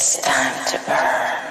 It's time to burn.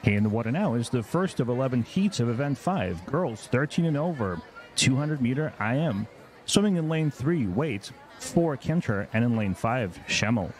In the water now is the first of 11 heats of Event 5, girls 13 and over, 200-meter IM. Swimming in lane 3, Weyant, 4 Kinter, and in lane 5, Schemmel.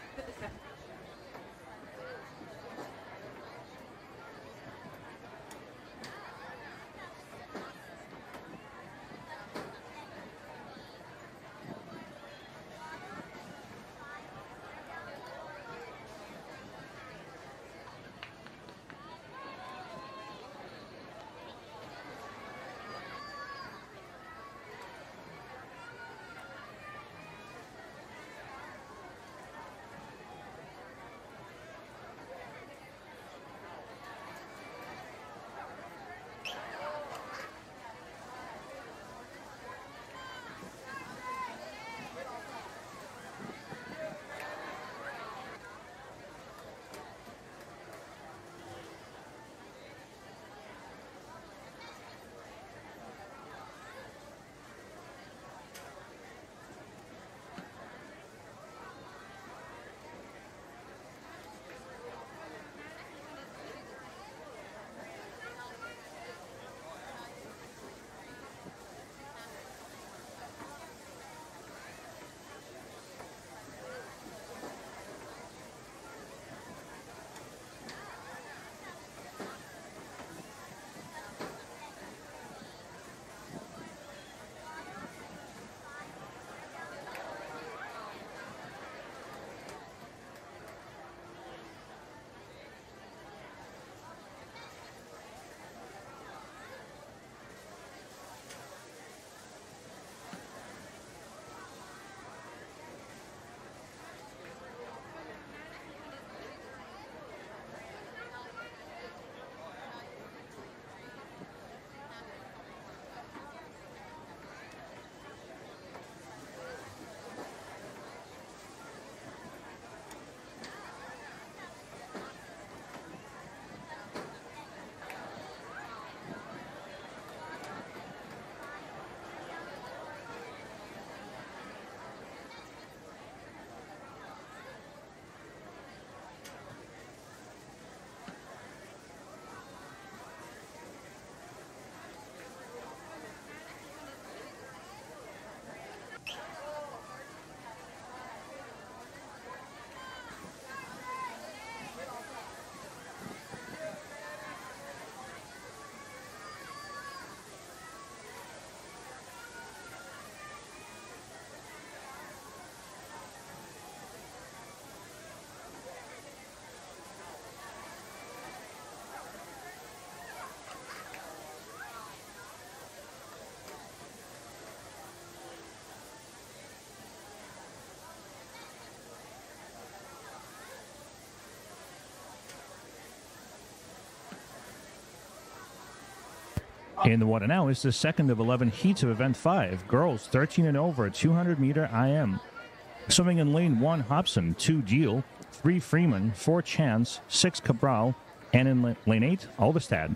In the water now is the second of 11 heats of Event 5, girls 13 and over, 200-meter IM. Swimming in lane 1, Hobson, 2 Deal, 3 Freeman, 4 Chance, 6 Cabral, and in lane 8, Alvestad.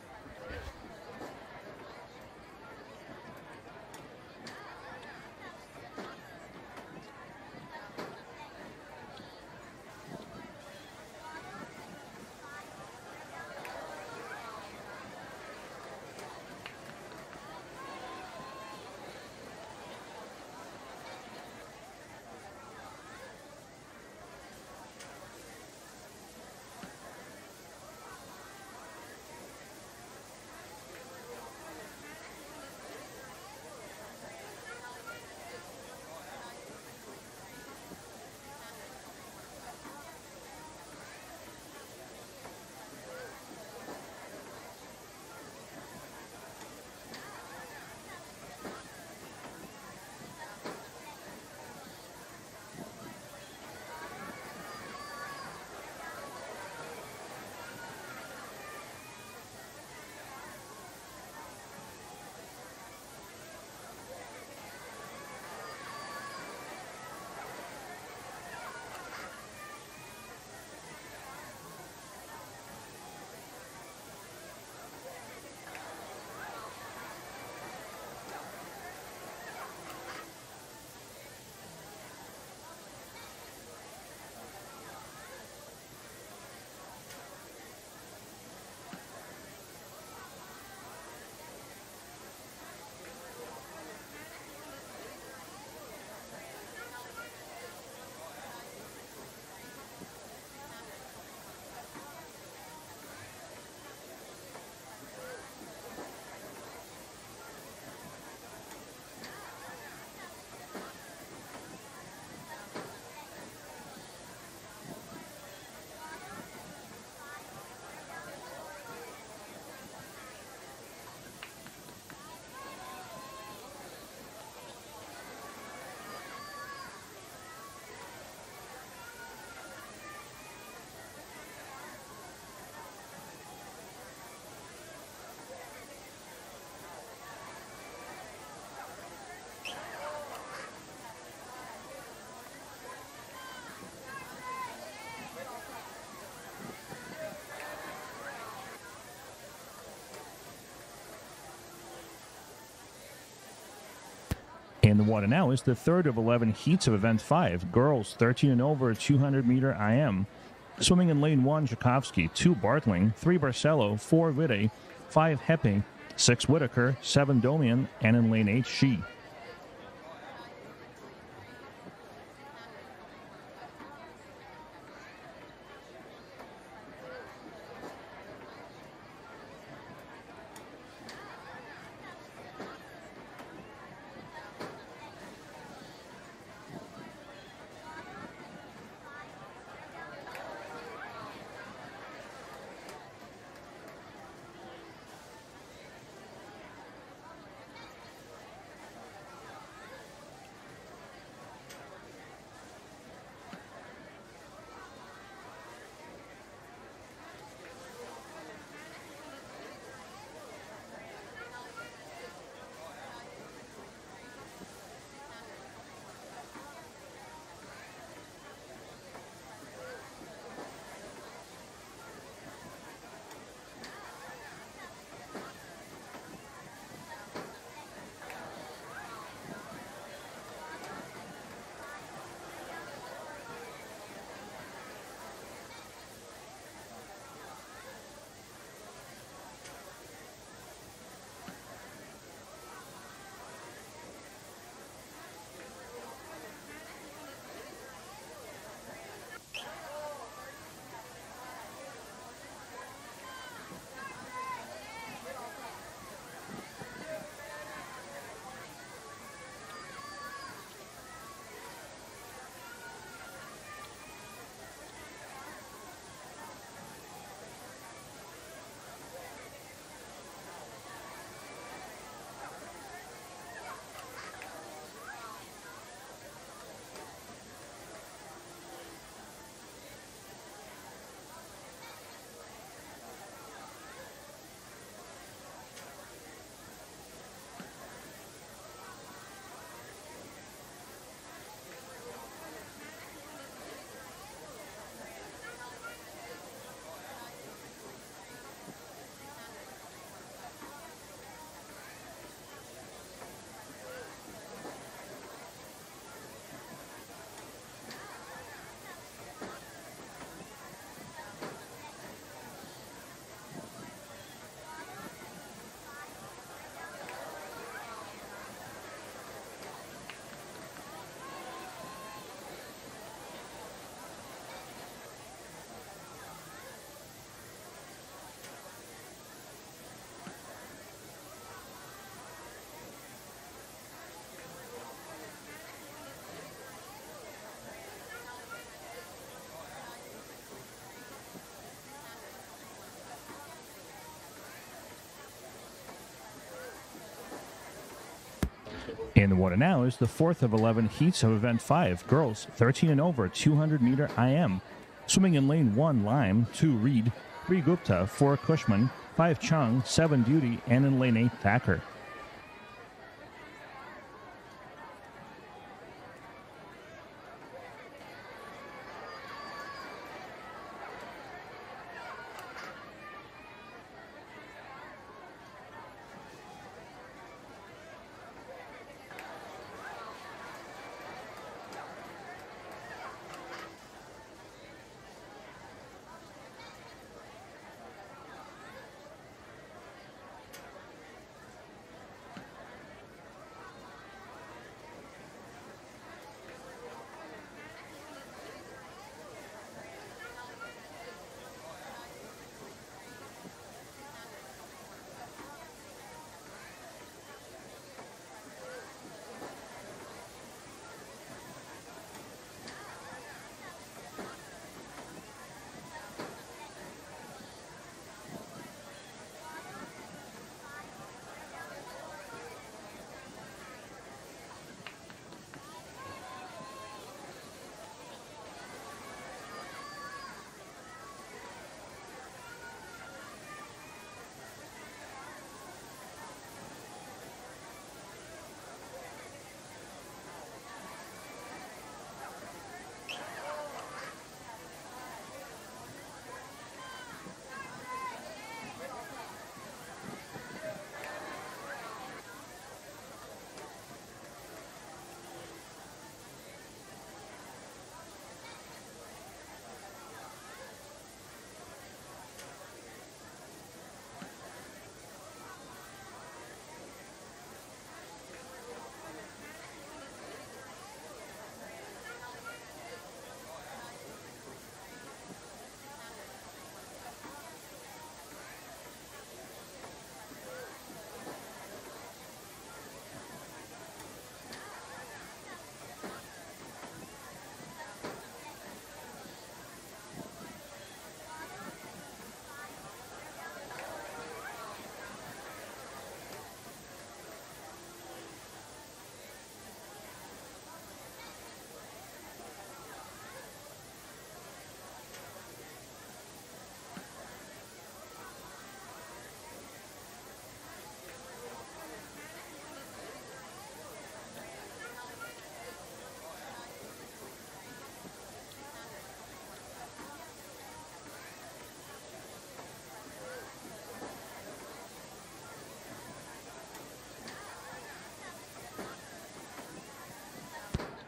In the water now is the third of 11 heats of Event 5. Girls 13 and over, 200-meter IM. Swimming in lane 1, Tchaikovsky, 2 Bartling, 3 Barcelo, 4 Witte, 5 Heppe, 6 Whitaker, 7 Domian, and in lane 8, Shi. In the water now is the fourth of 11 heats of Event 5. Girls 13 and over, 200-meter IM. Swimming in lane 1, Lime, 2 Reed, 3 Gupta, 4 Cushman, 5 Chung, 7 Beauty, and in lane 8, Thacker.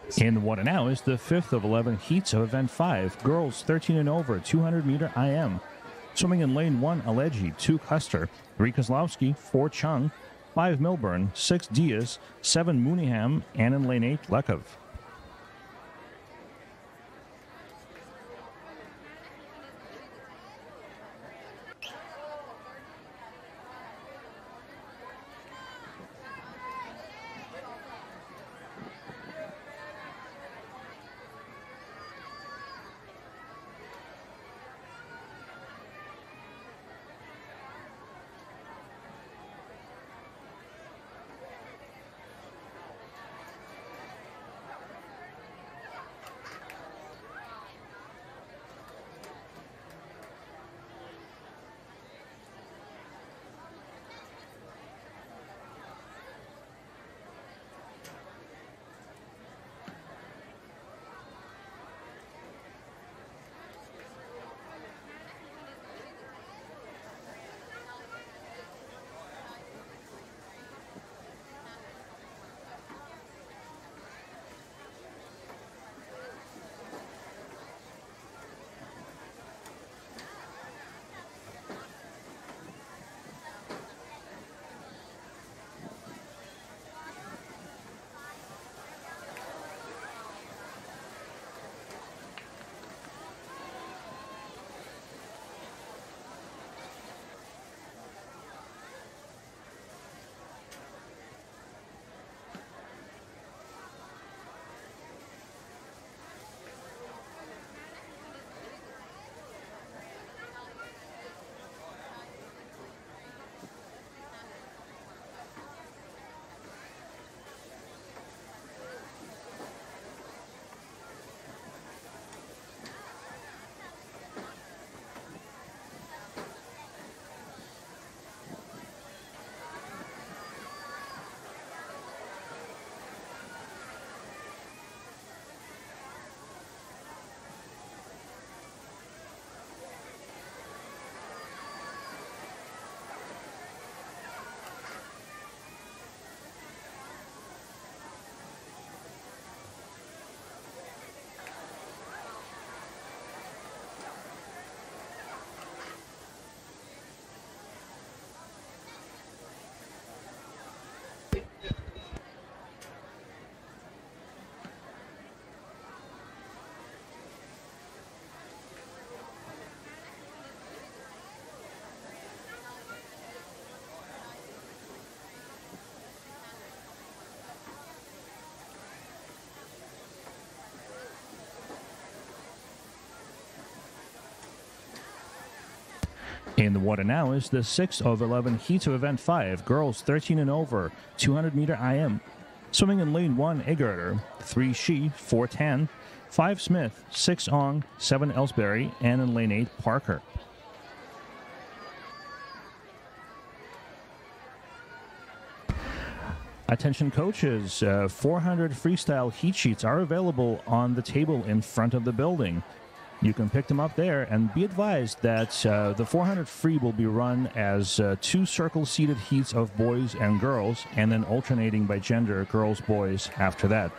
In the water now is the 5th of 11 heats of Event 5, girls 13 and over, 200-meter IM. Swimming in lane 1, Aleji, 2 Custer, 3 Kozlowski, 4 Chung, 5 Milburn, 6 Diaz, 7 Mooneyham, and in lane 8, Lekov. In the water now is the 6th of 11 heats of Event 5, girls 13 and over, 200-meter IM. Swimming in lane 1, Egerter, 3 Shi, 4 Tan, 5 Smith, 6 Ong, 7 Ellsbury, and in lane 8, Parker. Attention coaches, 400 freestyle heat sheets are available on the table in front of the building. You can pick them up there, and be advised that the 400 free will be run as 2 circle-seated heats of boys and girls, and then alternating by gender, girls, boys, after that.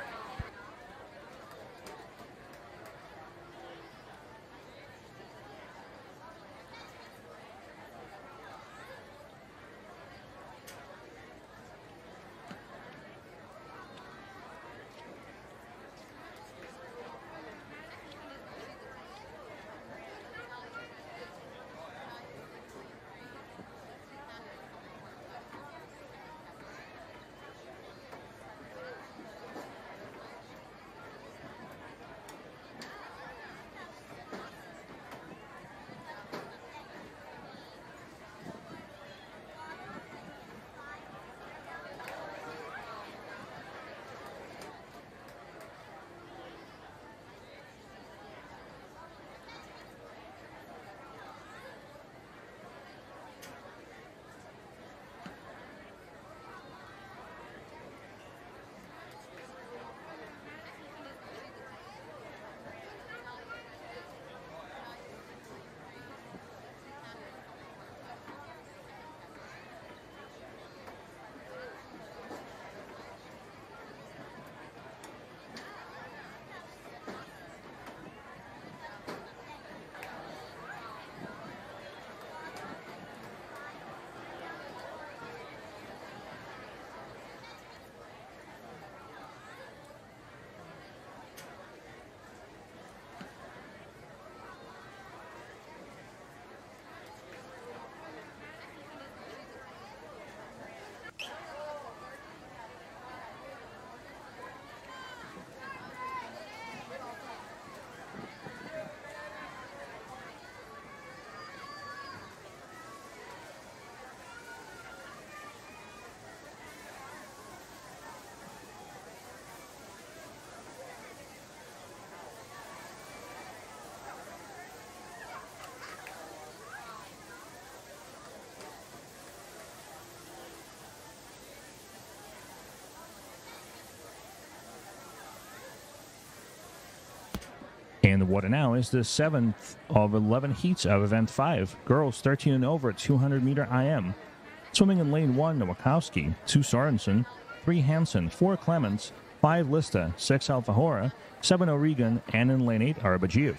In the water now is the 7th of 11 heats of Event 5. Girls 13 and over 200-meter IM. Swimming in lane 1, Nowakowski, 2 Sorensen, 3 Hansen, 4 Clements, 5 Lista, 6 Alfahora, 7 O'Regan, and in lane 8, Arabagiev.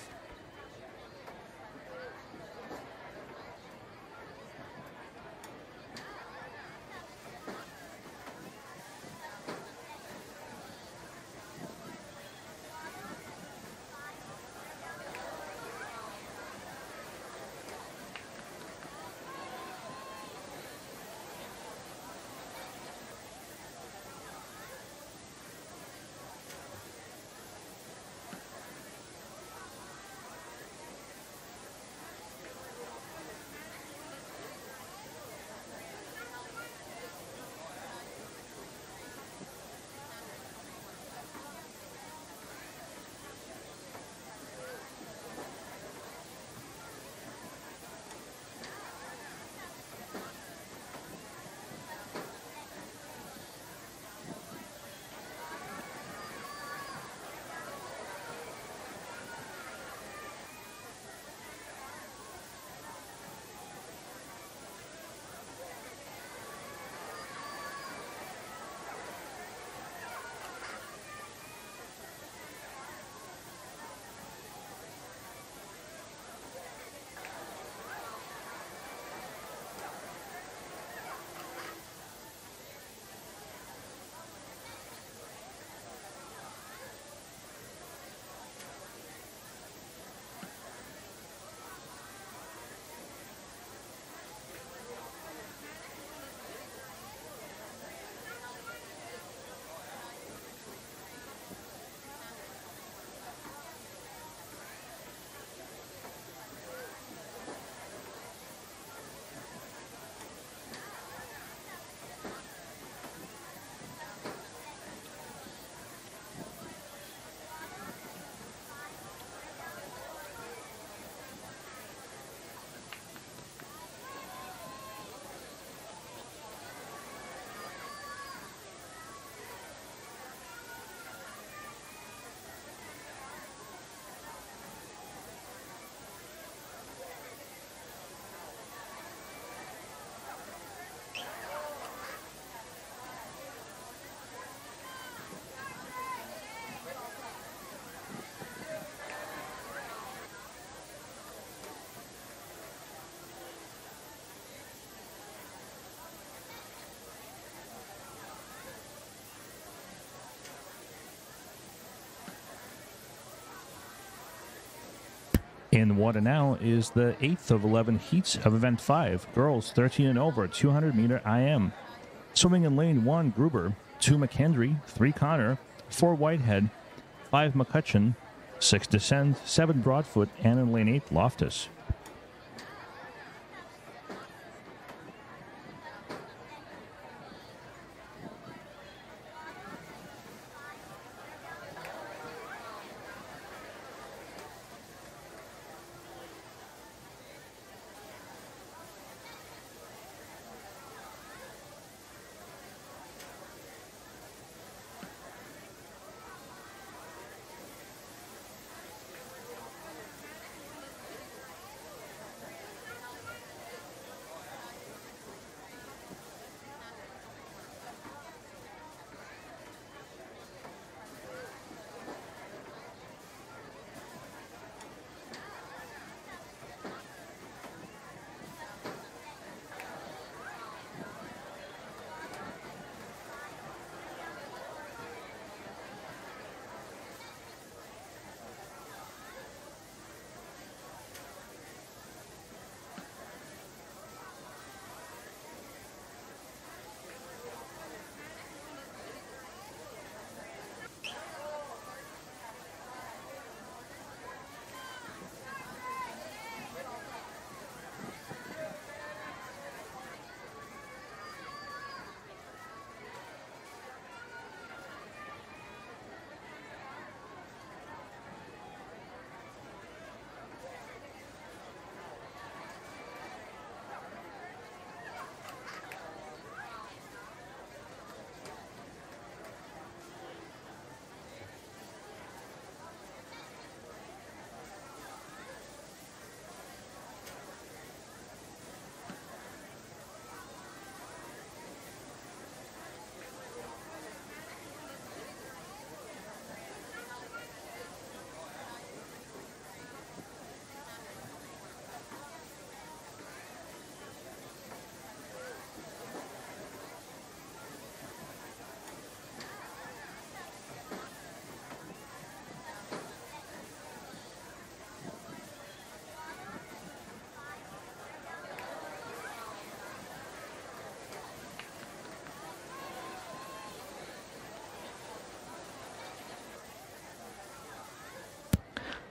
In the water now is the 8th of 11 heats of Event 5. Girls 13 and over 200-meter IM. Swimming in lane 1, Gruber, 2 McKendry, 3 Connor, 4 Whitehead, 5 McCutcheon, 6 Descent, 7 Broadfoot, and in lane 8, Loftus.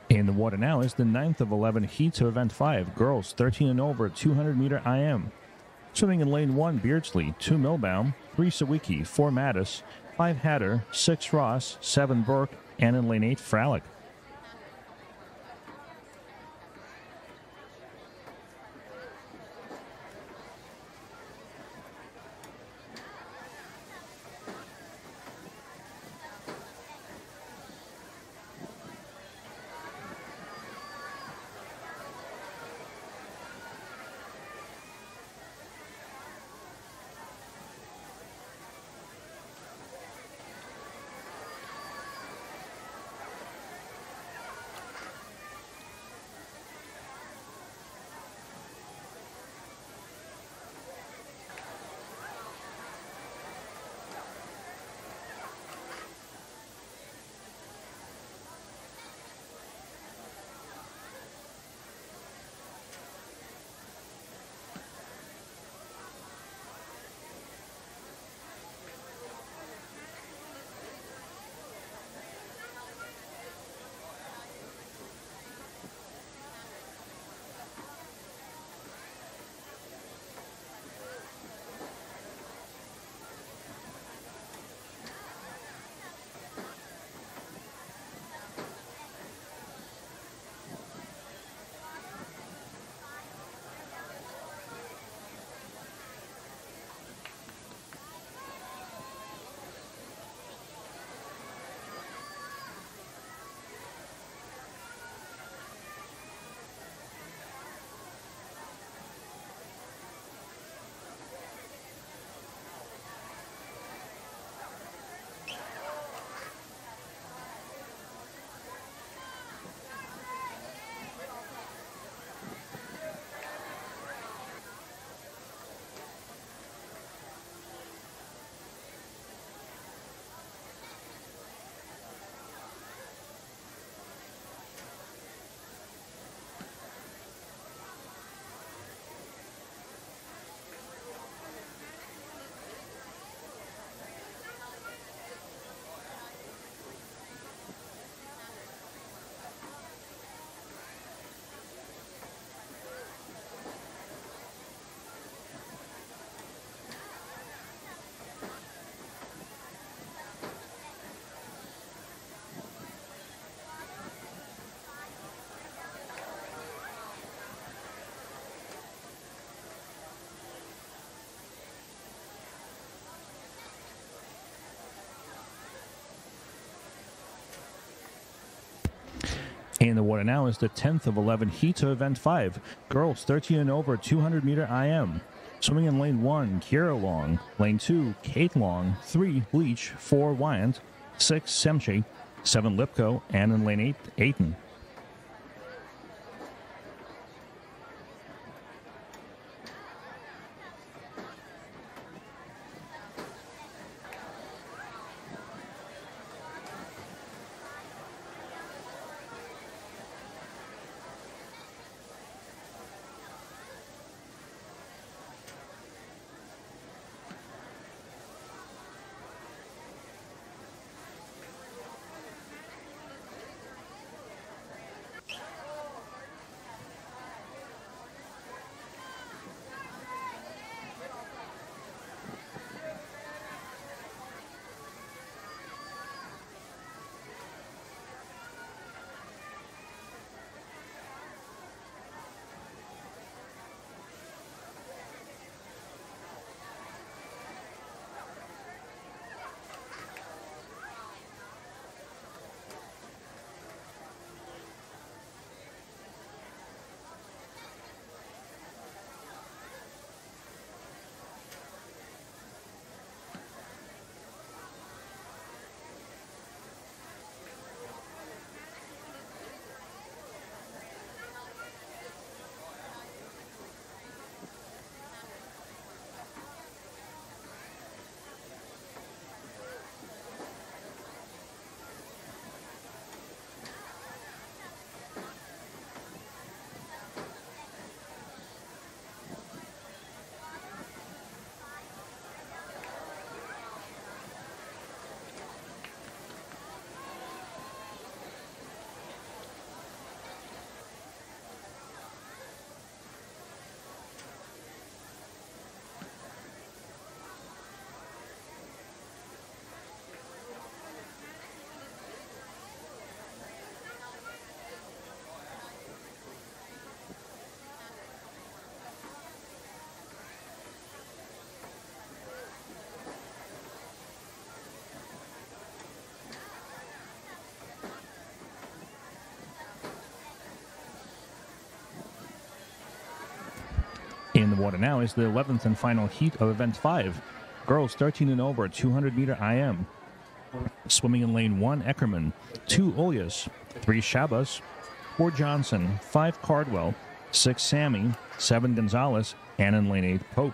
In the water now is the 9th of 11 heats of Event 5, girls 13 and over, 200-meter IM. Swimming in lane 1, Beardsley, 2 Milbaum, 3 Sawicki, 4 Mattis, 5 Hatter, 6 Ross, 7 Burke, and in lane 8, Fralick. In the water now is the 10th of 11 heats of Event 5, girls 13 and over, 200-meter IM. Swimming in lane 1, Kira Long, lane 2, Kate Long, 3, Leach, 4, Weyant, 6, Semche, 7, Lipko, and in lane 8, Aiton. water now is the 11th and final heat of Event 5. Girls 13 and over, 200-meter IM. Swimming in lane 1, Eckerman. 2, Olias. 3, Shabas. 4, Johnson. 5, Cardwell. 6, Sammy. 7, Gonzalez. And in lane 8, Pope.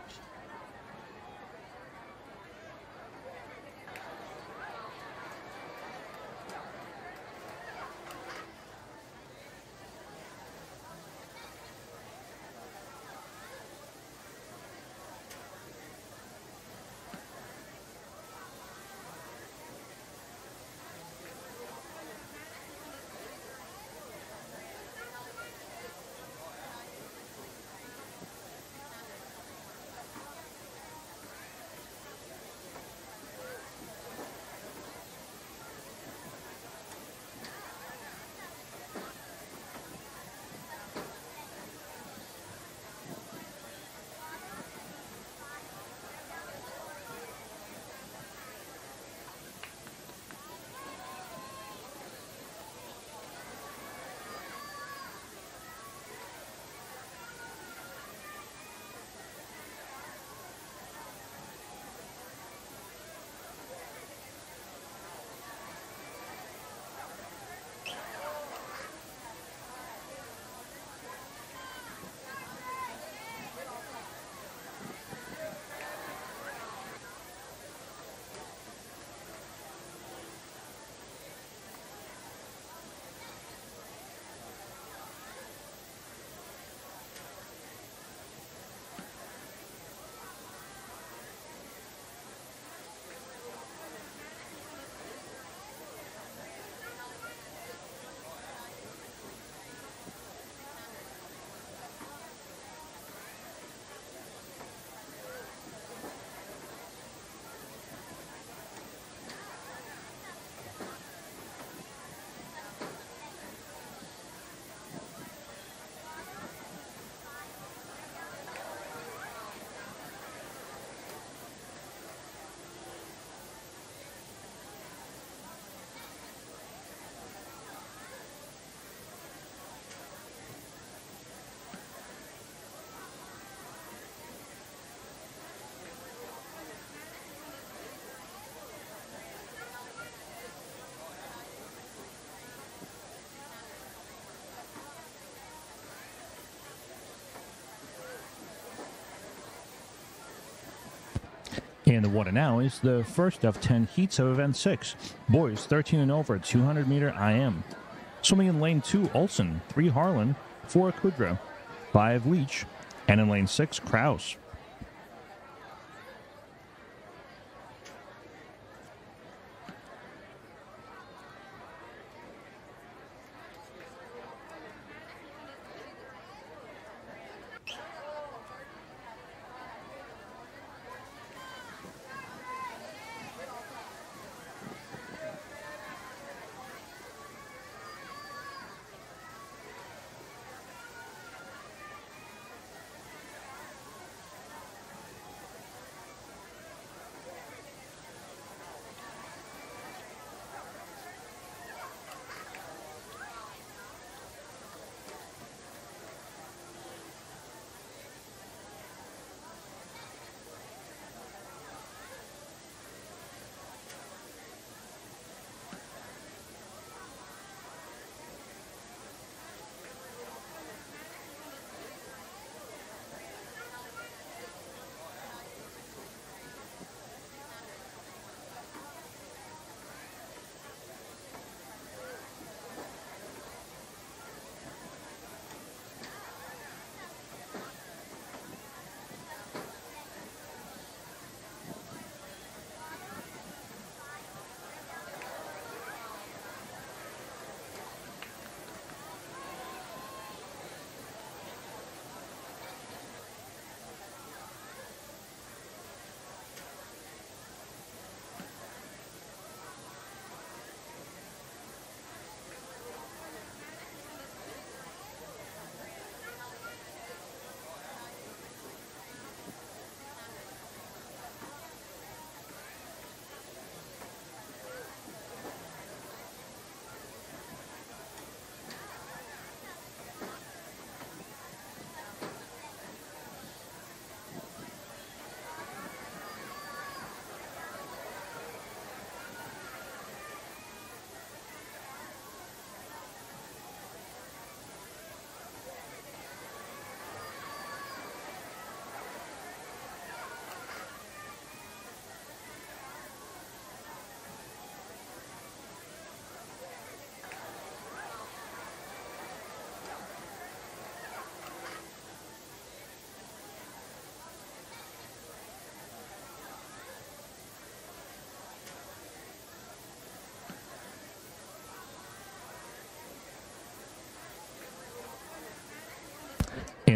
And the water now is the first of 10 heats of Event 6. Boys 13 and over, 200-meter IM. Swimming in lane 2, Olsen. 3, Harlan. 4, Kudra. 5, Leach. And in lane 6, Kraus.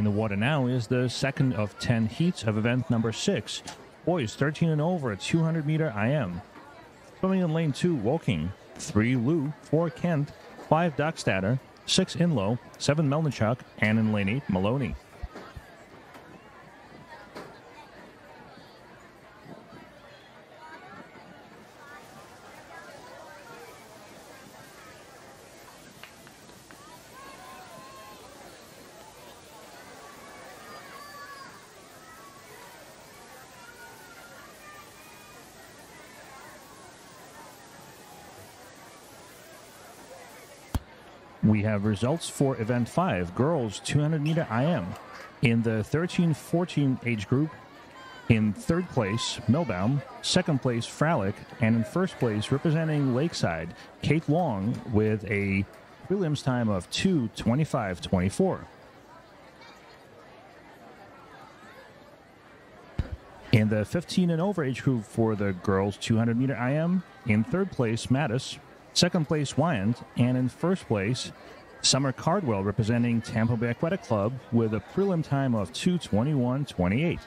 In the water now is the second of 10 heats of event number 6. Boys 13 and over at 200 meter IM. Swimming in lane 2, Woking. 3 Lou, 4 Kent, 5 Dockstader, 6 Inlow, 7 Melnichuk, and in lane 8, Maloney. We have results for Event 5, Girls 200 meter IM. In the 13-14 age group, in third place, Milbaum, second place, Fralick, and in first place, representing Lakeside, Kate Wong with a prelims time of 2:25.24. In the 15 and over age group for the Girls 200 meter IM, in third place, Mattis, second place, Weyant, and in first place, Summer Cardwell representing Tampa Bay Aquatic Club with a prelim time of 2:21.28.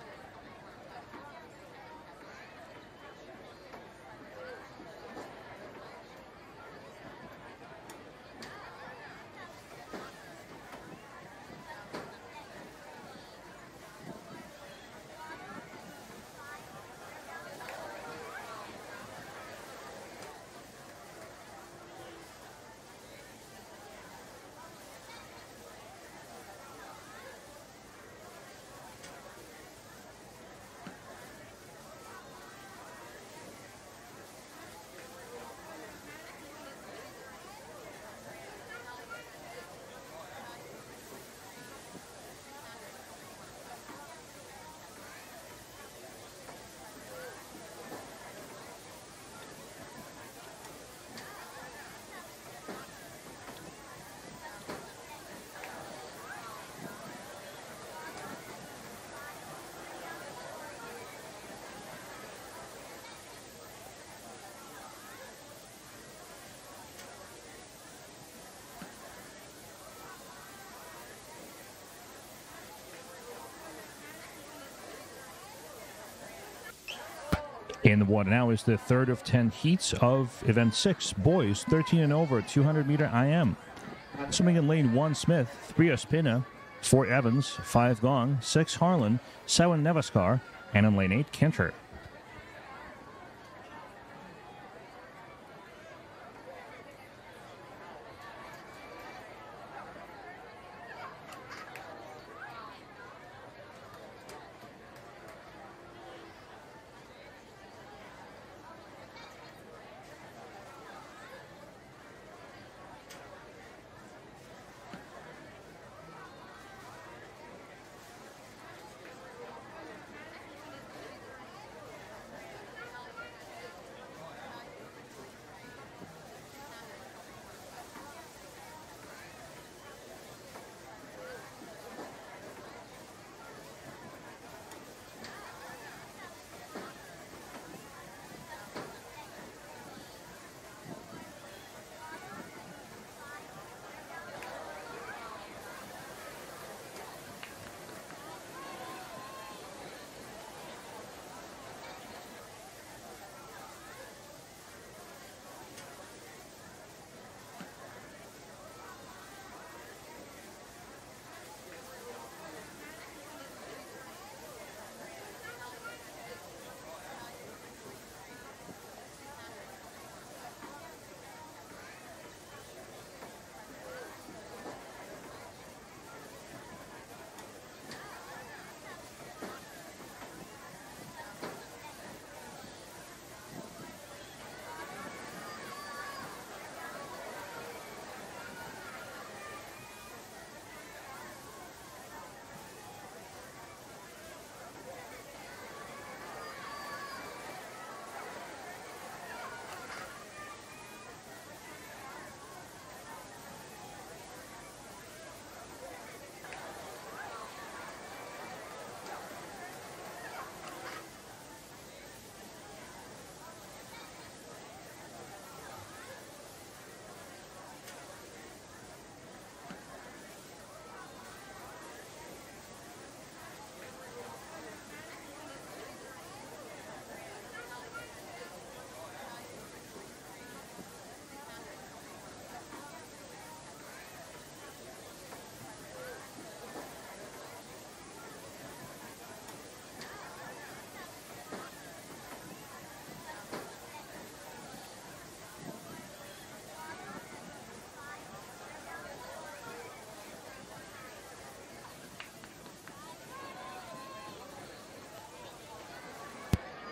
In the water now is the third of 10 heats of Event 6, Boys 13 and over, 200 meter IM. Swimming in lane 1, Smith, 3 Ospina, 4 Evans, 5 Gong, 6 Harlan, 7 Nevaskar, and in lane 8, Kinter.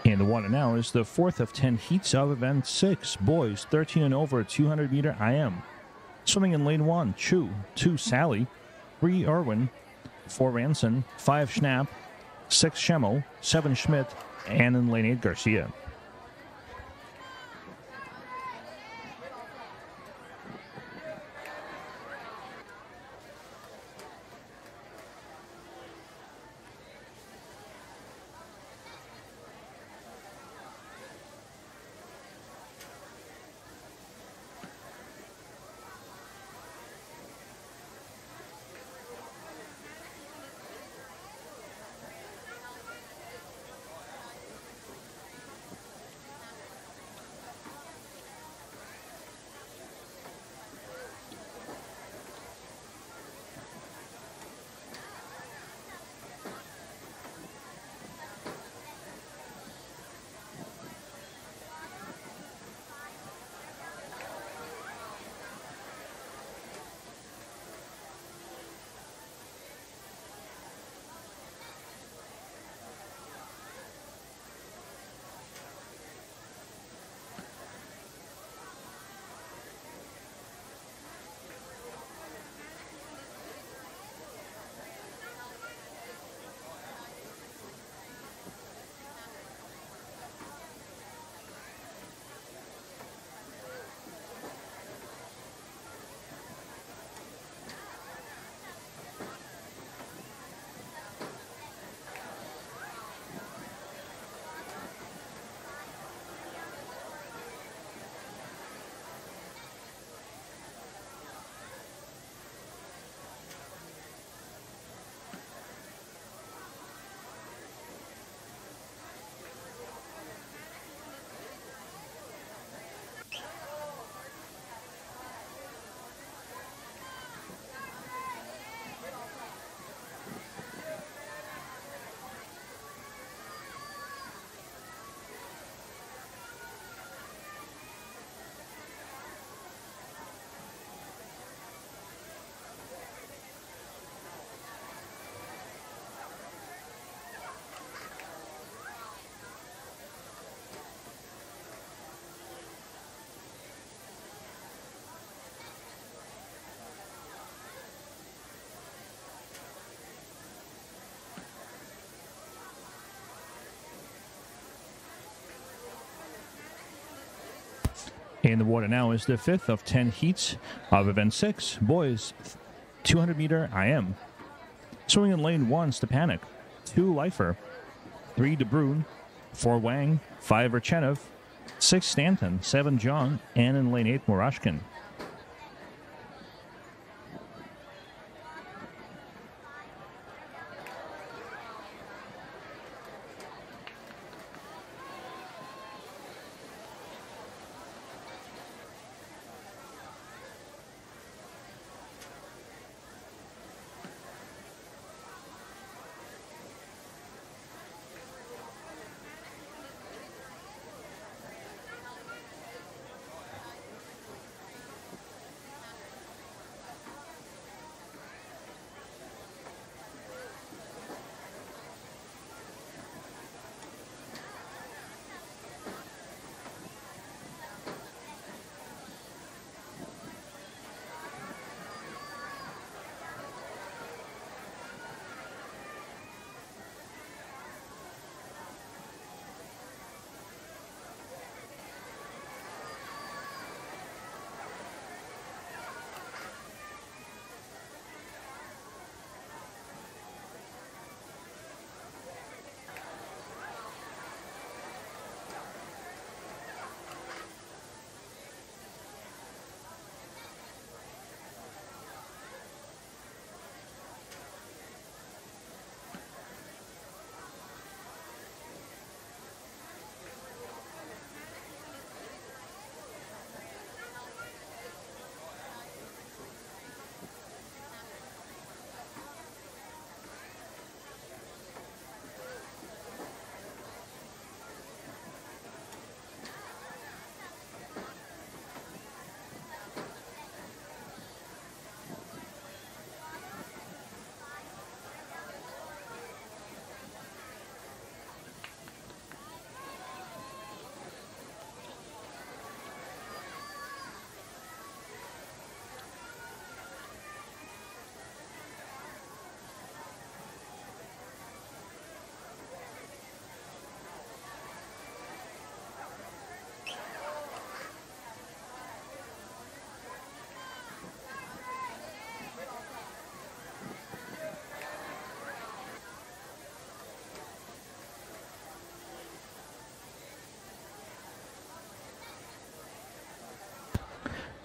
And the water now is the fourth of 10 heats of event 6, boys 13 and over, 200 meter IM. Swimming in lane 1, Chu, 2 Sally, 3 Irwin, 4 Ranson, 5 Schnapp, 6 Schemmel, 7 Schmidt, and in lane 8, Garcia. And the water now is the fifth of 10 heats of event 6, boys 200 meter IM. Swimming in lane 1, Stepanek, 2 Leifer, 3 De Bruyn, 4 Wang, 5 Urchenov, 6 Stanton, 7 John, and in lane 8, Murashkin.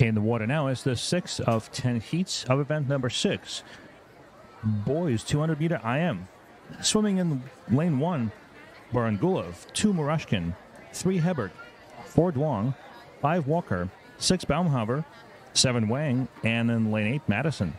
In the water now is the 6th of 10 heats of event number 6. Boys 200 meter IM. Swimming in lane 1, Barangulov, 2 Murashkin, 3 Hebert, 4 Duong, 5 Walker, 6 Baumhover, 7 Wang, and in lane 8, Madison.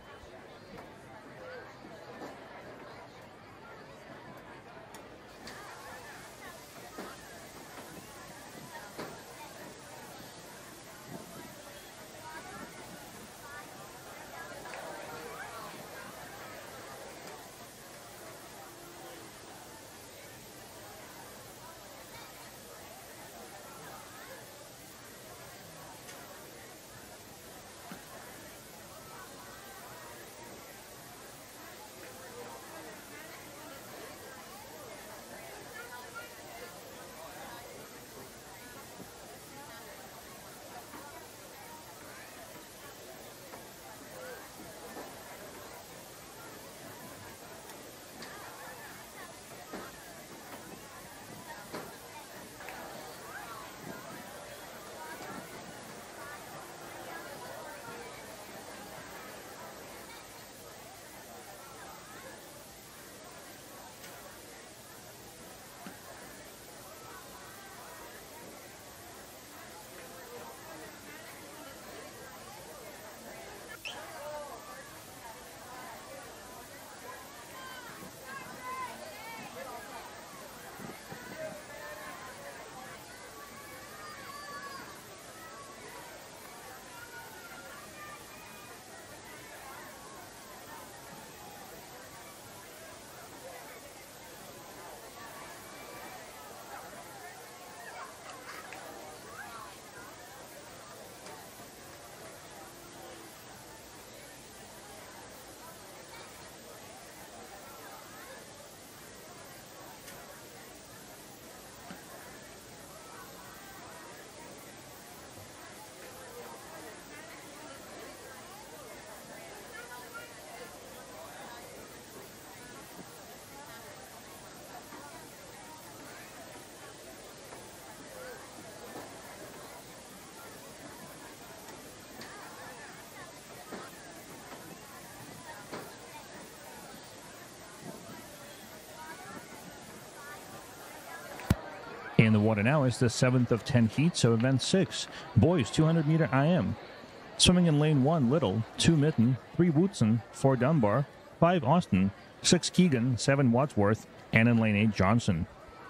In the water now is the 7th of 10 heats of event 6. Boys 200 meter IM. Swimming in lane 1, Little, 2 Mitten, 3 Wootson, 4 Dunbar, 5 Austin, 6 Keegan, 7 Wadsworth, and in lane 8, Johnson.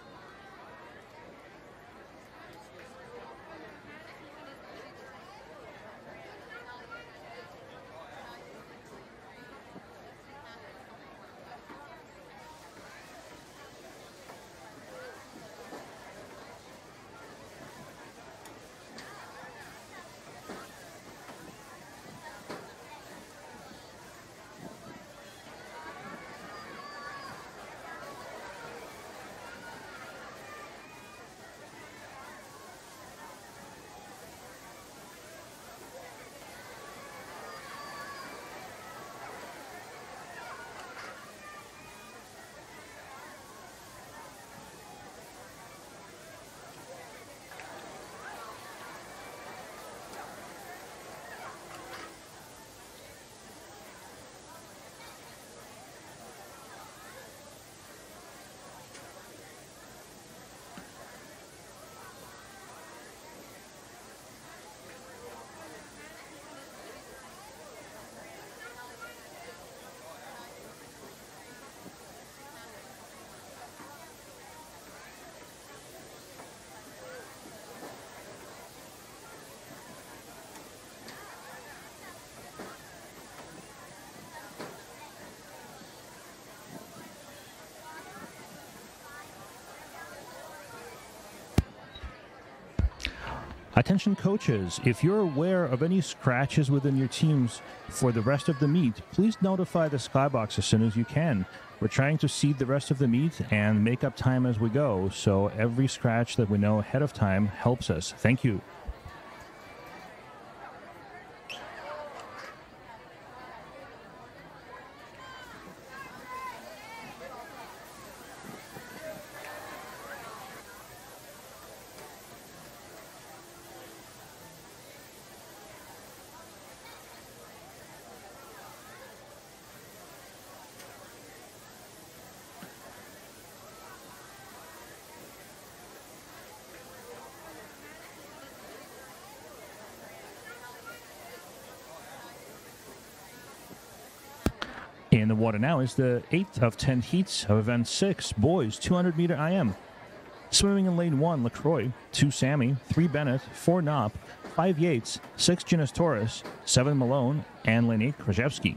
Attention coaches, if you're aware of any scratches within your teams for the rest of the meet, please notify the skybox as soon as you can. We're trying to seed the rest of the meet and make up time as we go, so every scratch that we know ahead of time helps us. Thank you. In the water now is the 8th of 10 heats of event 6, boys 200 meter IM. Swimming in lane 1, LaCroix, 2 Sammy, 3 Bennett, 4 Knopp, 5 Yates, 6 Ginnis Torres, 7 Malone, and lane 8, Krajewski.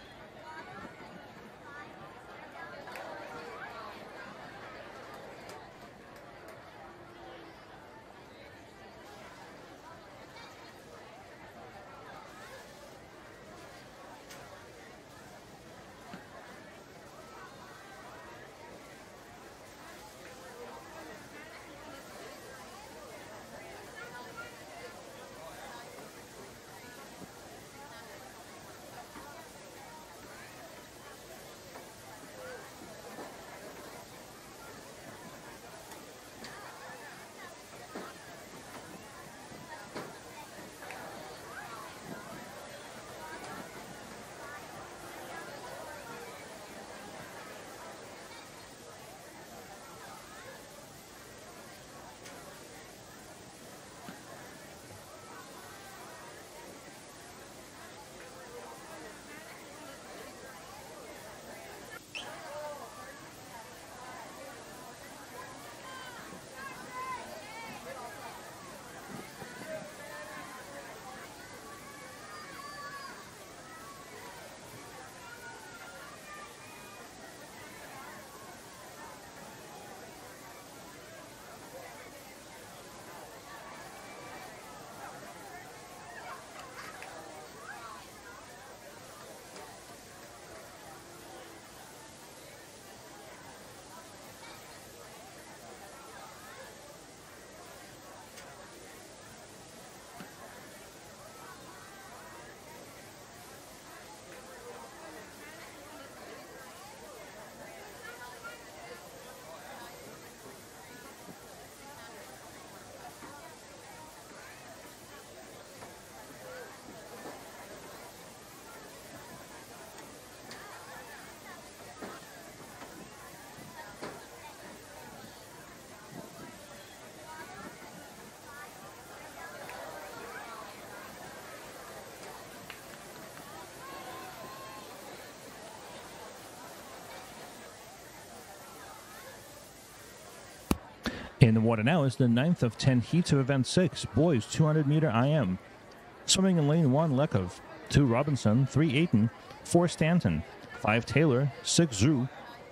In the water now is the 9th of 10 heats of event 6, boys 200 meter IM. Swimming in lane 1, Lekov, 2 Robinson, 3 Ayton, 4 Stanton, 5 Taylor, 6 Zhu,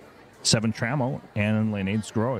7 Trammell, and in lane 8 Groy.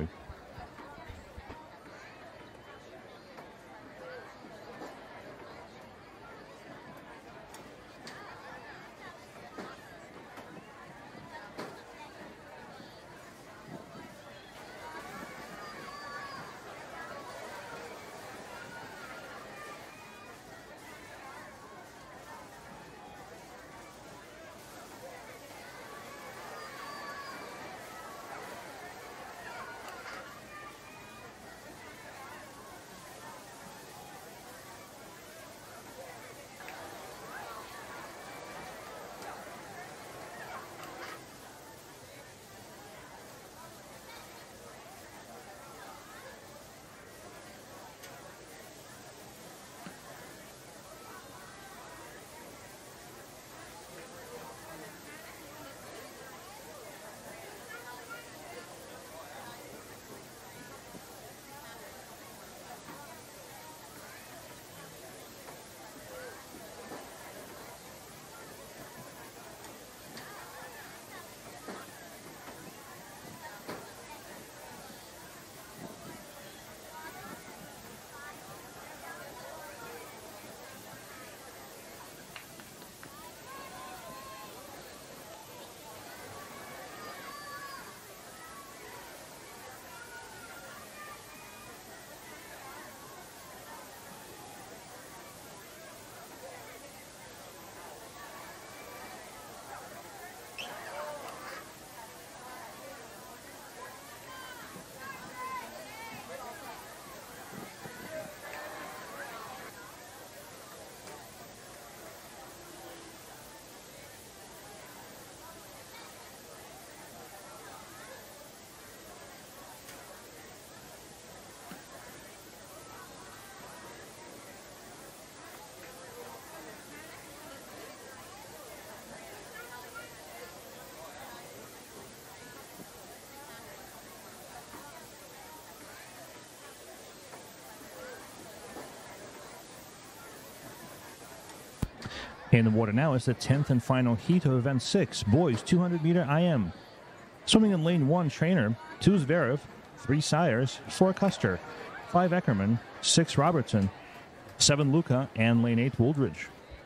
In the water now is the 10th and final heat of event 6, boys 200-meter IM. Swimming in lane 1, Trainer, 2 Zverev, 3 Sayers, 4 Custer, 5 Eckerman, 6 Robertson, 7 Luca, and lane 8, Wooldridge.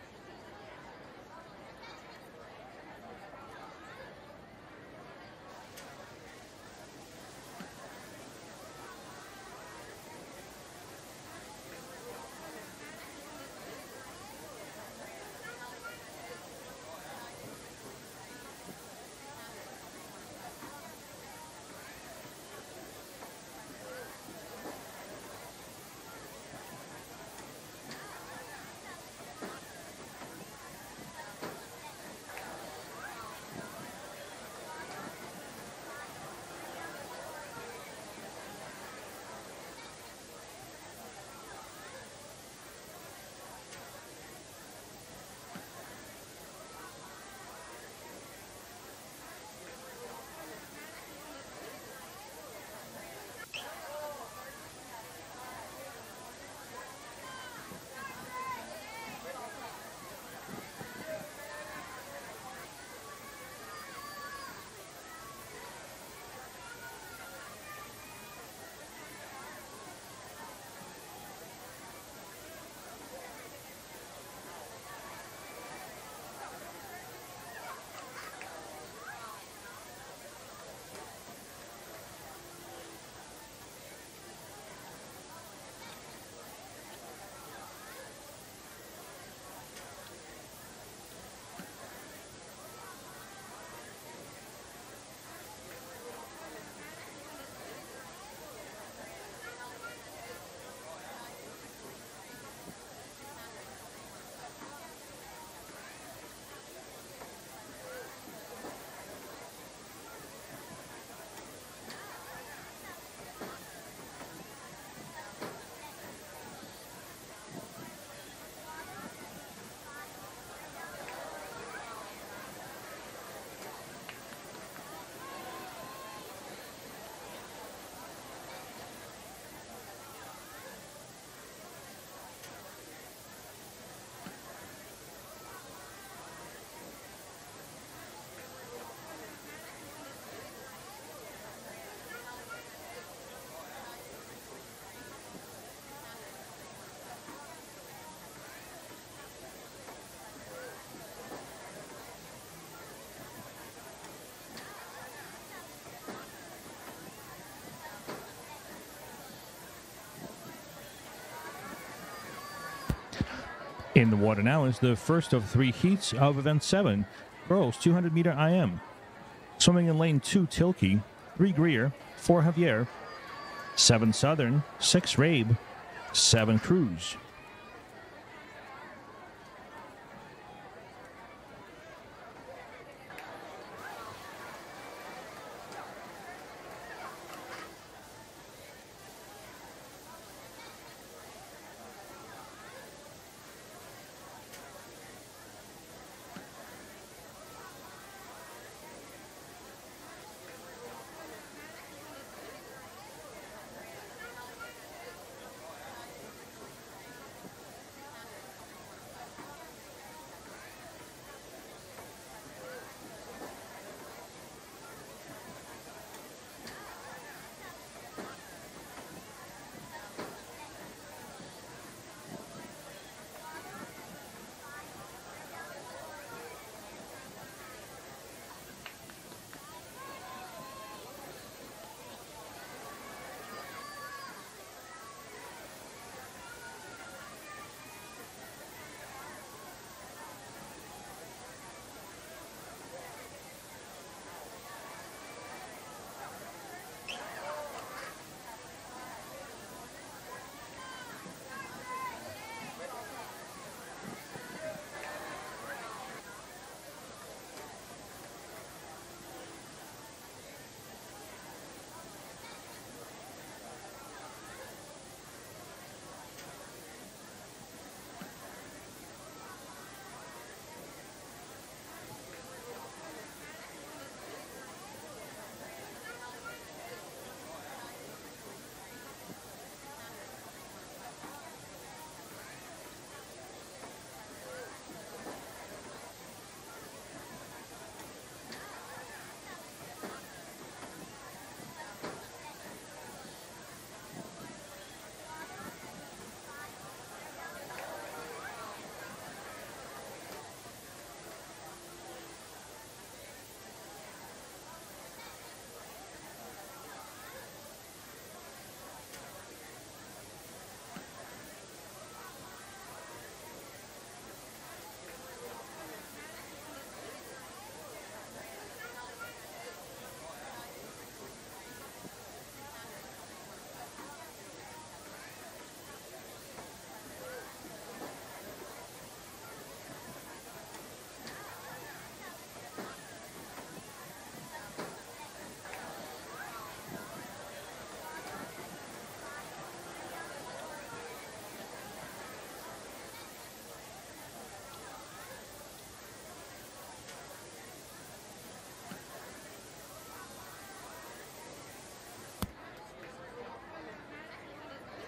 In the water now is the first of 3 heats of event 7, girls 200-meter IM. Swimming in lane 2, Tilke, 3 Greer, 4 Javier, 7 Southern, 6 Rabe, 7 Cruz.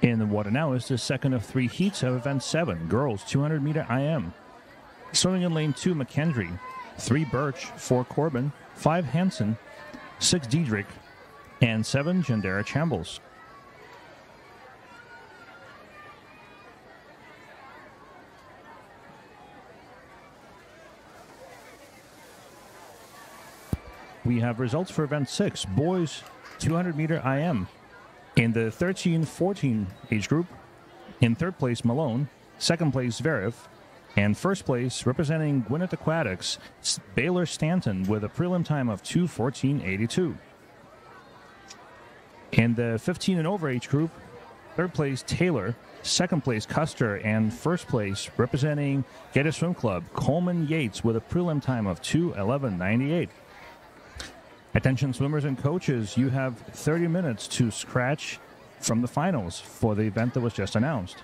In the water now is the second of 3 heats of event 7, girls 200-meter IM. Swimming in lane 2, McKendry, 3 Birch, 4 Corbin, 5 Hansen, 6 Diedrich, and 7 Gendera Chambles. We have results for event 6, boys 200-meter IM. In the 13-14 age group, in third place, Malone, second place, Zverev, and first place, representing Gwinnett Aquatics, Baylor Stanton with a prelim time of 2:14.82. In the 15 and over age group, third place, Taylor, second place, Custer, and first place, representing Gator Swim Club, Coleman Yates with a prelim time of 2:11.98. Attention swimmers and coaches, you have 30 minutes to scratch from the finals for the event that was just announced.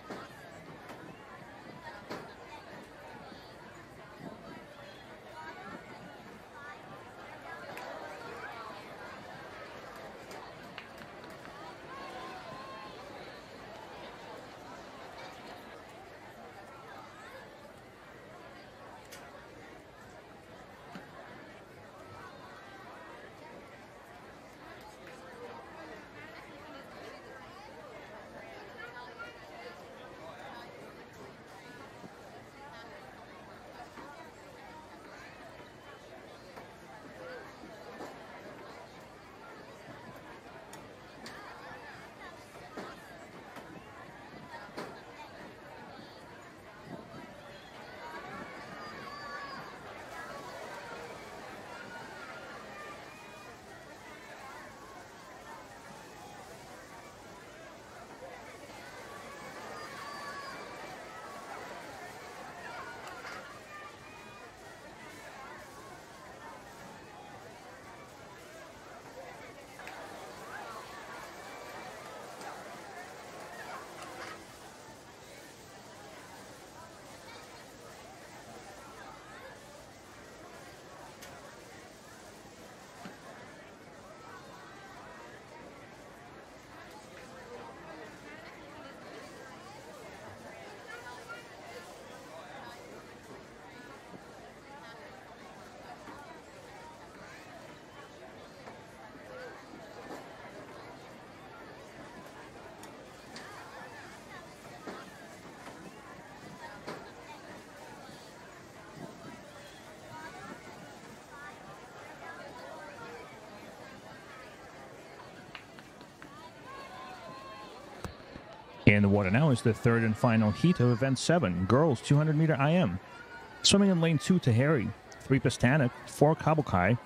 In the water now is the third and final heat of event 7, girls 200-meter IM. Swimming in lane 2, Tahiri, 3 Pastanik, 4 Kabukai,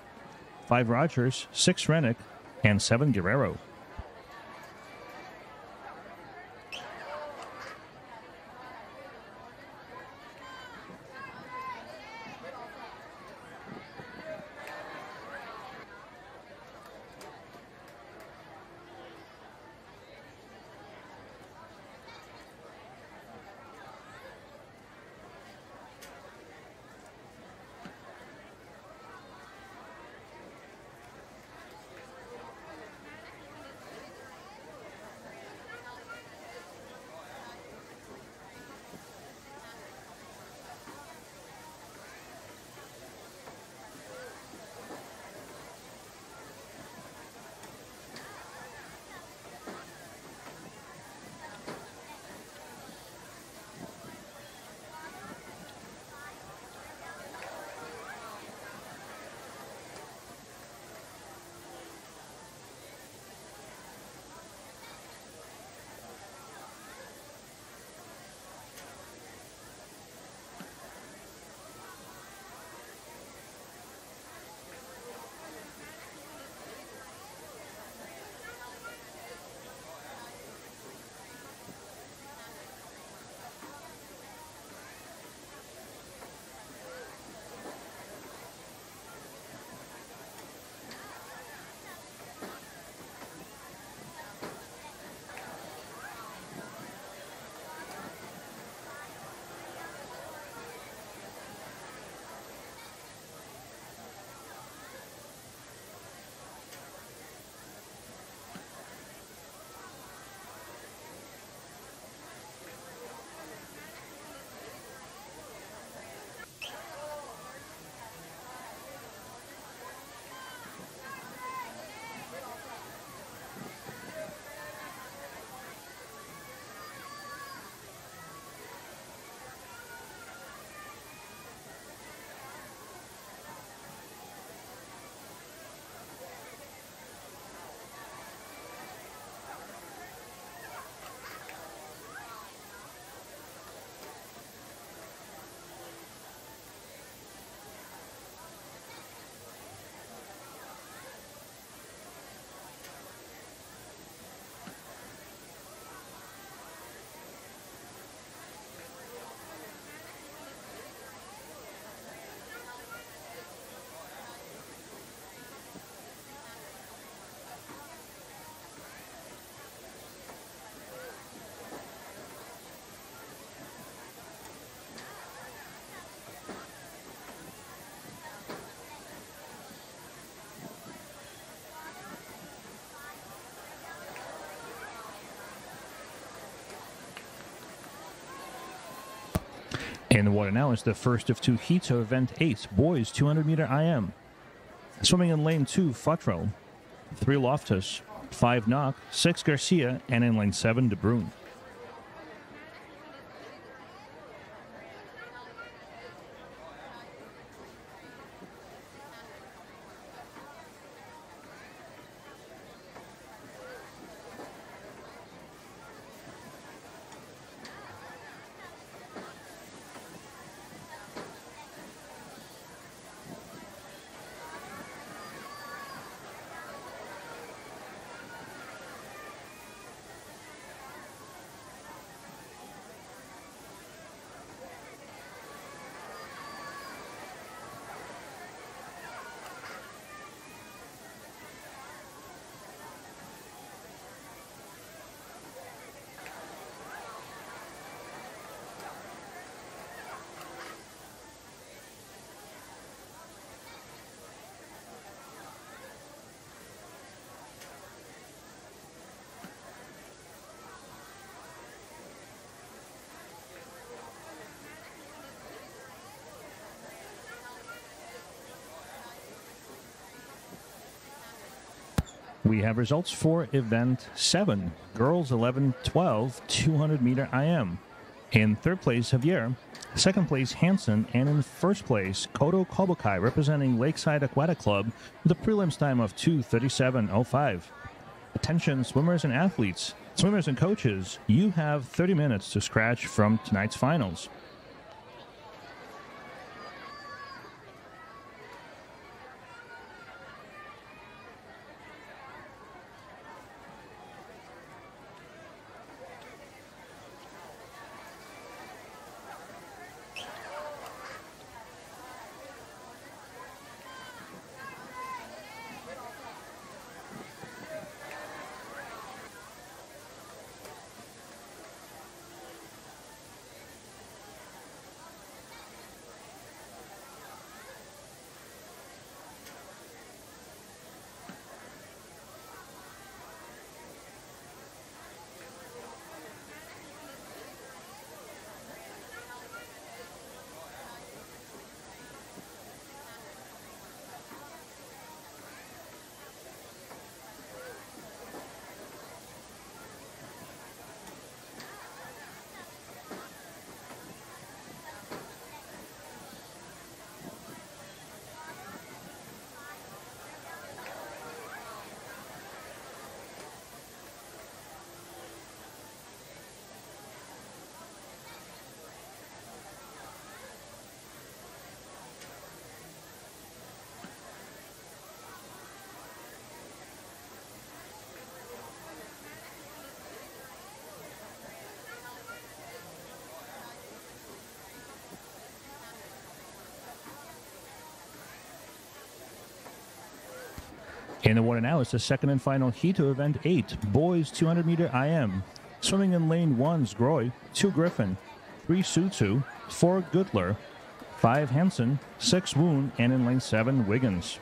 5 Rogers, 6 Rennick, and 7 Guerrero. In the water now is the first of two heats of event 8, boys 200-meter IM. Swimming in lane 2, Futrell, 3 Loftus, 5 Knock, 6 Garcia, and in lane 7, De Bruyne. We have results for event 7, girls 11-12, 200-meter IM. In third place, Javier. Second place, Hansen. And in first place, Kodo Kobukai, representing Lakeside Aquatic Club, with a prelims time of 2:37.05. Attention, swimmers and athletes. Swimmers and coaches, you have 30 minutes to scratch from tonight's finals. In the water now is the second and final heat of event 8, boys 200-meter IM. Swimming in lane 1's Groy, 2 Griffin, 3 Sutsu, 4 Gutler, 5 Hansen, 6 Woon, and in lane 7 Wiggins.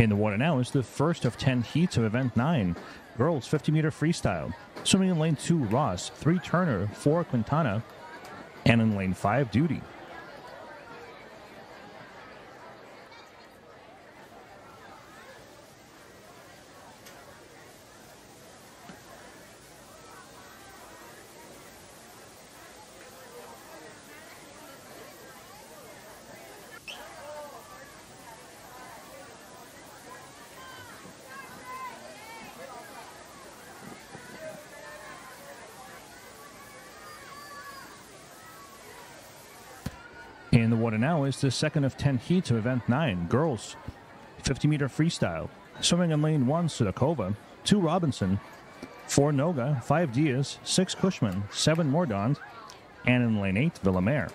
In the water now is the first of 10 heats of Event 9, girls 50-meter freestyle. Swimming in lane 2, Ross, 3 Turner, 4 Quintana, and in lane 5, Duty. In the water now is the second of 10 heats of Event 9, girls 50-meter freestyle. Swimming in lane 1, Sudakova, 2 Robinson, 4 Noga, 5 Diaz, 6 Cushman, 7 Mordaunt, and in lane 8, Villamere.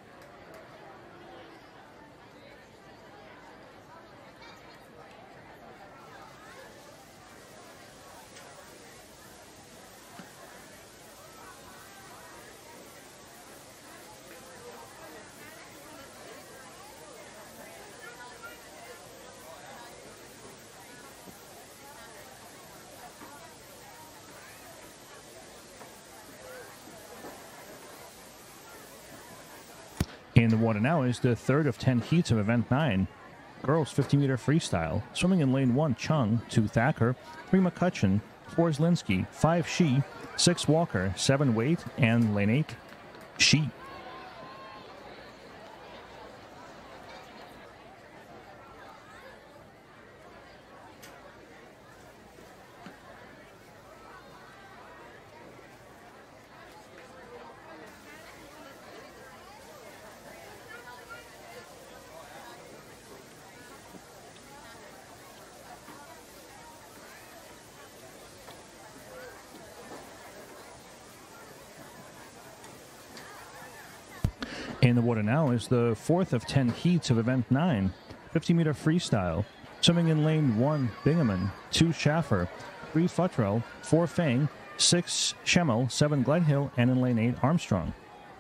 In the water now is the third of 10 heats of Event 9, girls 50-meter freestyle. Swimming in lane 1, Chung, 2 Thacker, 3 McCutcheon, 4 Zlinski, 5 Shi, 6 Walker, 7 Weyant, and lane 8, Shi. In the water now is the fourth of 10 heats of Event 9, 50-meter freestyle. Swimming in lane 1, Bingaman, 2 Schaffer, 3 Futrell, 4 Fang, 6 Schemmel, 7 Gledhill, and in lane 8, Armstrong.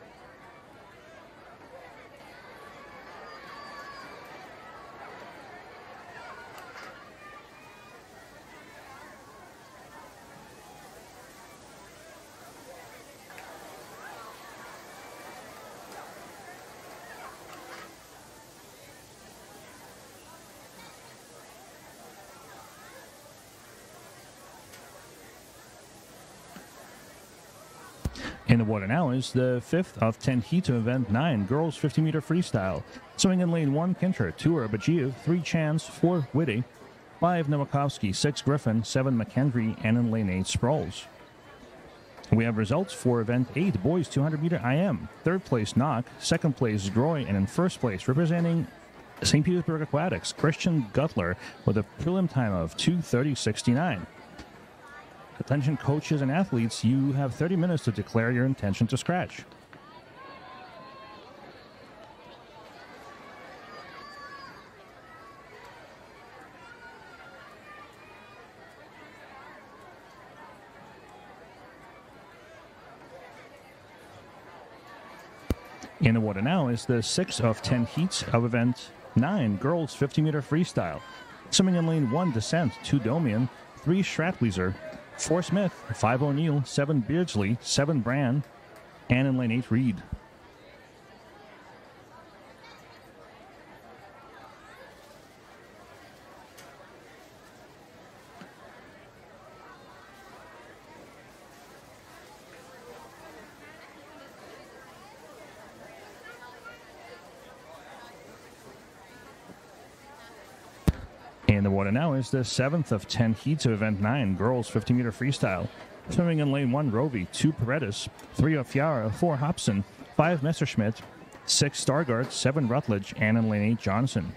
In the water now is the fifth of 10 heats of Event 9, girls 50-meter freestyle. Swimming in lane 1, Kinter, 2 Herbachiev, 3 Chance, 4 Whitty, 5 Nowakovsky, 6 Griffin, 7 McKendry, and in lane 8, Sproles. We have results for Event 8, boys 200-meter IM. Third place, Knock. Second place, Groy. And in first place, representing St. Petersburg Aquatics, Christian Gutler with a prelim time of 2:30.69. Attention coaches and athletes, you have 30 minutes to declare your intention to scratch. In the water now is the 6 of 10 heats of Event 9, girls 50-meter freestyle. Swimming in lane 1, Descent, 2 Domian, 3 Stratweiser, 4 Smith, 5 O'Neill, 7 Beardsley, 7 Brand, and in lane 8, Reed. In the water now is the 7th of 10 heats of Event 9, girls 50-meter freestyle. Swimming in lane 1, Rovi, 2 Paredes, 3 Ofiara, 4 Hobson, 5 Messerschmidt, 6 Stargard, 7 Rutledge, and in lane 8, Johnson.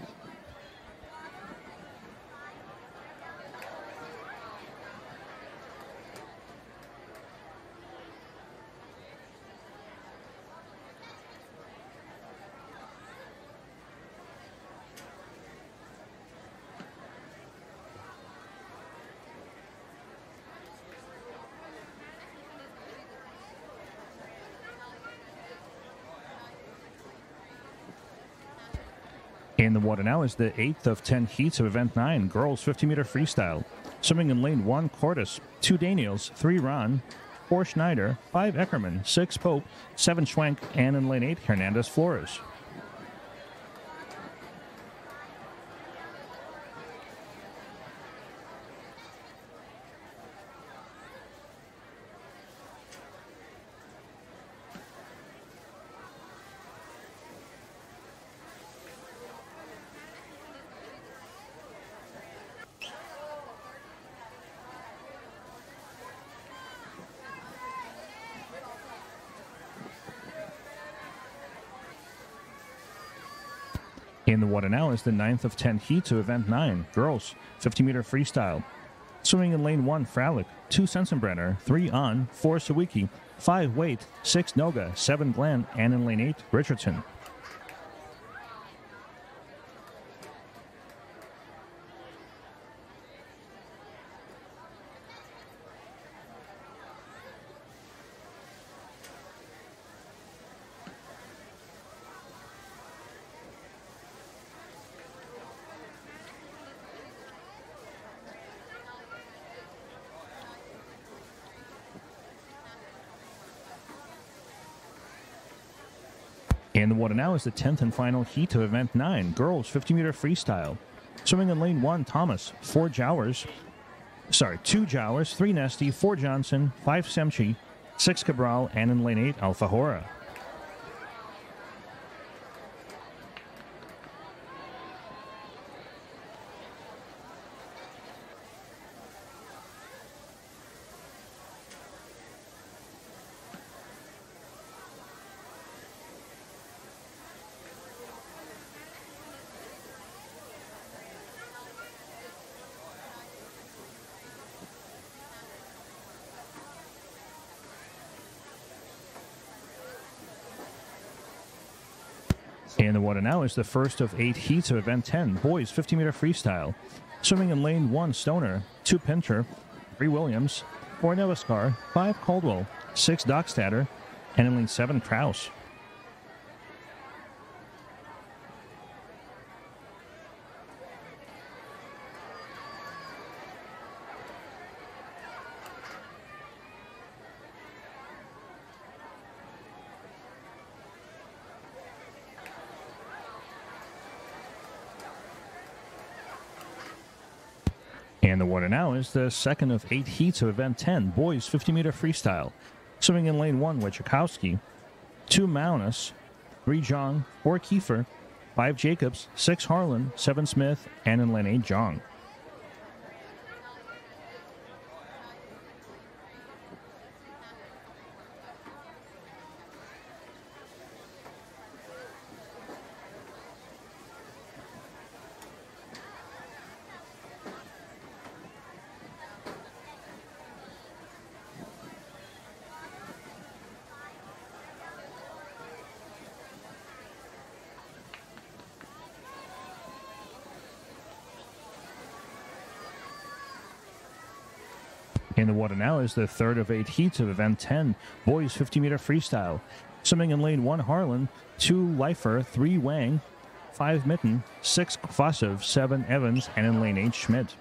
In the water now is the 8th of 10 heats of Event 9, girls 50-meter freestyle. Swimming in lane 1, Cordes, 2 Daniels, 3 Ron, 4 Schneider, 5 Eckerman, 6 Pope, 7 Schwenk, and in lane 8, Hernandez Flores. In the water now is the 9th of 10 heats of Event 9, girls, 50-meter freestyle. Swimming in lane 1, Fralick, 2 Sensenbrenner, 3 On, 4 Sawicki, 5 Wait, 6 Noga, 7 Glenn, and in lane 8, Richardson. In the water now is the 10th and final heat of Event 9, girls 50-meter freestyle. Swimming in lane 1, Thomas, 2 Jowers, 3 Nesty, 4 Johnson, 5 Semchi, 6 Cabral, and in lane 8, Alfajora. In the water now is the first of 8 heats of Event 10, boys 50-meter freestyle. Swimming in lane 1, Stoner, 2 Pinter, 3 Williams, 4 Nevaskar, 5 Caldwell, 6 Dockstader, and in lane 7, Kraus. And the water now is the second of 8 heats of Event 10, boys 50-meter freestyle. Swimming in lane 1, Wachakowski, 2 Maunus, 3 Jong, 4 Kiefer, 5 Jacobs, 6 Harlan, 7 Smith, and in lane 8, Jong. In the water now is the third of 8 heats of Event 10, boys 50-meter freestyle. Swimming in lane 1, Harlan, 2 Leifer, 3 Wang, 5 Mitten, 6 Kvasov, 7 Evans, and in lane 8, Schmidt.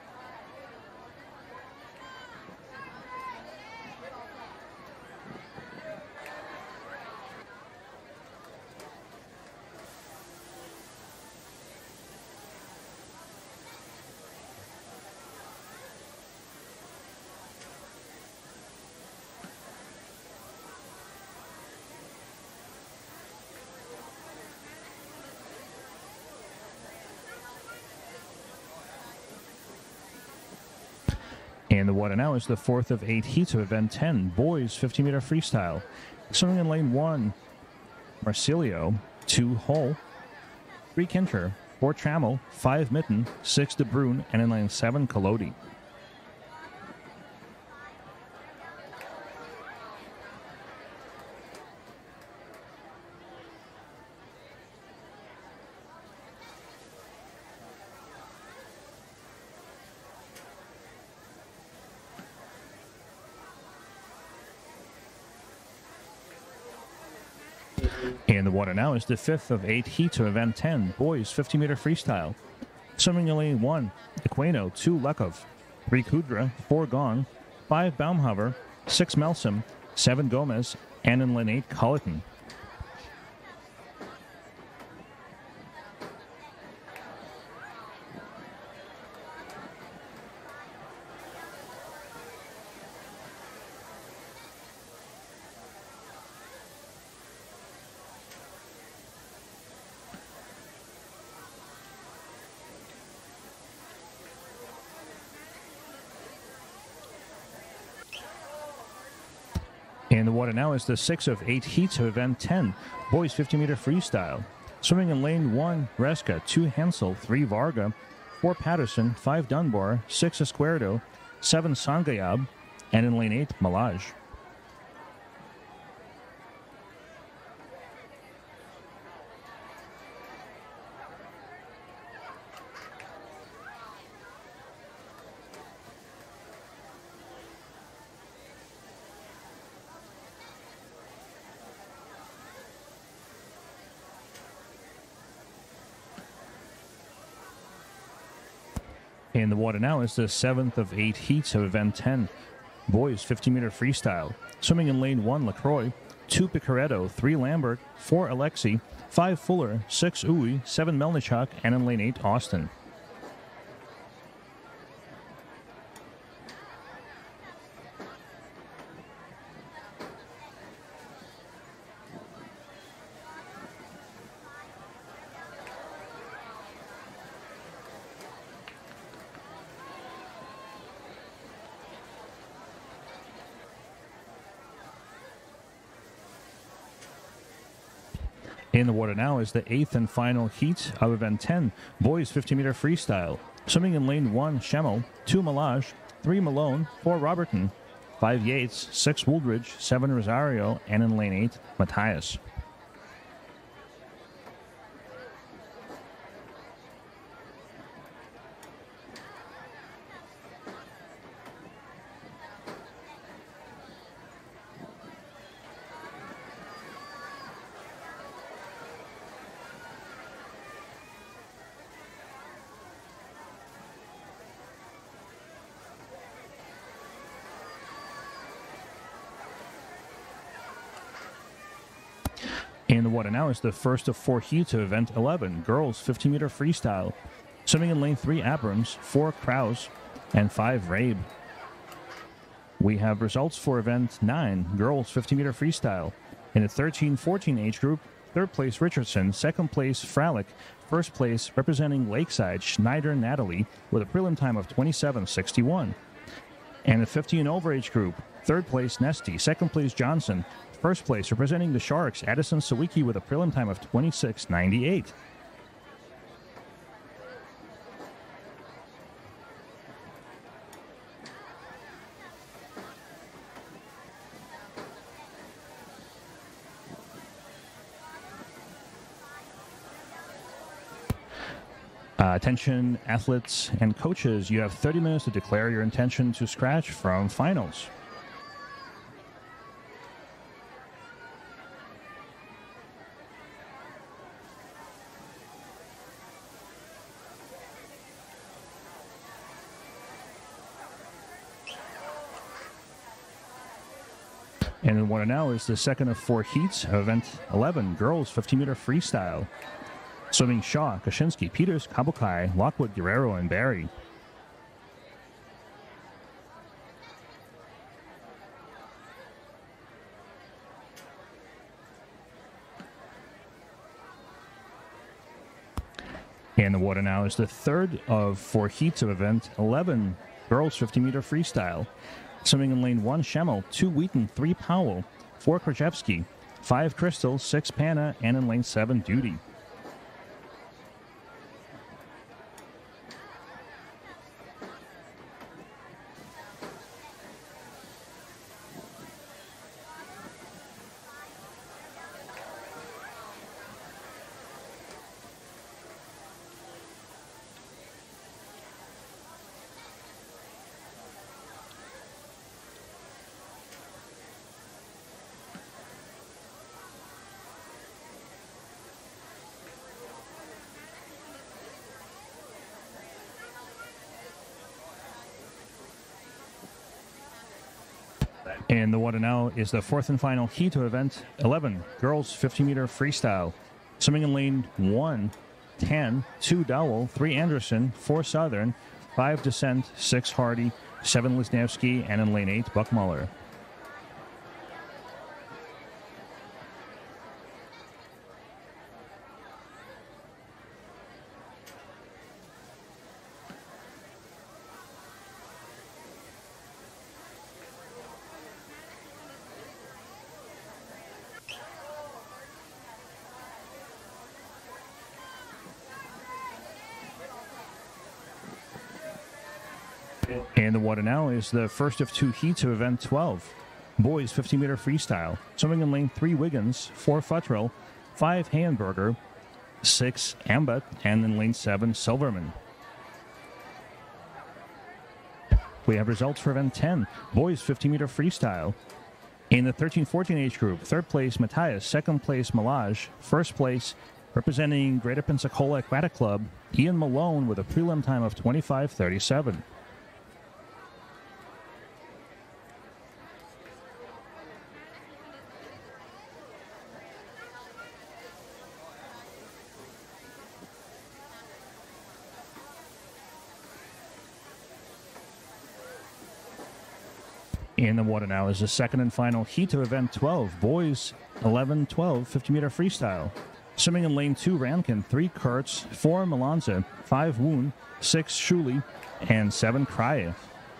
And the water now is the fourth of 8 heats of Event 10, boys 50-meter freestyle. Swimming in lane 1, Marsilio, 2 Hull, 3 Kincher, 4 Trammell, 5 Mitten, 6 De Bruin, and in lane 7, Collodi. In the water now is the fifth of 8 heats of event 10, boys 50-meter freestyle. Swimming in lane 1, Aquino, 2 Lekov, 3 Kudra, 4 Gong, 5 Baumhover, 6 Melsom, 7 Gomez, and in lane 8, Colleton. In the water now is the 6 of 8 heats of event 10, boys 50-meter freestyle. Swimming in lane 1, Reska, 2 Hensel, 3 Varga, 4 Patterson, 5 Dunbar, 6 Esquerdo, 7 Sangayab, and in lane 8, Malaj. In the water now is the 7th of 8 heats of event 10, boys 50-meter freestyle. Swimming in lane 1, LaCroix, 2 Picaretto, 3 Lambert, 4 Alexi, 5 Fuller, 6 Uwe, 7 Melnichuk, and in lane 8, Austin. In the water now is the 8th and final heat of event 10, boys 50-meter freestyle. Swimming in lane 1, Schemmel, 2 Malaj, 3 Malone, 4 Roberton, 5 Yates, 6 Wooldridge, 7 Rosario, and in lane 8, Matthias. In the water now is the first of 4 heats of event 11, girls 50-meter freestyle. Swimming in lane 3, Abrams, 4 Kraus, and 5 Rabe. We have results for event 9, girls 50-meter freestyle. In the 13-14 age group, 3rd place Richardson, 2nd place Fralick, 1st place representing Lakeside, Schneider Natalie, with a prelim time of 27:61. And the 50 and over age group, 3rd place Nesty, 2nd place Johnson, 1st place representing the Sharks, Addison Sawicki, with a prelim time of 26:98. Attention athletes and coaches, you have 30 minutes to declare your intention to scratch from finals. And in water now is the 2nd of 4 heats of event 11, girls 50-meter freestyle. Swimming Shaw, Kaczynski, Peters, Kabukai, Lockwood, Guerrero, and Barry. And the water now is the 3rd of 4 heats of event 11, girls 50-meter freestyle. Swimming in lane 1, Schemmel, 2 Wheaton, 3 Powell, 4 Krajewski, 5 Crystal, 6 Panna, and in lane 7, Duty. And the water now is the fourth and final heat of event 11, girls 50-meter freestyle. Swimming in lane 1, 10, 2 Dowell, 3 Anderson, 4 Southern, 5 Descent, 6 Hardy, 7 Lisnavsky, and in lane 8, Buckmuller. And the water now is the first of 2 heats of event 12. Boys 50-meter freestyle. Swimming in lane 3 Wiggins, 4 Futtrell, 5 Hamburger, 6 Ambut, and in lane 7 Silverman. We have results for event 10. Boys 50-meter freestyle. In the 13-14 age group, third place Matthias, second place Malaj, first place representing Greater Pensacola Aquatic Club, Ian Malone with a prelim time of 25:37. In the water now is the second and final heat of event 12. Boys 11-12 50-meter freestyle. Swimming in lane 2 Rankin, 3 Kurtz, 4 Melanza, 5 Woon, 6 Schuli, and 7 Kraya.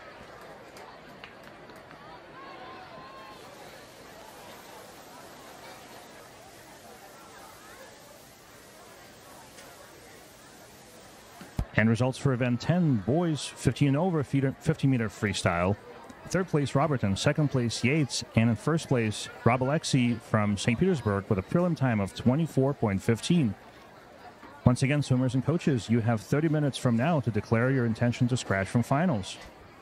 And results for event 10, boys 50 and over 50-meter freestyle. Third place Robertson, second place Yates, and in first place Rob Alexi from St. Petersburg with a prelim time of 24.15. Once again, swimmers and coaches, you have 30 minutes from now to declare your intention to scratch from finals.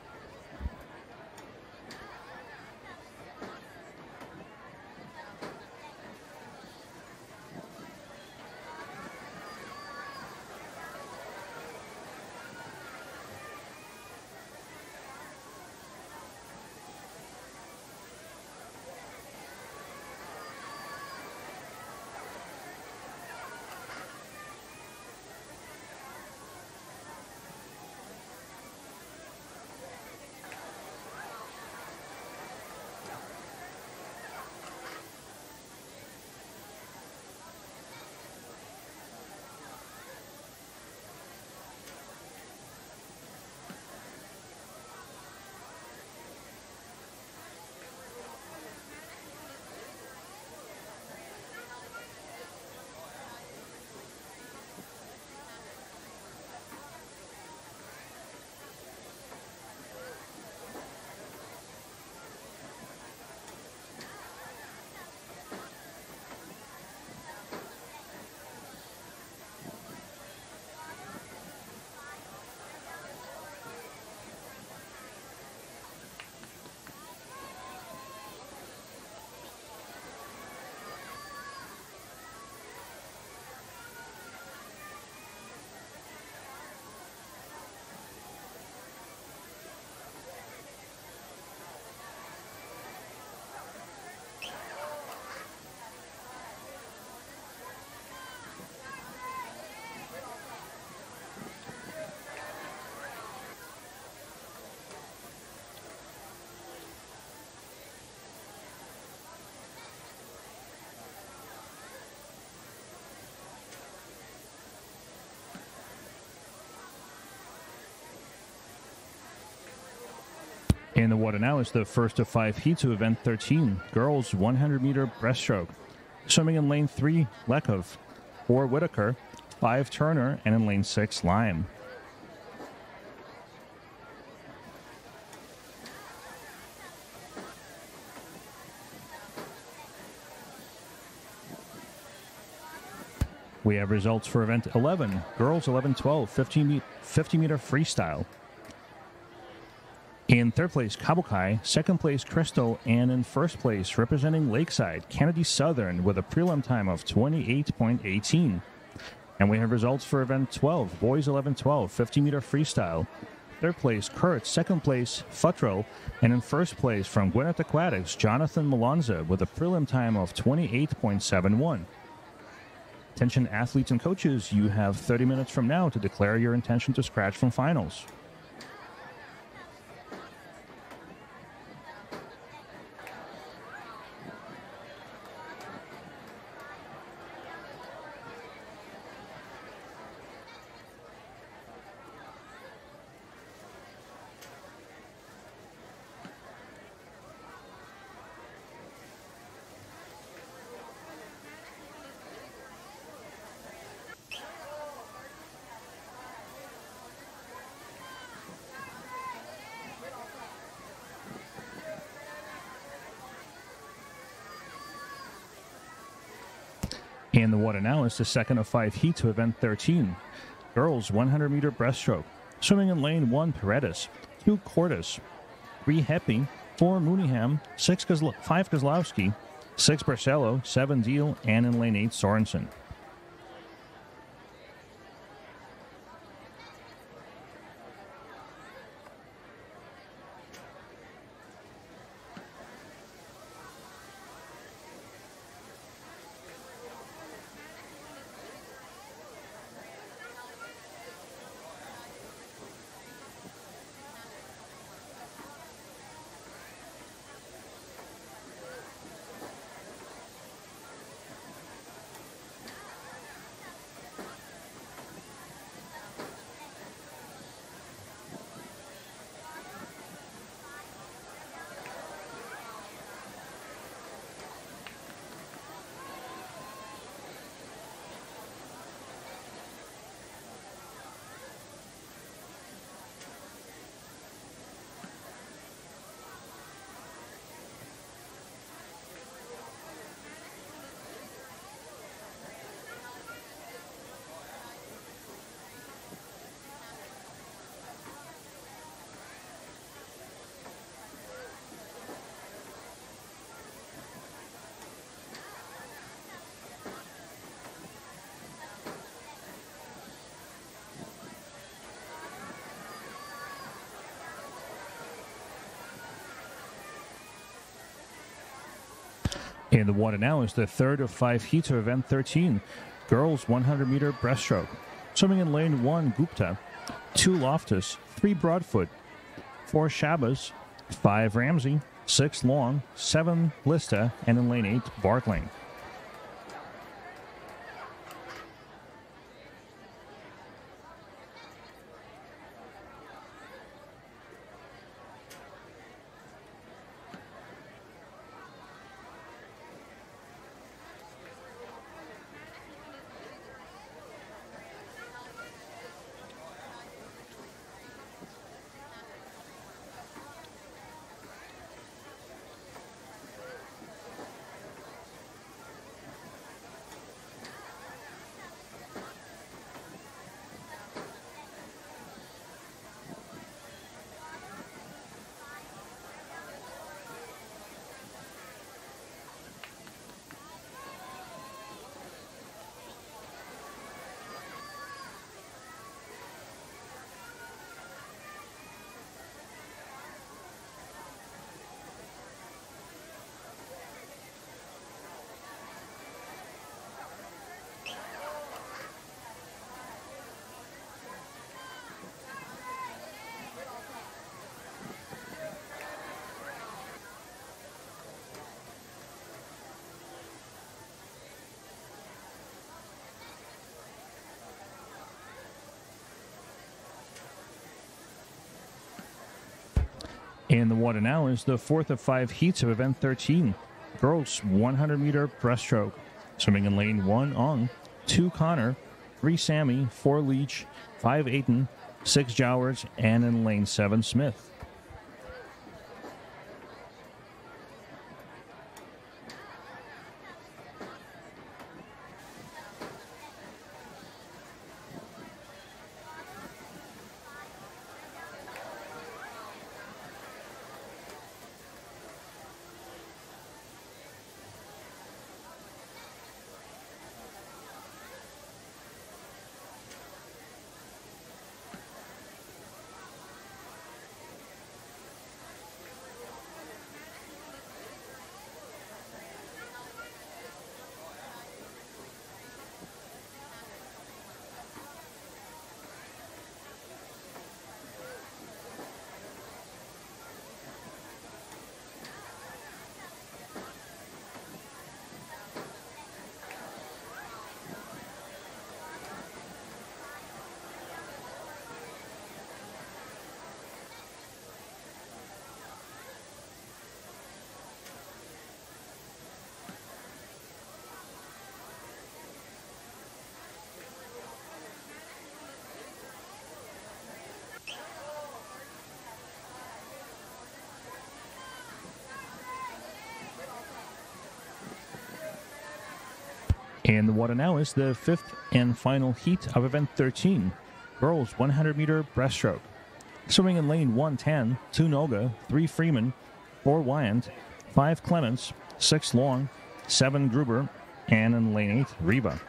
In the water now is the first of 5 heats of event 13, girls 100-meter breaststroke. Swimming in lane 3, Lekov, 4 Whitaker, 5 Turner, and in lane 6, Lime. We have results for event 11, girls 11-12, 50-meter freestyle. In third place, Kabukai, second place, Crystal, and in first place, representing Lakeside, Kennedy Southern with a prelim time of 28.18. And we have results for event 12, boys 11-12, 50-meter freestyle. Third place, Kurtz. Second place, Futro. And in first place, from Gwinnett Aquatics, Jonathan Malonza with a prelim time of 28.71. Attention athletes and coaches, you have 30 minutes from now to declare your intention to scratch from finals. In the water now is the second of 5 heats of event 13. Girls 100-meter breaststroke. Swimming in lane 1, Paredes. 2, Cordes. 3, Heppy. 4, Mooneyham. 5, Kozlowski. 6, Barcelo. 7, Deal. And in lane 8, Sorensen. In the water now is the third of 5 heats of event 13. Girls 100-meter breaststroke. Swimming in lane 1, Gupta. 2, Loftus. 3, Broadfoot. 4, Shabazz. 5, Ramsey. 6, Long. 7, Lista. And in lane 8, Bartling. In the water now is the fourth of 5 heats of event 13. Girls 100-meter breaststroke. Swimming in lane 1, Ong. 2, Connor. 3, Sammy. 4, Leach. 5, Aiton. 6, Jowers. And in lane 7, Smith. In the water now is the fifth and final heat of event 13, girls 100-meter breaststroke. Swimming in lane 110, 2 Noga, 3 Freeman, 4 Weyant, 5 Clements, 6 Long, 7 Gruber, and in lane 8, Reba.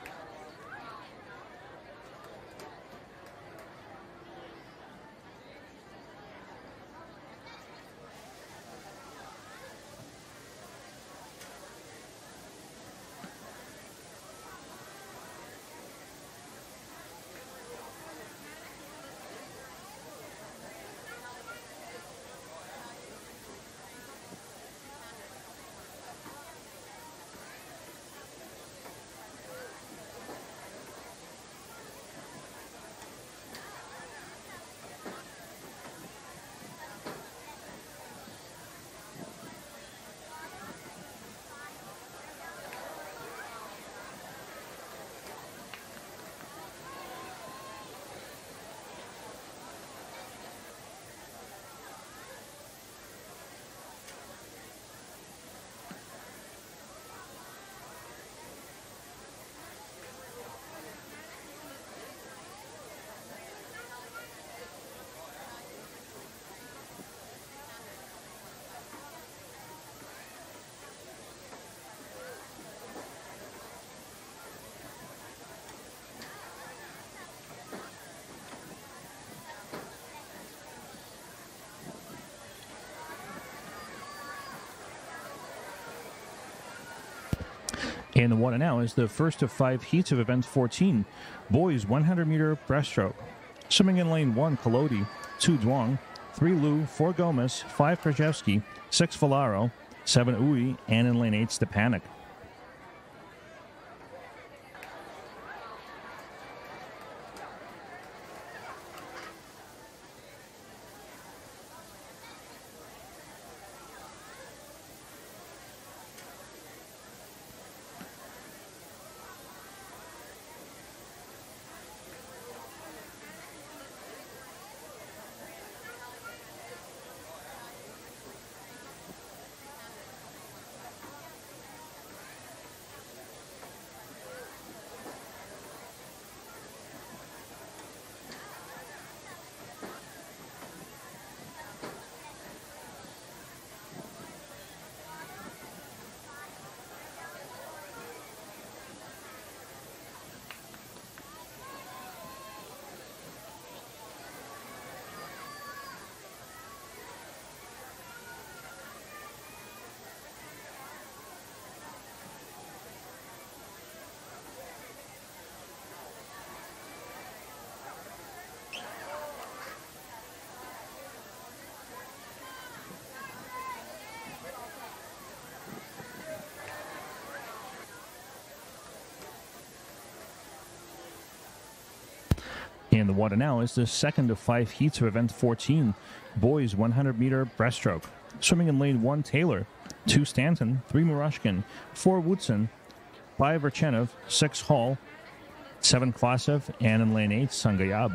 In the water now is the first of 5 heats of event 14, boys 100-meter breaststroke. Swimming in lane 1, Kolodi, 2 Duong, 3 Liu, 4 Gomez, 5 Krajewski, 6 Valaro, 7 Ui, and in lane 8, Stepanek. In the water now is the second of 5 heats of event 14, boys 100-meter breaststroke. Swimming in lane 1, Taylor, 2 Stanton, 3 Murushkin, 4 Woodson, 5 Verchenov, 6 Hall, 7 Klasev, and in lane 8, Sangayab.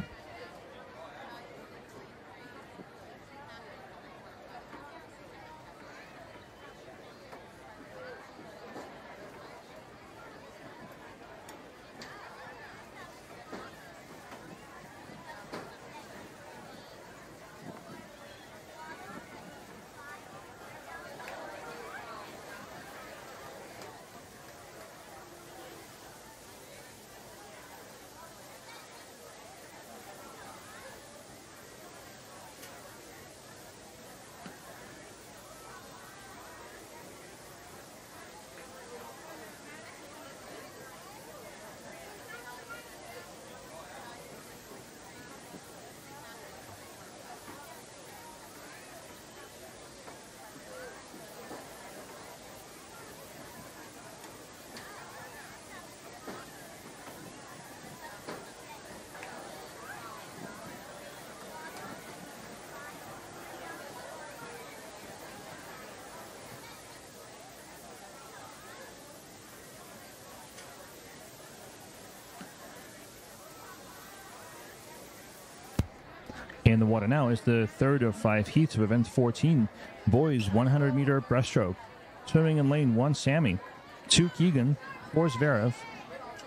In the water now is the third of 5 heats of event 14, boys 100-meter breaststroke. Swimming in lane 1, Sammy, 2 Keegan, 4 Zverev,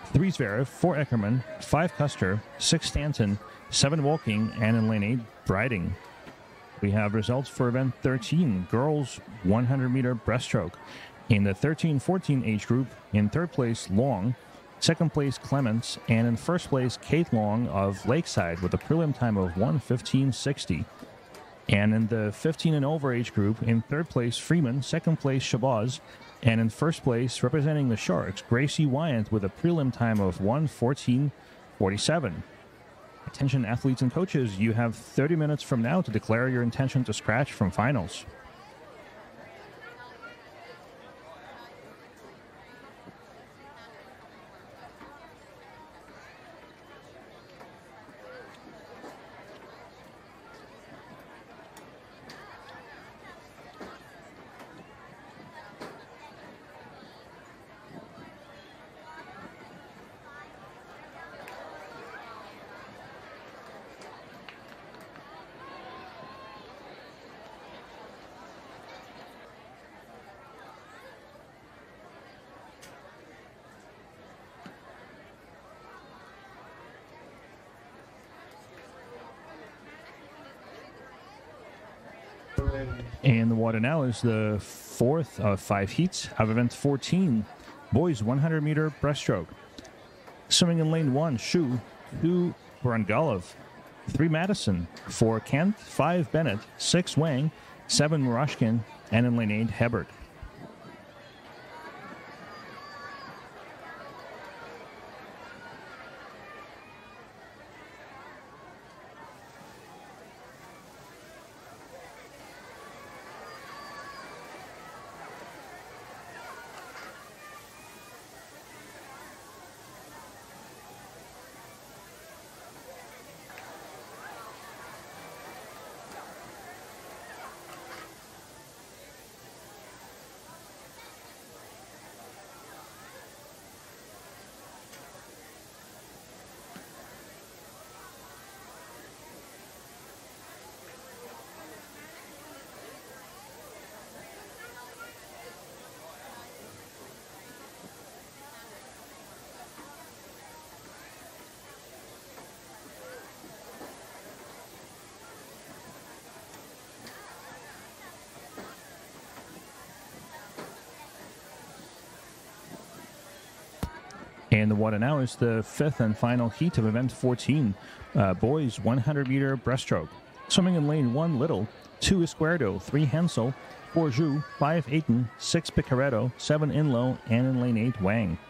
3 Zverev, 4 Eckerman, 5 Custer, 6 Stanton, 7 Walking, and in lane 8, Briding. We have results for event 13, girls 100-meter breaststroke. In the 13-14 age group, in third place, Long, second place, Clements, and in first place, Kate Long of Lakeside with a prelim time of 1:15.60. And in the 15 and over age group, in third place, Freeman, second place, Shabazz, and in first place, representing the Sharks, Gracie Weyant with a prelim time of 1:14.47. Attention athletes and coaches, you have 30 minutes from now to declare your intention to scratch from finals. And the water now is the fourth of 5 heats of event 14, boys 100-meter breaststroke. Swimming in lane 1, Shu, 2 Barangalov, 3 Madison, 4 Kent, 5 Bennett, 6 Wang, 7 Murashkin, and in lane 8, Hebert. And the water now is the 5th and final heat of event 14, boys 100-meter breaststroke. Swimming in lane 1, Little, 2 Izquierdo, 3 Hensel, 4 Zhu, 5 Aiton, 6 Picaretto, 7 Inlow, and in lane 8, Wang.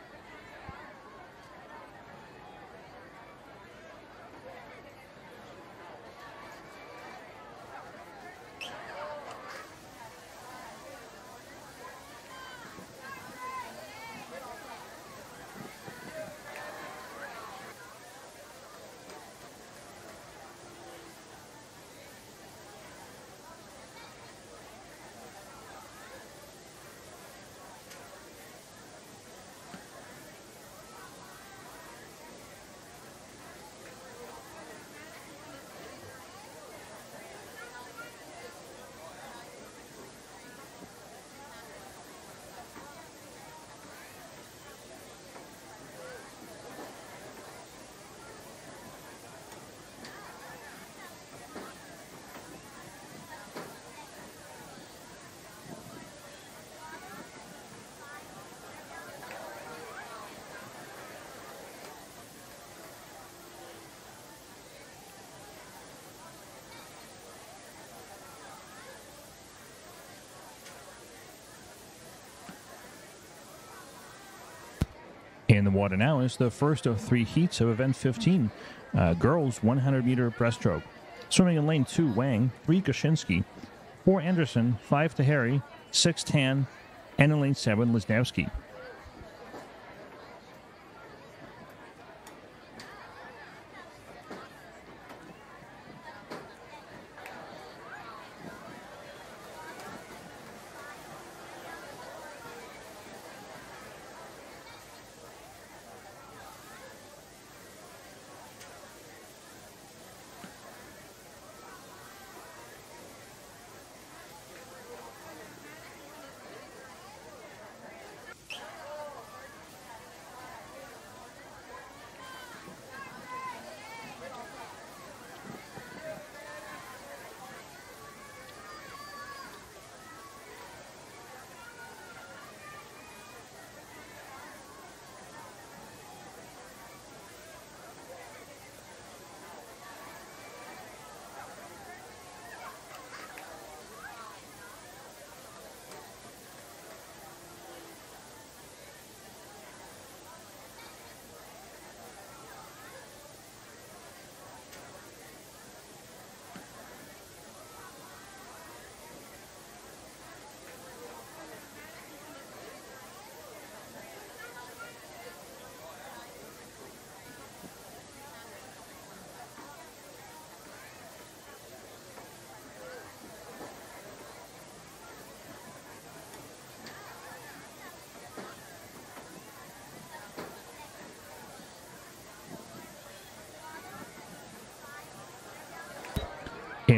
In the water now is the first of 3 heats of event 15, girls 100-meter breaststroke. Swimming in lane 2, Wang, 3 Goshinsky, 4 Anderson, 5 Tahari, 6 Tan, and in lane 7, Lisnowski.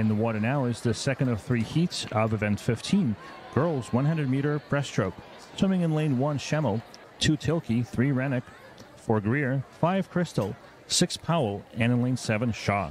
In the water now is the second of 3 heats of event 15, girls 100-meter breaststroke. Swimming in lane 1, Schemmel, 2 Tilke, 3 Rennick, 4 Greer, 5 Crystal, 6 Powell, and in lane 7, Shaw.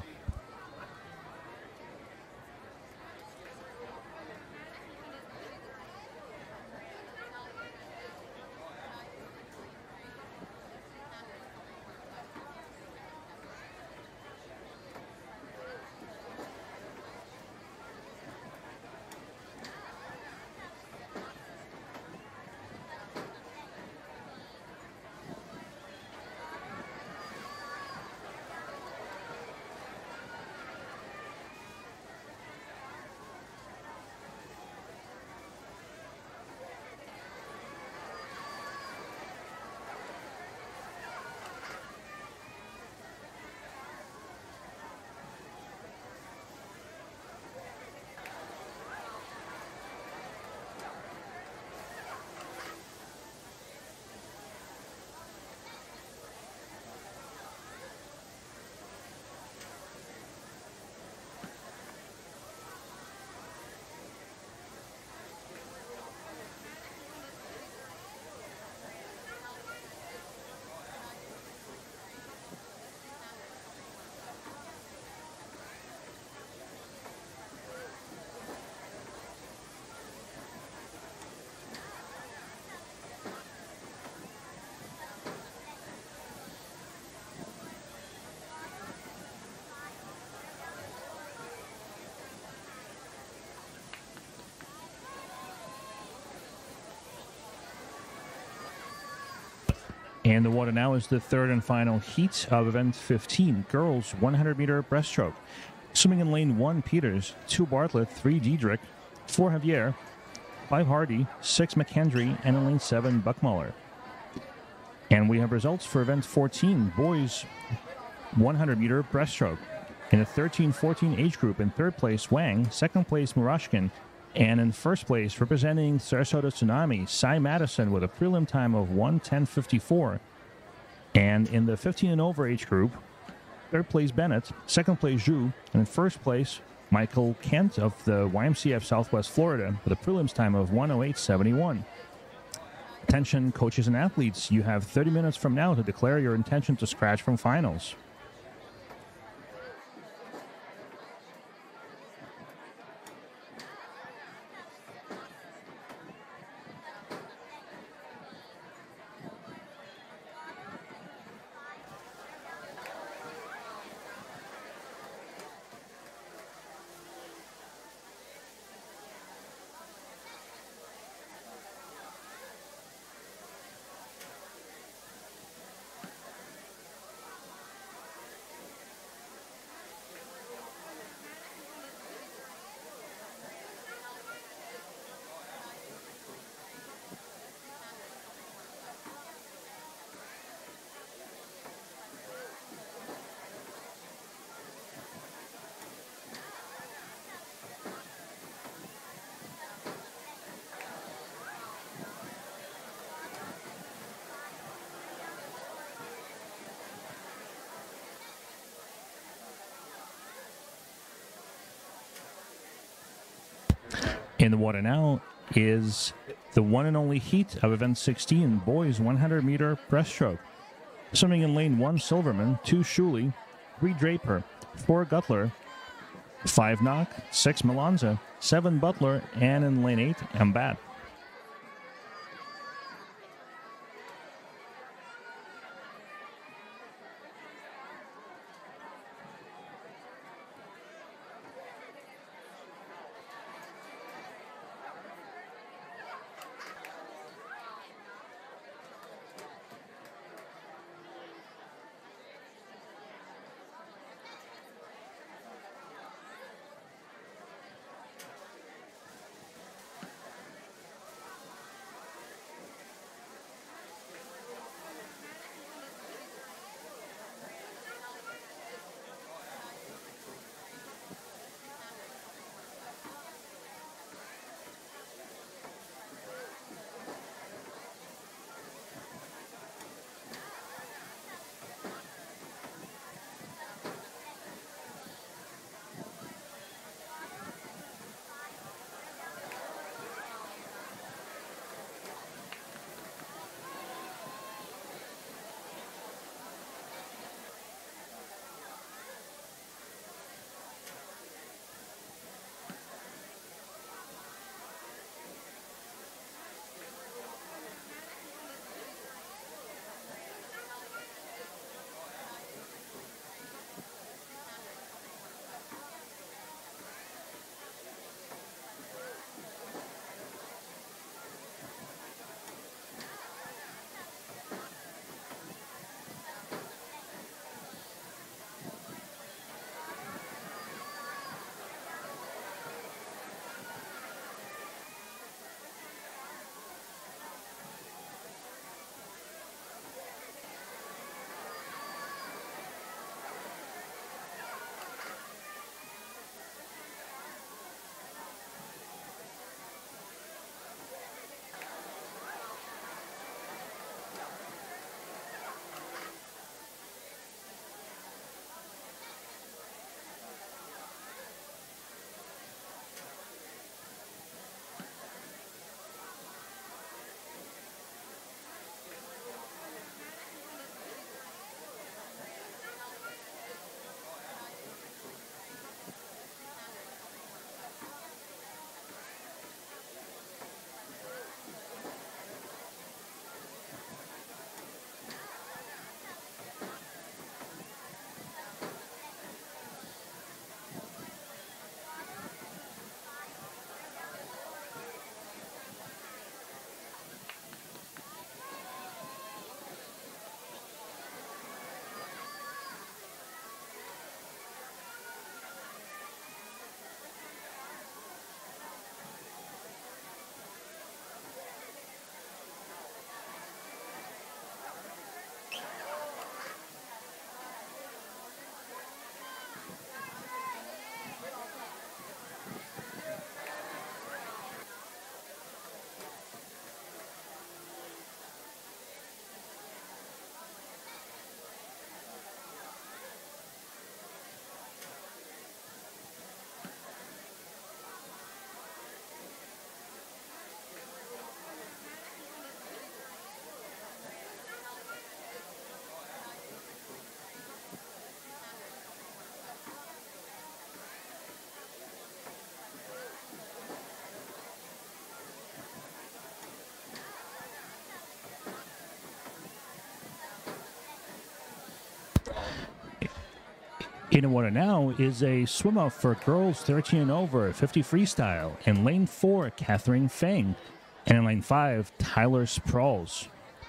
And the water now is the third and final heat of event 15, girls 100-meter breaststroke. Swimming in lane 1, Peters, 2 Bartlett, 3 Diedrich, 4 Javier, 5 Hardy, 6 McHenry, and in lane 7, Buckmuller. And we have results for event 14, boys 100-meter breaststroke. In the 13-14 age group, in third place, Wang, second place, Murashkin, and in first place, representing Sarasota Tsunami, Cy Madison with a prelim time of 1:10.54. And in the 15 and over age group, third place Bennett, second place Zhu, and in first place, Michael Kent of the YMCF Southwest Florida with a prelims time of 1:08.71. Attention coaches and athletes, you have 30 minutes from now to declare your intention to scratch from finals. In the water now is the one and only heat of event 16, boys 100-meter breaststroke. Swimming in lane 1, Silverman, 2 Schuley, 3 Draper, 4 Gutler, 5 Knock, 6 Melanza, 7 Butler, and in lane 8, Ambat. In water now is a swim-up for girls 13 and over, 50 freestyle. In lane 4, Catherine Fang. And in lane 5, Tyler Sproles.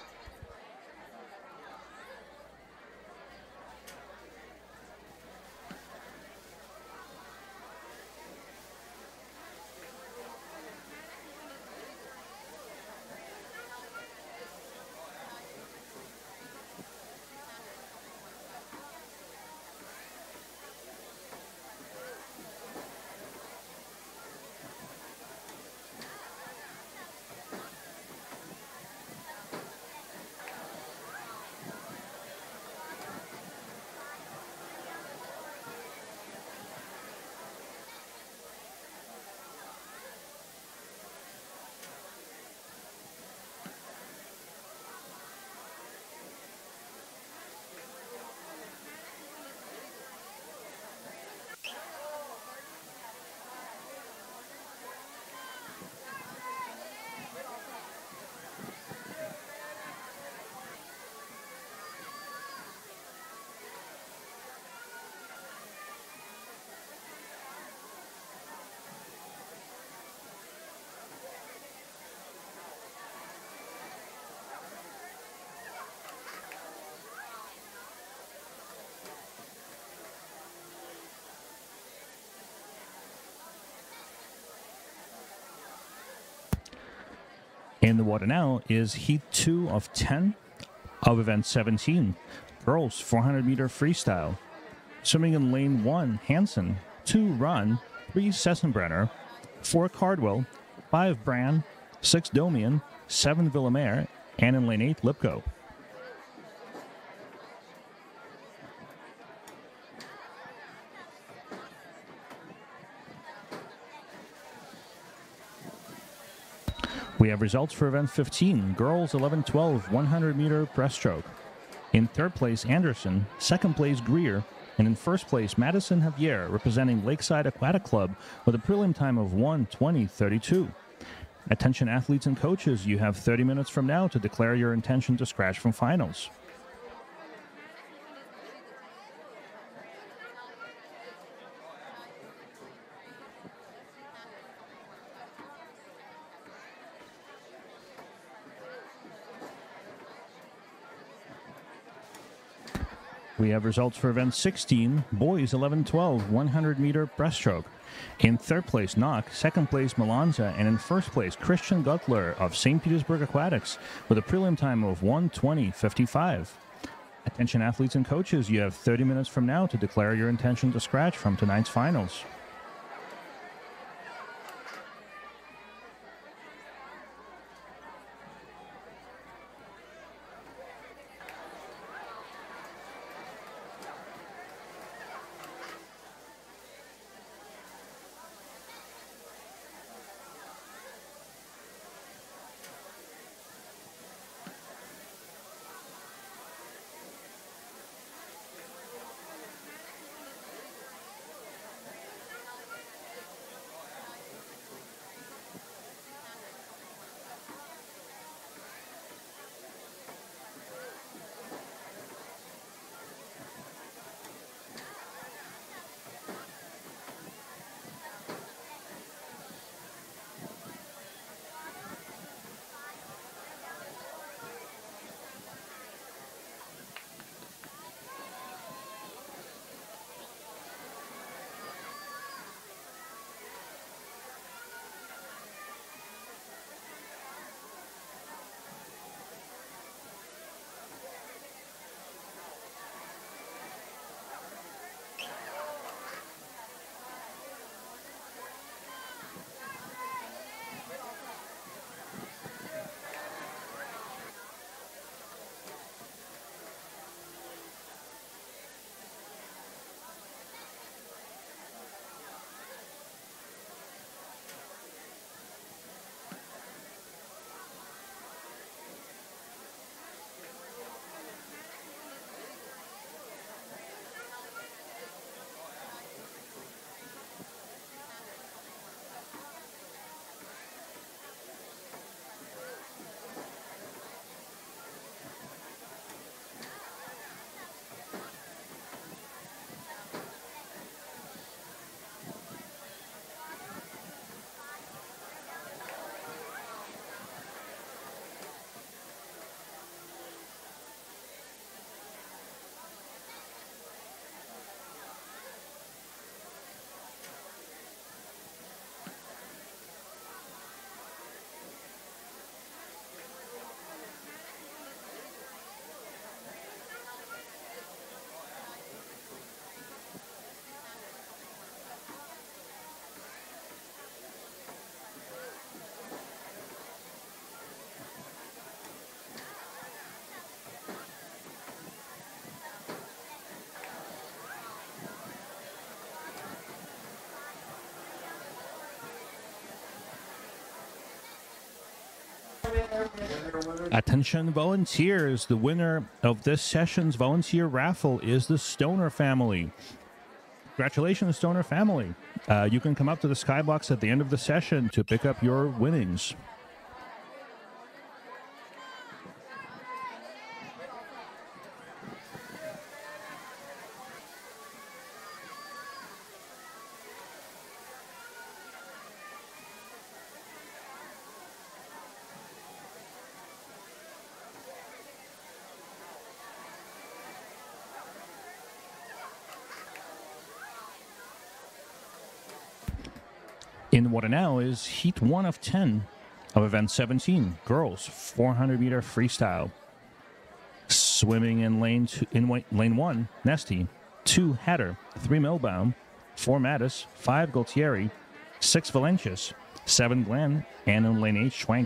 In the water now is Heat 2 of 10 of Event 17, girls 400-meter freestyle. Swimming in lane 1, Hansen, 2, Ron, 3, Sessenbrenner, 4, Cardwell, 5, Brand, 6, Domian, 7, Villamere, and in lane 8, Lipko. We have results for Event 15, girls 11-12, 100-meter breaststroke. In third place, Anderson, second place, Greer, and in first place, Madison Javier, representing Lakeside Aquatic Club with a prelim time of 1:20.32. Attention athletes and coaches, you have 30 minutes from now to declare your intention to scratch from finals. We have results for Event 16, boys 11-12, 100-meter breaststroke. In third place, Nock, second place, Melanza, and in first place, Christian Gutler of St. Petersburg Aquatics with a prelim time of 1:20.55. Attention athletes and coaches, you have 30 minutes from now to declare your intention to scratch from tonight's finals. Attention volunteers, the winner of this session's volunteer raffle is the Stoner family. Congratulations, Stoner family. You can come up to the skybox at the end of the session to pick up your winnings. In the water now is Heat 1 of 10 of Event 17, Girls 400-meter freestyle. Swimming in lane 1, Nesty, 2 Hatter, 3 Milbaum, 4 Mattis, 5 Gualtieri, 6 Valencius, 7 Glenn, and in lane 8, Schwenk.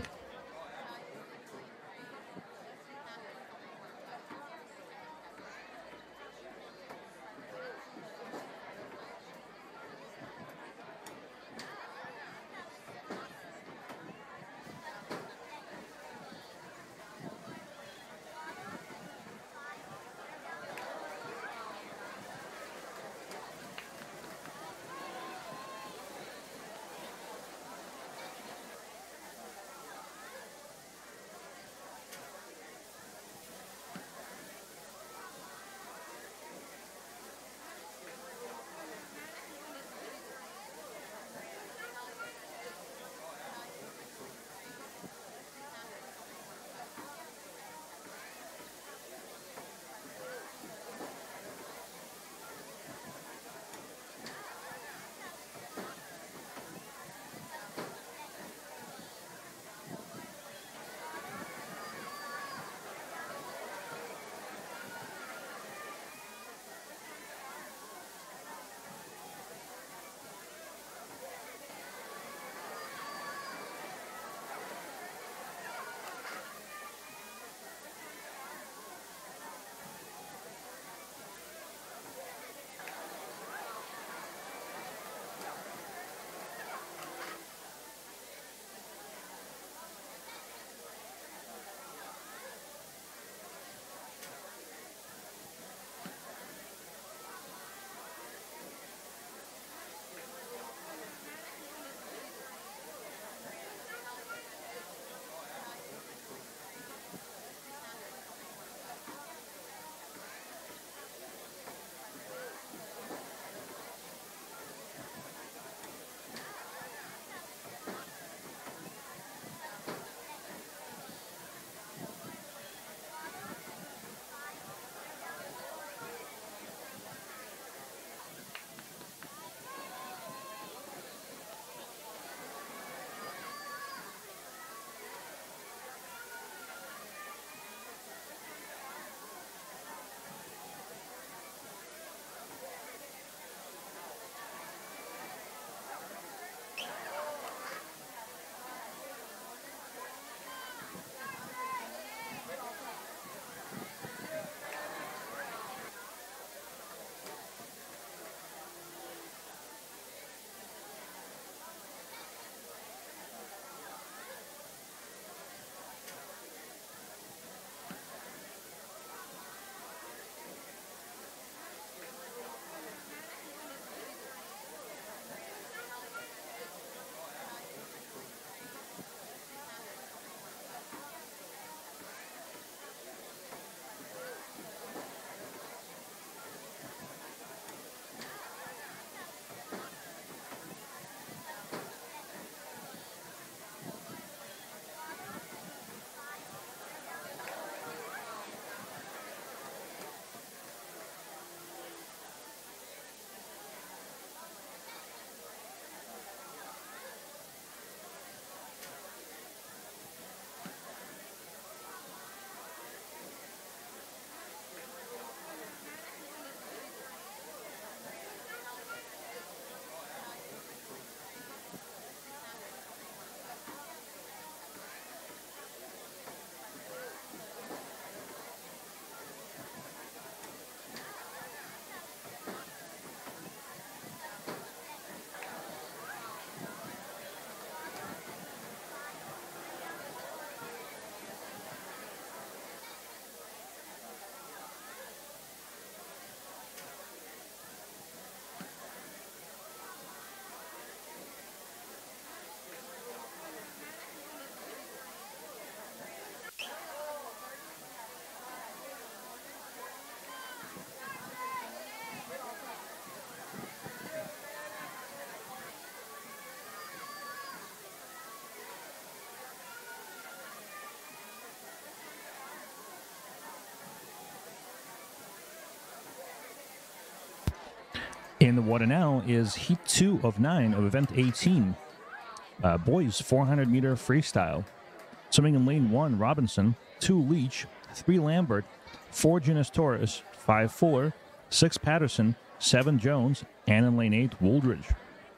the water now is Heat 2 of 9 of Event 18. Boys 400-meter freestyle. Swimming in lane 1, Robinson, 2, Leach, 3, Lambert, 4, Ginnis Torres, 5, Fuller, 6, Patterson, 7, Jones, and in lane 8, Wooldridge.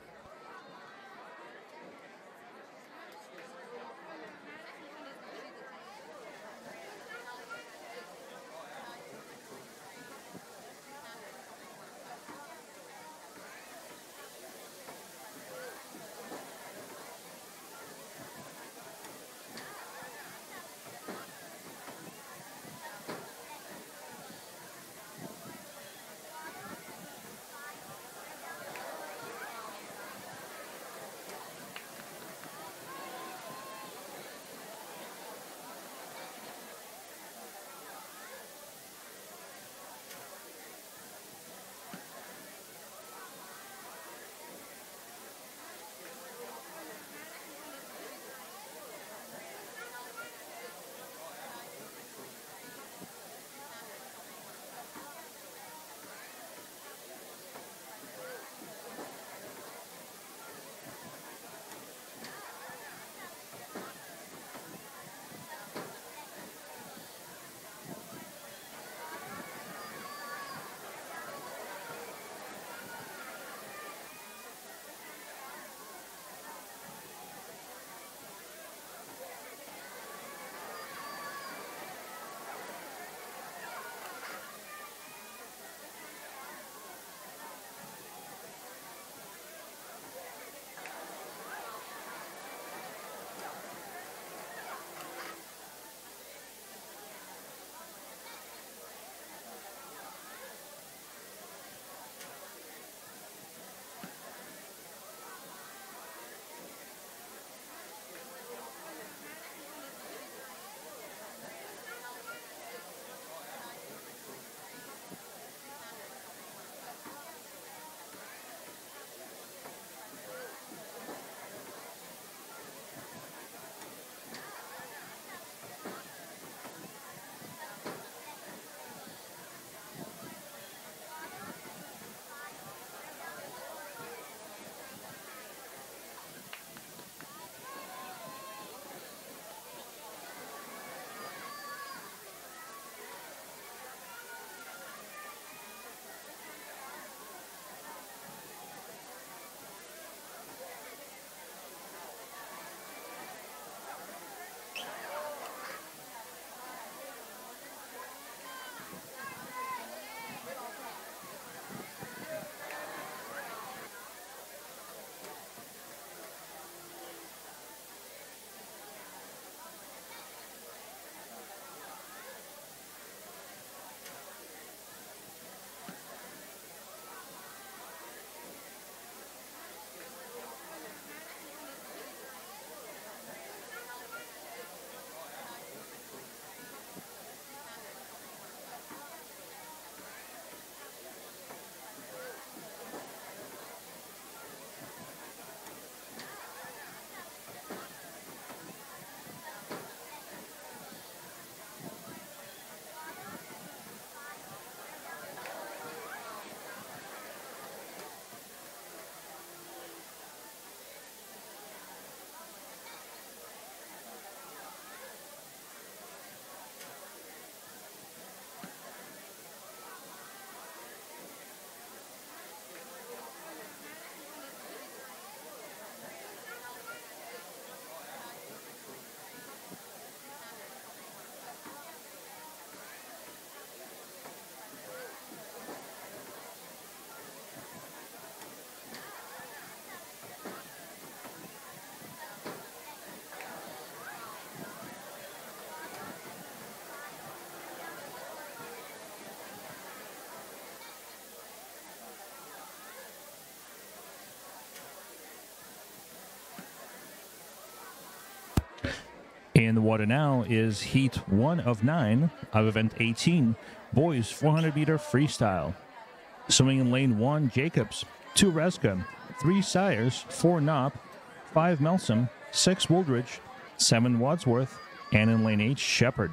In the water now is Heat 1 of 9 of Event 18, Boys 400-meter freestyle. Swimming in lane 1, Jacobs, 2, Reska, 3, Sires, 4, Knopp, 5, Melsom, 6, Wooldridge, 7, Wadsworth, and in lane 8, Shepard.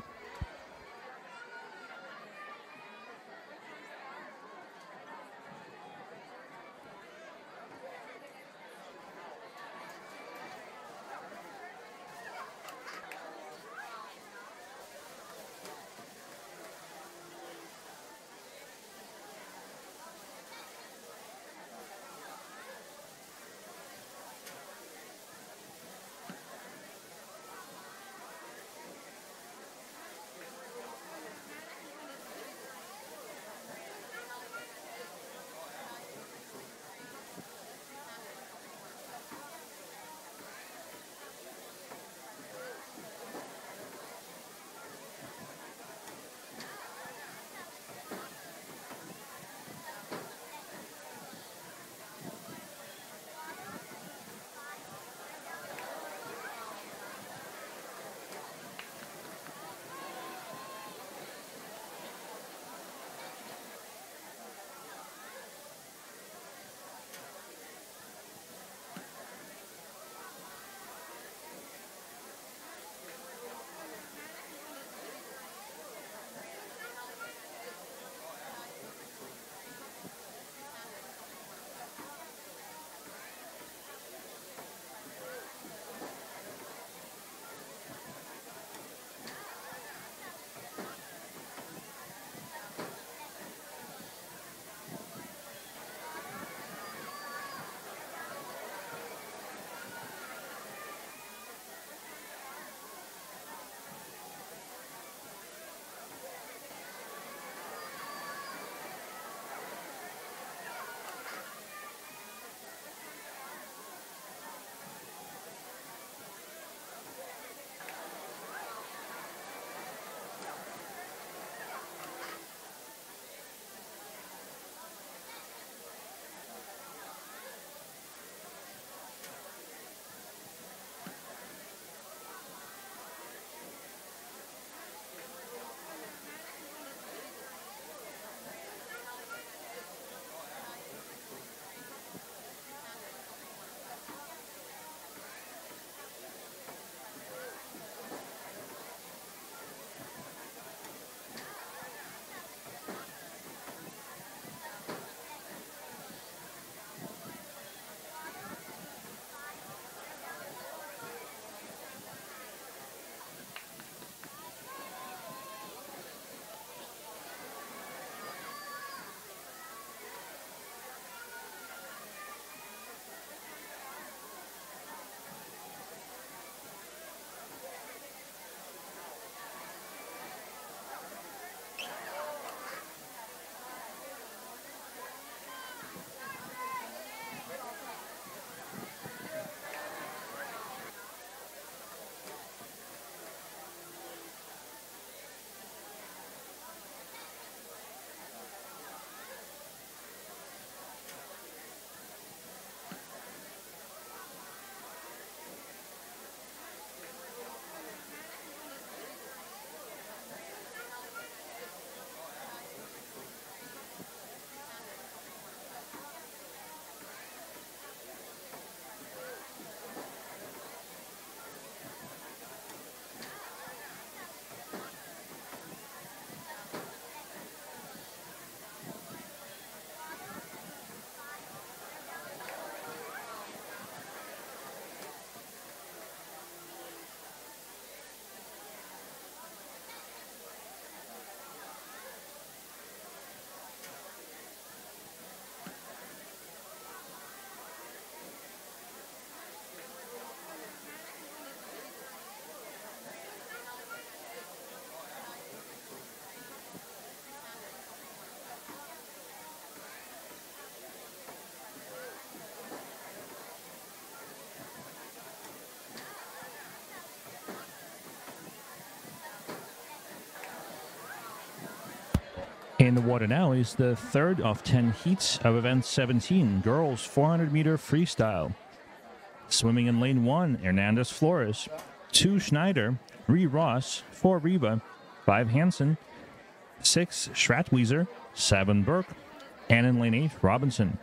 In the water now is the third of 10 heats of event 17, girls 400-meter freestyle. Swimming in lane 1, Hernandez Flores, 2 Schneider, 3 Ross, 4 Reba, 5 Hansen, 6 Schratwieser, 7 Burke, and in lane 8, Robinson.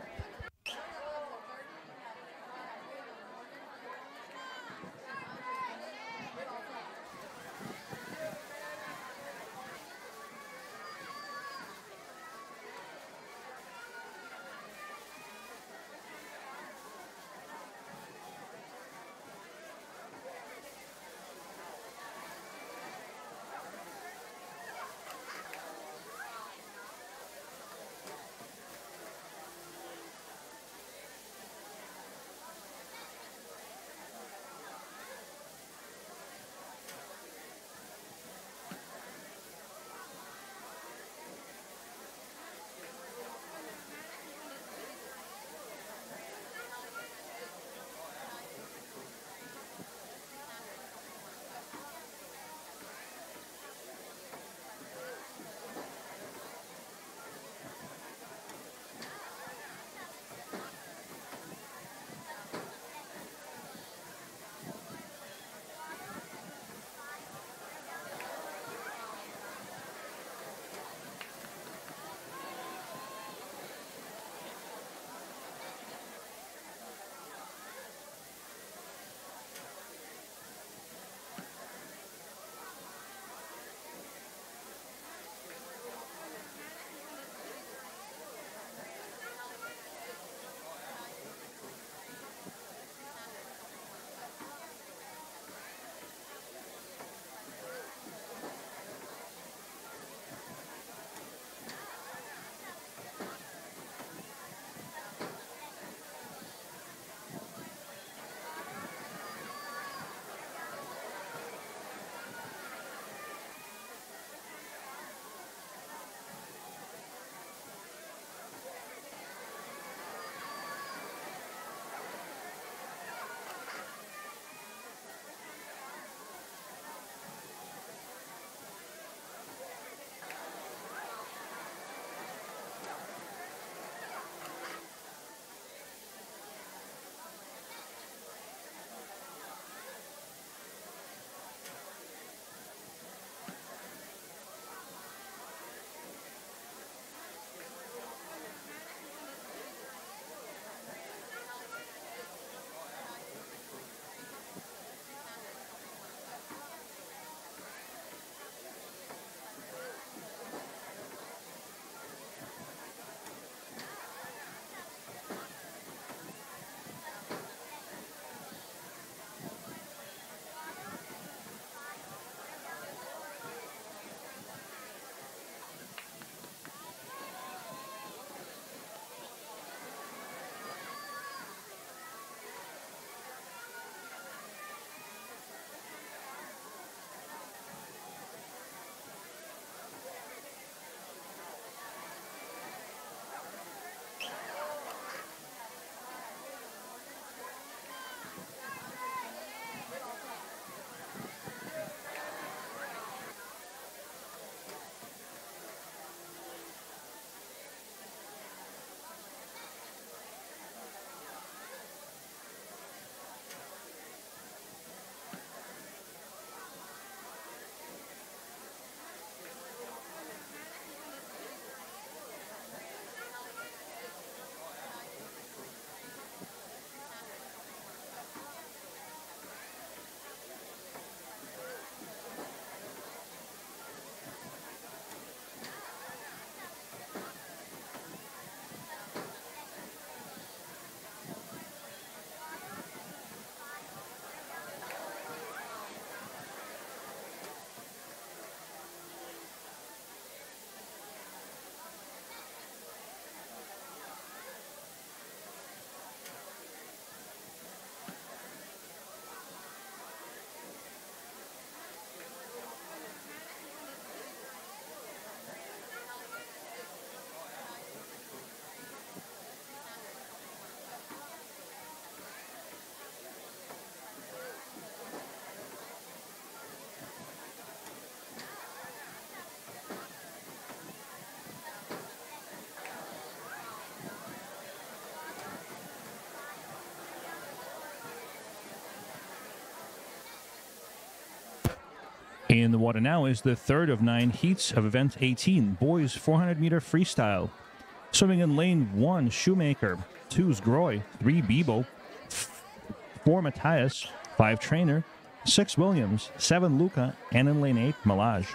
In the water now is the third of 9 heats of event 18, boys 400-meter freestyle. Swimming in lane 1, Shoemaker, 2 Zgroy, 3 Bibo, 4 Matthias, 5 Trainer, 6 Williams, 7 Luca, and in lane 8, Malaj.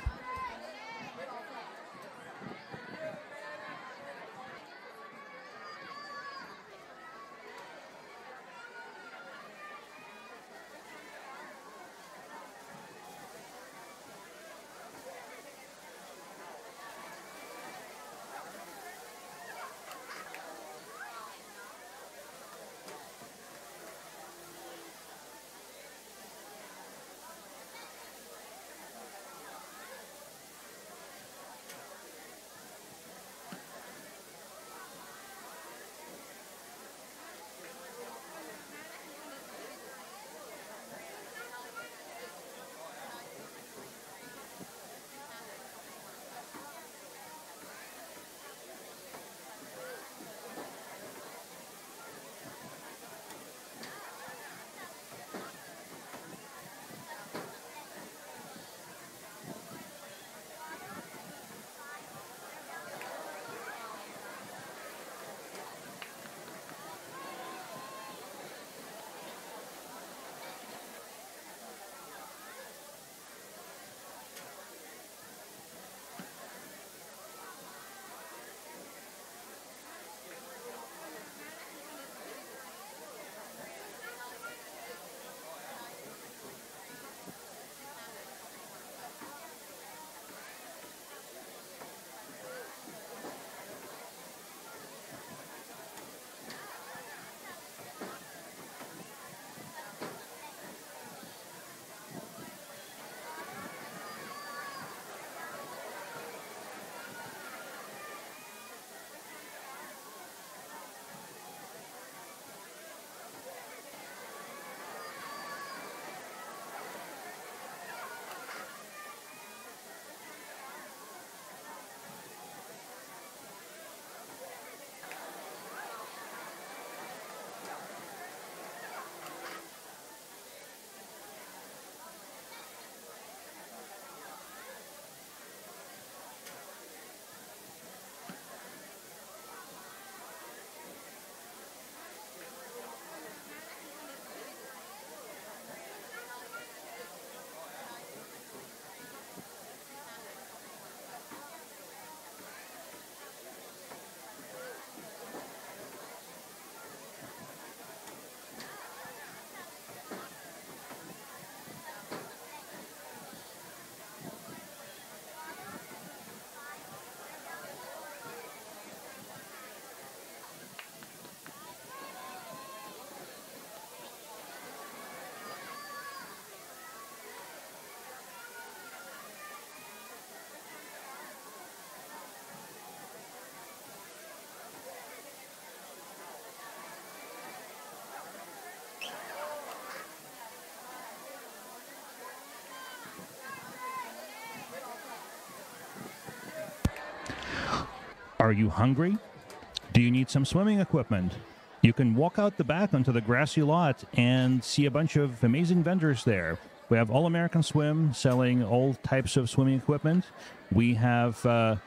Are you hungry? Do you need some swimming equipment? You can walk out the back onto the grassy lot and see a bunch of amazing vendors there. We have All American Swim selling all types of swimming equipment. We have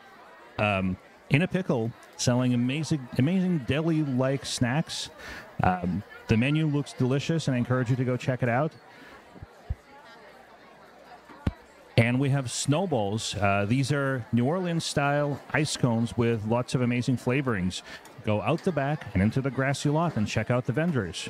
In a Pickle selling amazing deli-like snacks. The menu looks delicious, and I encourage you to go check it out. And we have Snowballs. These are New Orleans-style ice cones with lots of amazing flavorings. Go out the back and into the grassy lot and check out the vendors.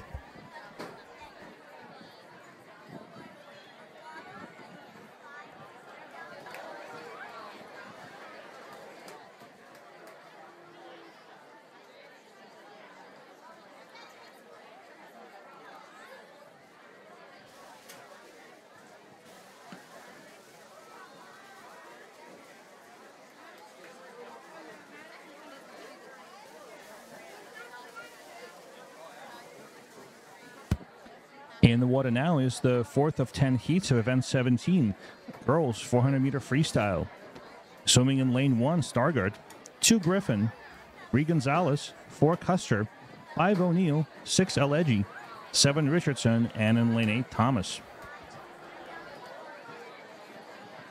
In the water now is the fourth of 10 heats of event 17, girls 400-meter freestyle. Swimming in lane 1, Stargard, 2 Griffin, 3 Gonzalez, 4 Custer, 5 O'Neill, 6 Eleggi, 7 Richardson, and in lane 8, Thomas.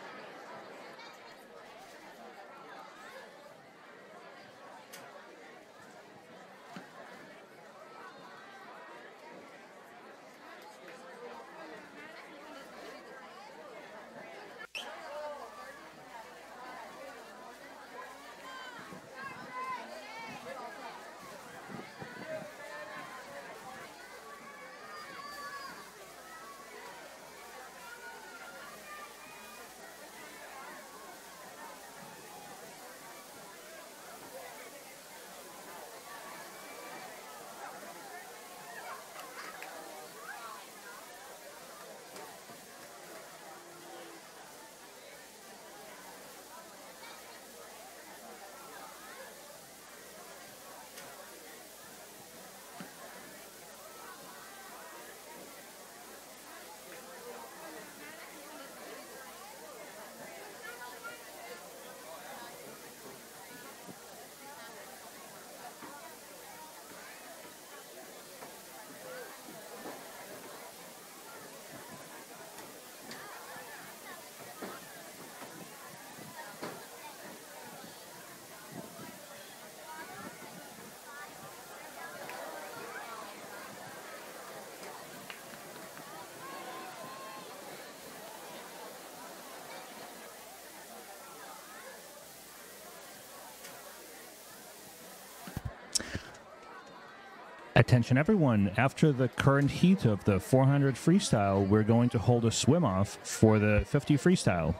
Attention everyone, after the current heat of the 400 freestyle, we're going to hold a swim-off for the 50 freestyle.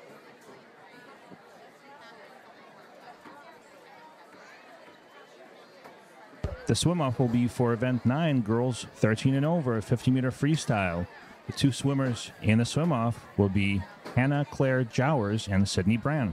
The swim-off will be for event 9, girls 13 and over, 50-meter freestyle. The two swimmers in the swim-off will be Hannah Claire Jowers and Sydney Brand.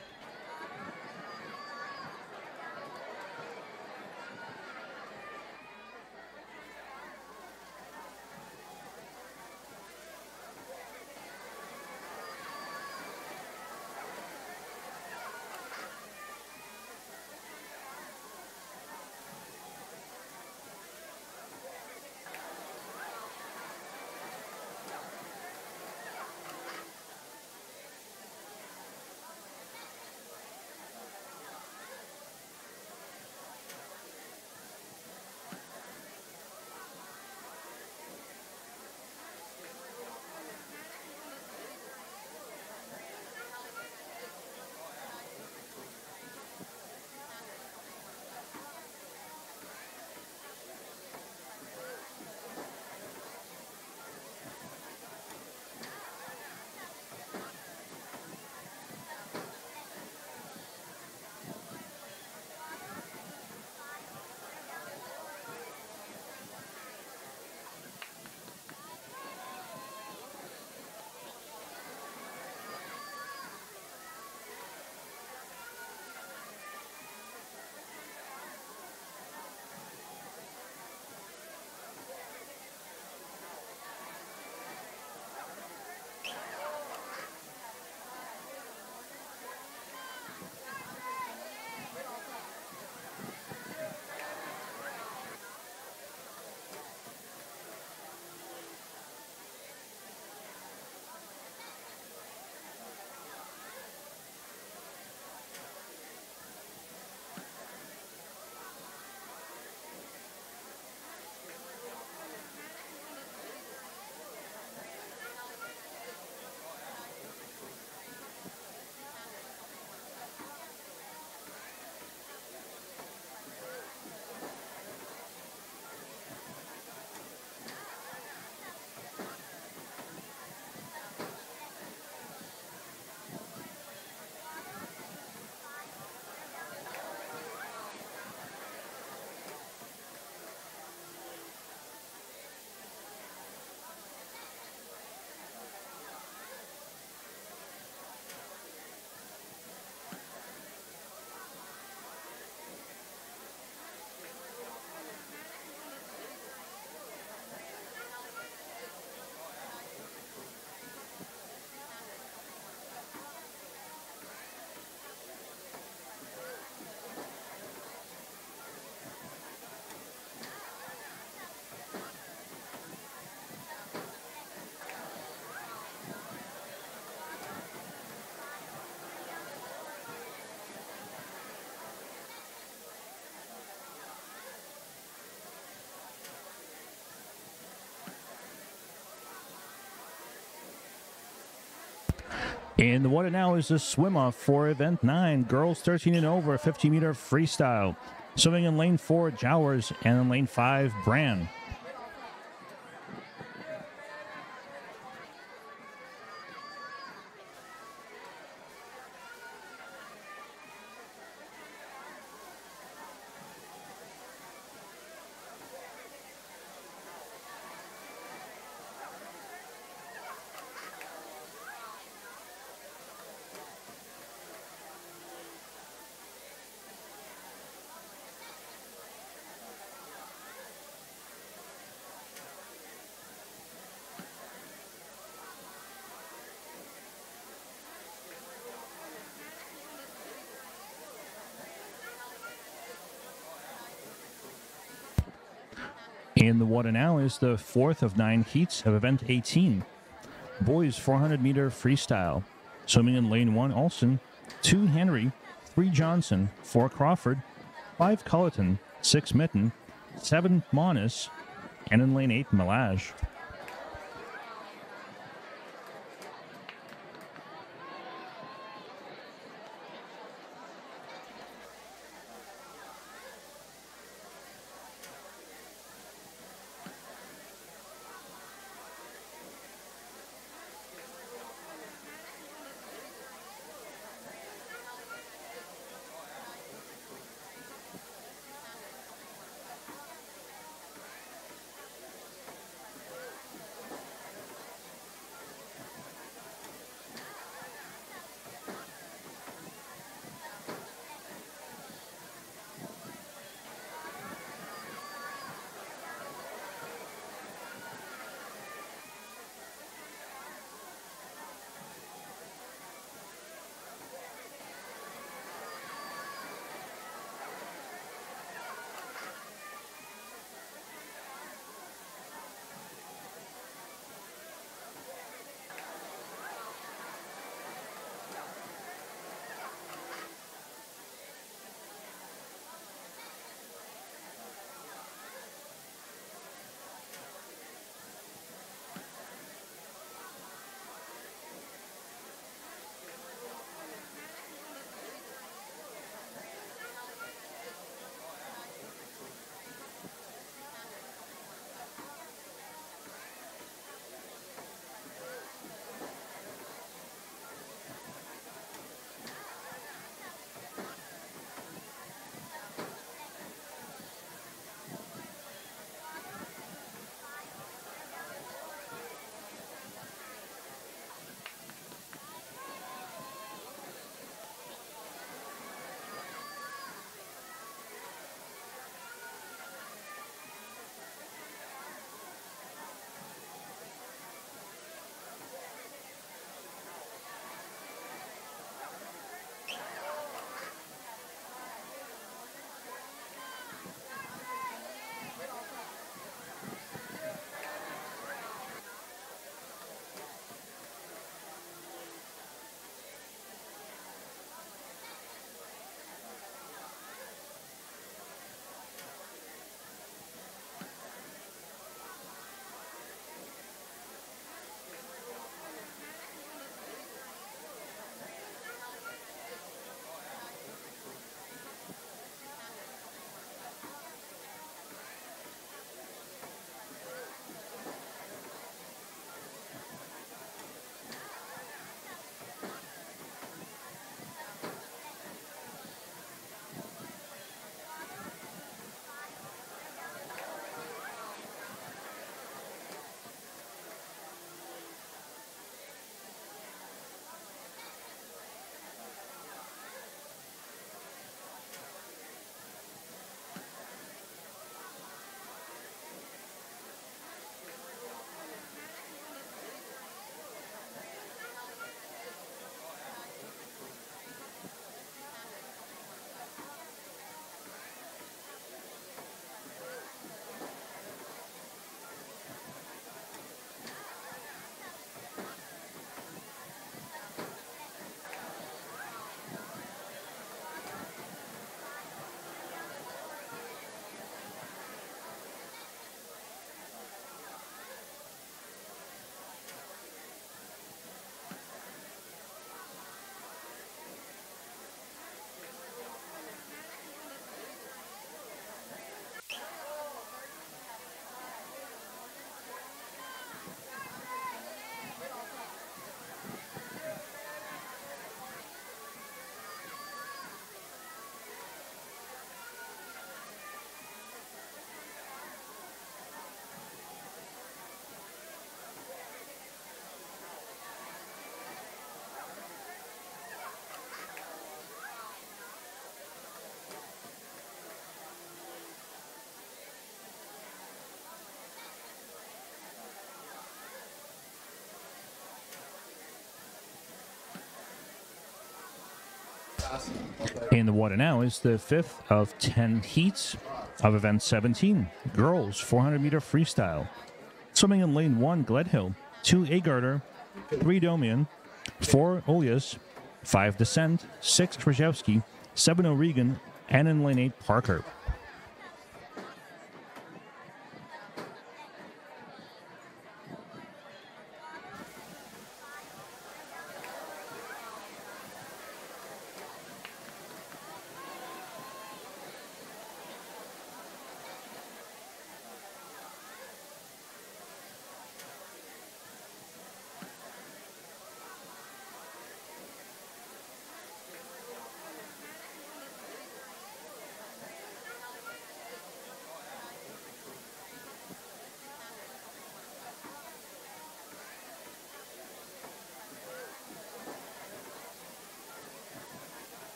And the what now is the swim-off for event 9, girls 13 and over, 50-meter freestyle. Swimming in lane 4, Jowers, and in lane 5, Brand. And the water now is the 4th of 9 heats of event 18. Boys 400-meter freestyle. Swimming in lane 1, Olson, 2 Henry, 3 Johnson, 4 Crawford, 5 Culleton, 6 Mitten, 7 Monis, and in lane 8, Melage. In the water now is the fifth of 10 heats of event 17, girls 400-meter freestyle. Swimming in lane 1, Gledhill, 2 A-girder, 3 Domian, 4 Olias, 5 Descent, 6 Krzyzewski, 7 O'Regan, and in lane 8, Parker.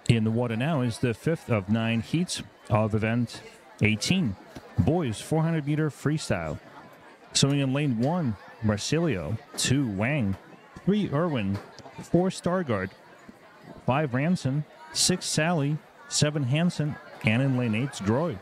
In the water now is the fifth of 9 heats of event 18. Boys 400-meter freestyle. Swimming in lane 1, Marcilio. 2, Wang. 3, Irwin. 4, Stargard. 5, Ranson. 6, Sally. 7, Hansen. And in lane 8's Droid.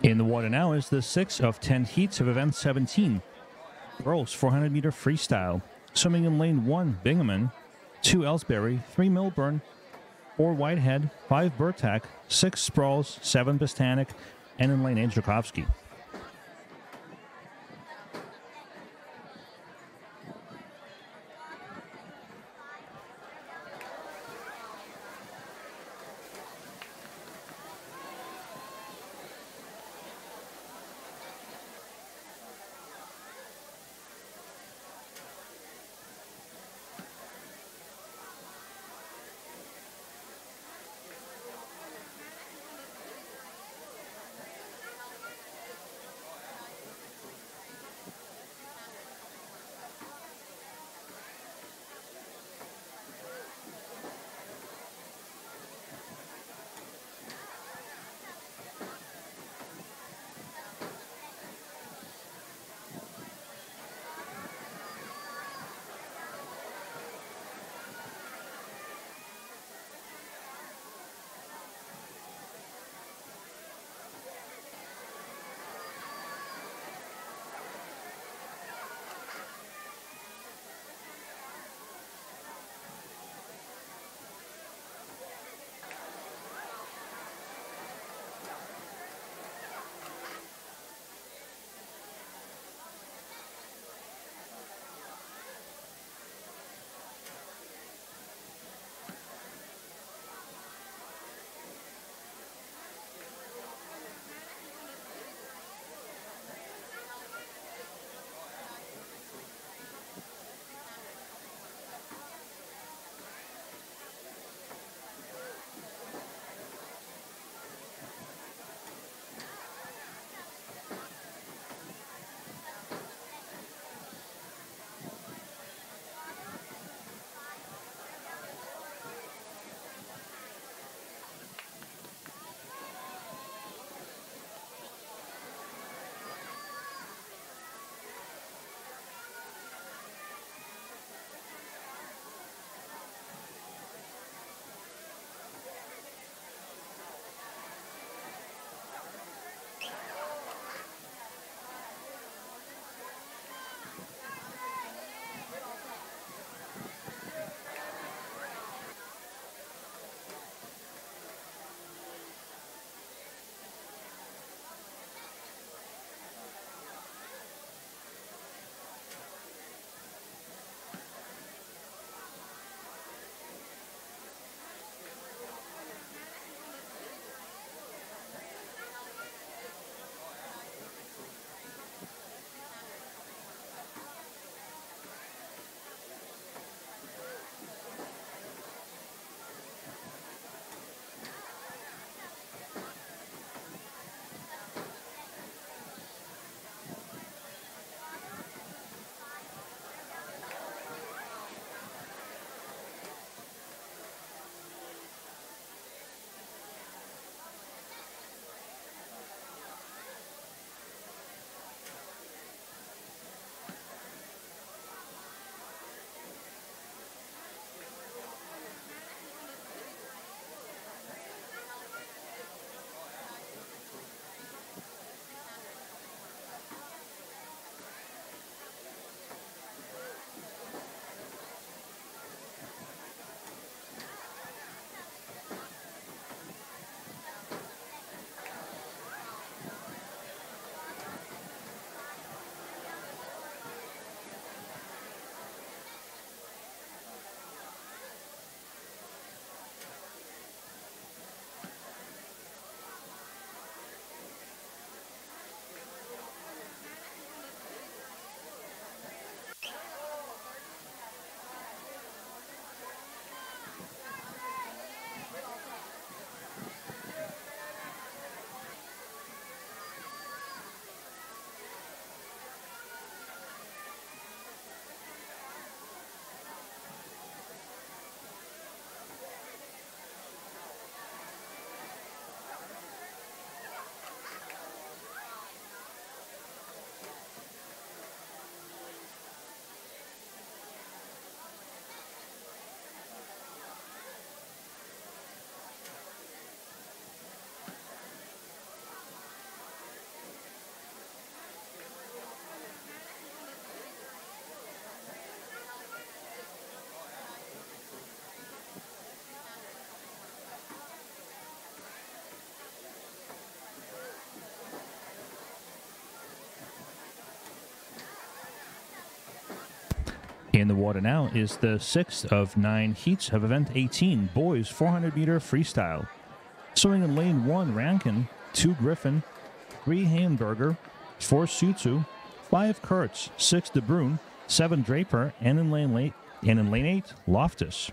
In the water now is the 6 of 10 heats of event 17. Girls 400-meter freestyle. Swimming in lane 1, Bingaman, 2 Ellsbury, 3 Milburn, 4 Whitehead, 5 Burtak, 6 Sprawls, 7 Bostanek, and in lane 8, Jakovsky. In the water now is the 6th of 9 heats of event 18, boys 400-meter freestyle. Swimming in lane 1, Rankin, 2 Griffin, 3 Hamburger, 4 Sutsu, 5 Kurtz, 6 De Bruyne, 7 Draper, and in lane 8, Loftus.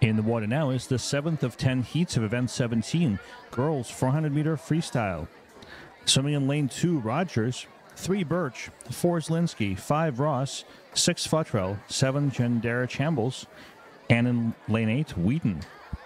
In the water now is the 7th of 10 heats of event 17, girls 400-meter freestyle. Swimming in lane 2, Rogers, 3 Birch, 4 Zelinsky, 5 Ross, 6 Futrell, 7 Gendera Chambles, and in lane 8, Wheaton.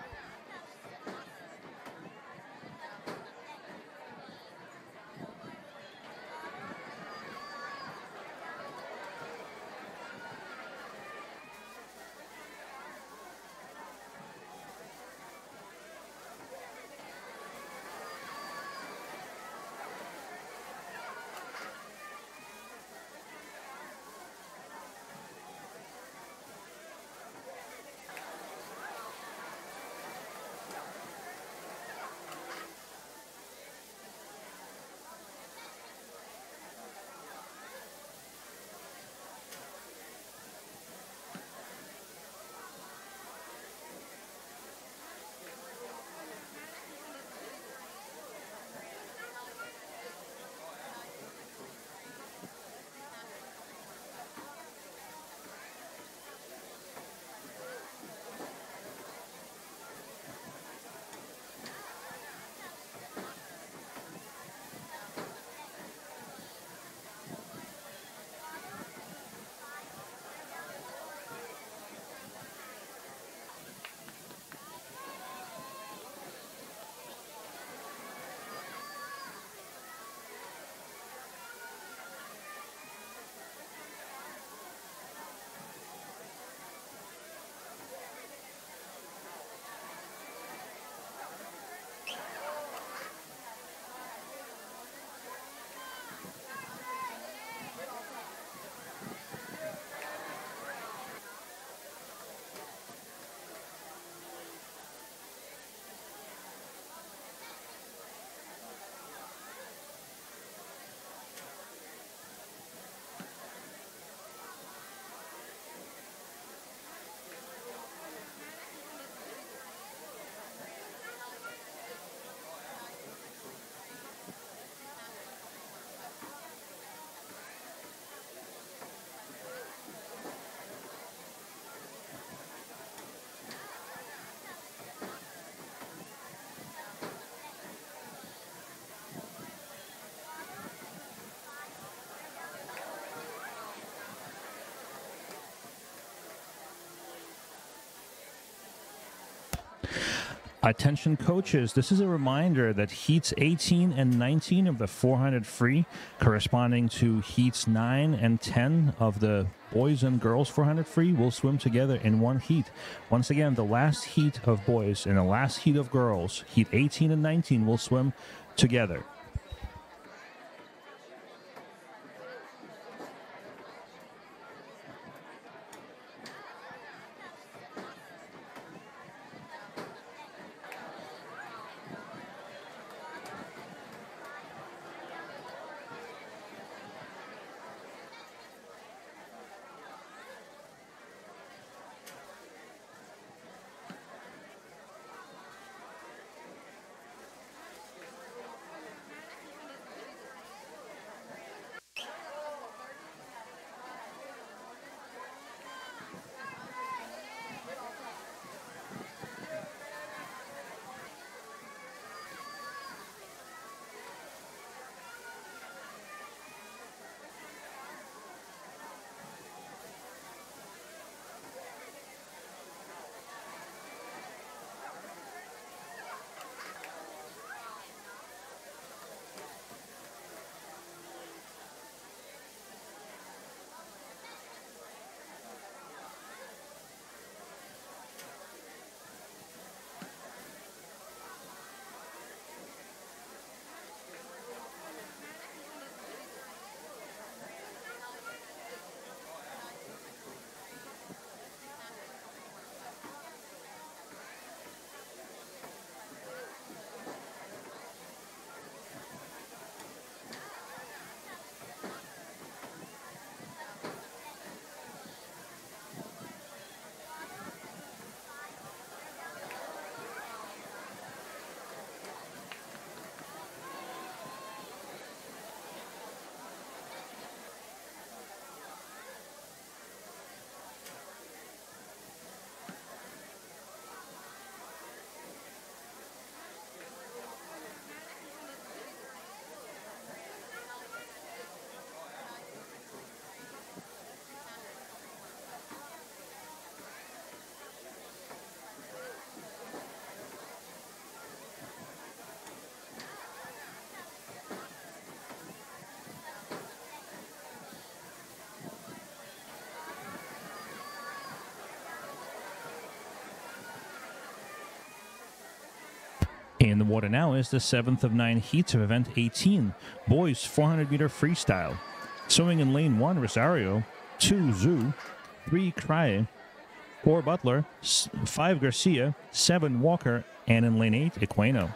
Attention coaches, this is a reminder that heats 18 and 19 of the 400 free, corresponding to heats 9 and 10 of the boys and girls 400 free, will swim together in one heat. Once again, the last heat of boys and the last heat of girls, heat 18 and 19, will swim together. In the water now is the 7th of 9 heats of event 18, boys 400-meter freestyle. Swimming in lane 1, Rosario, 2, Zhu, 3, Cry, 4, Butler, 5, Garcia, 7, Walker, and in lane 8, Equano.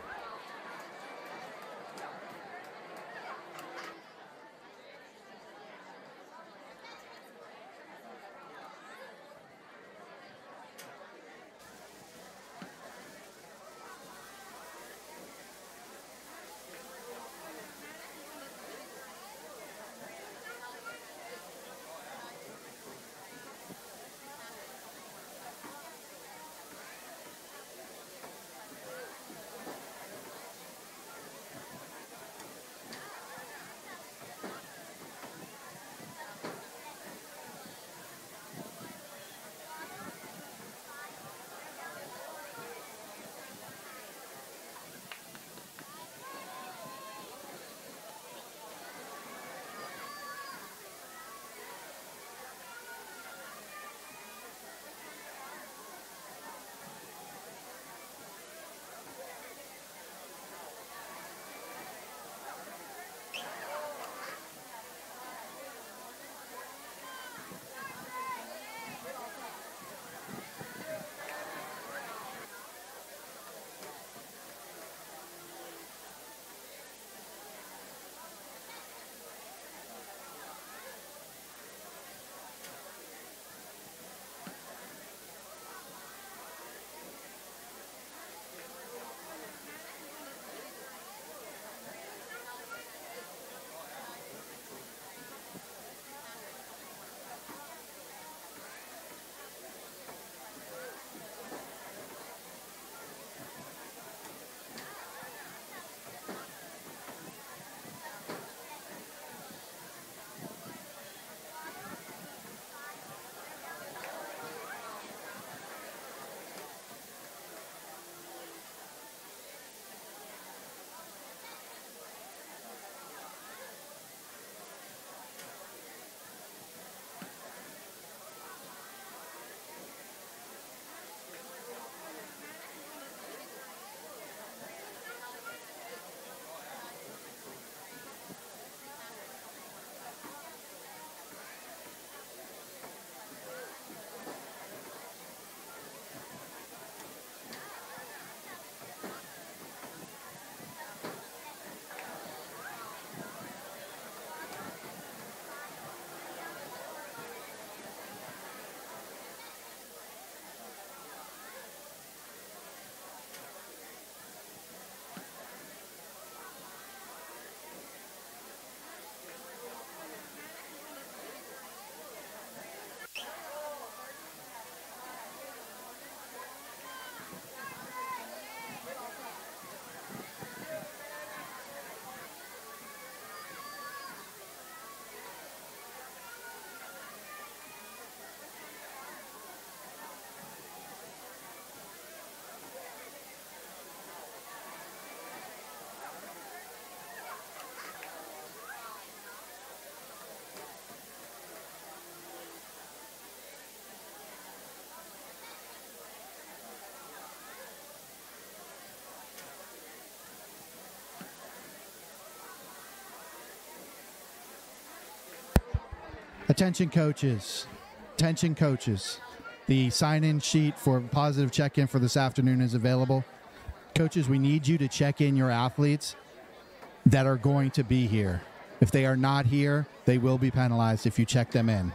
Attention coaches. Attention coaches. The sign-in sheet for positive check-in for this afternoon is available. Coaches, we need you to check in your athletes that are going to be here. If they are not here, they will be penalized if you check them in.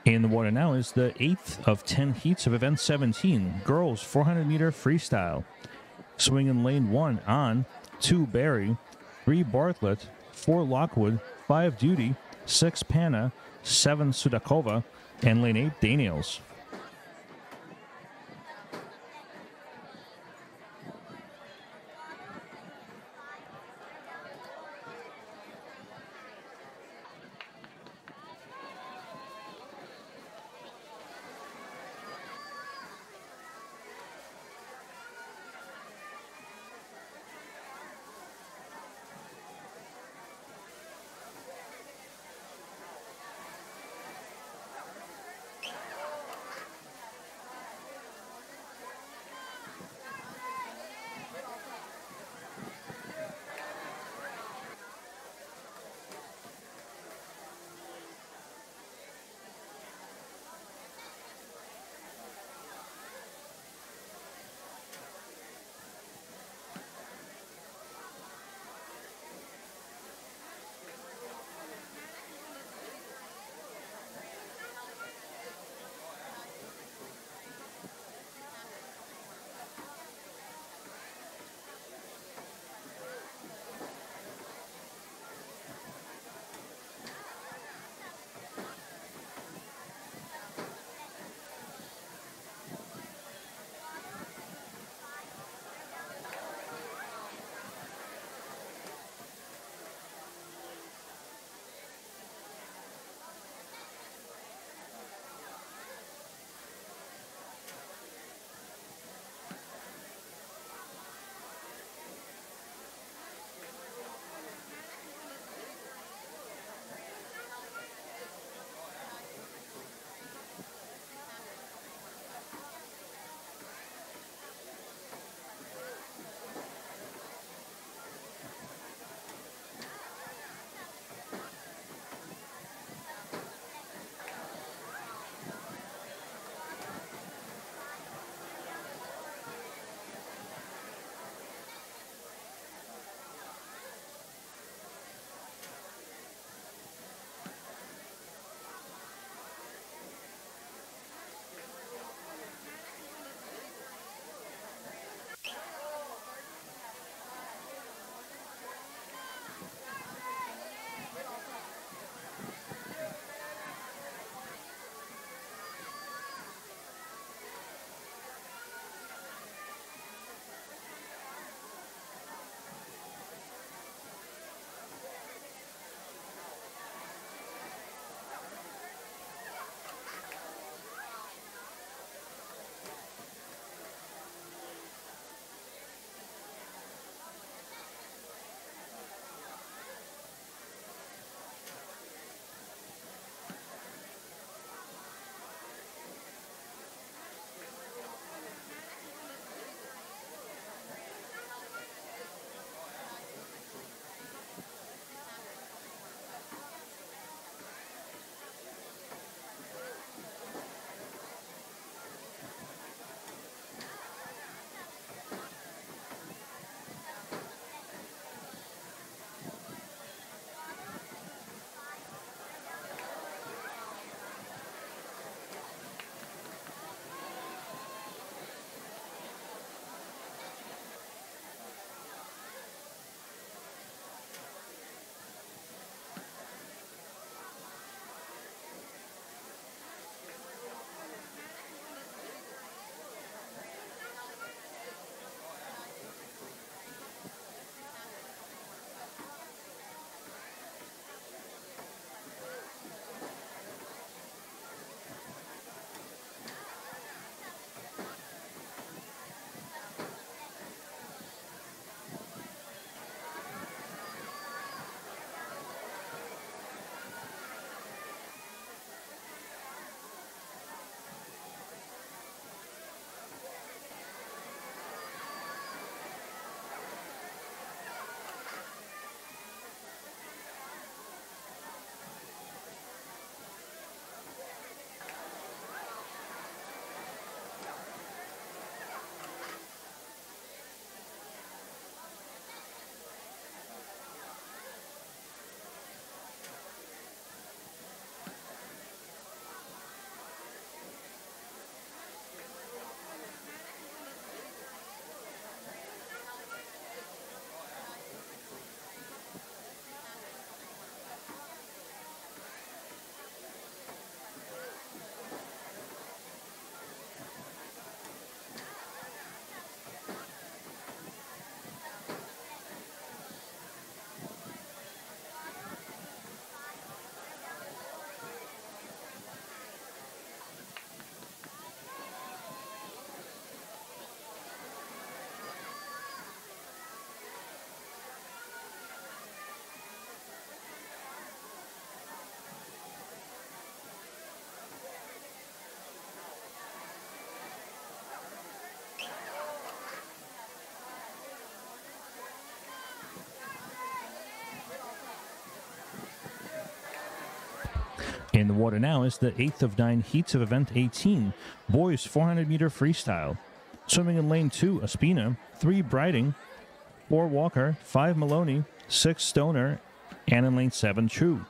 In the water now is the 8th of 10 heats of event 17, girls 400-meter freestyle. Swimming in lane 1 on 2 Barry, 3 Bartlett, 4 Lockwood, 5 Duty, 6 Panna, 7 Sudakova, and lane 8 Daniels. In the water now is the 8th of 9 heats of event 18, boys 400-meter freestyle. Swimming in lane 2, Ospina, 3 Briding, 4 Walker, 5 Maloney, 6 Stoner, and in lane 7, True.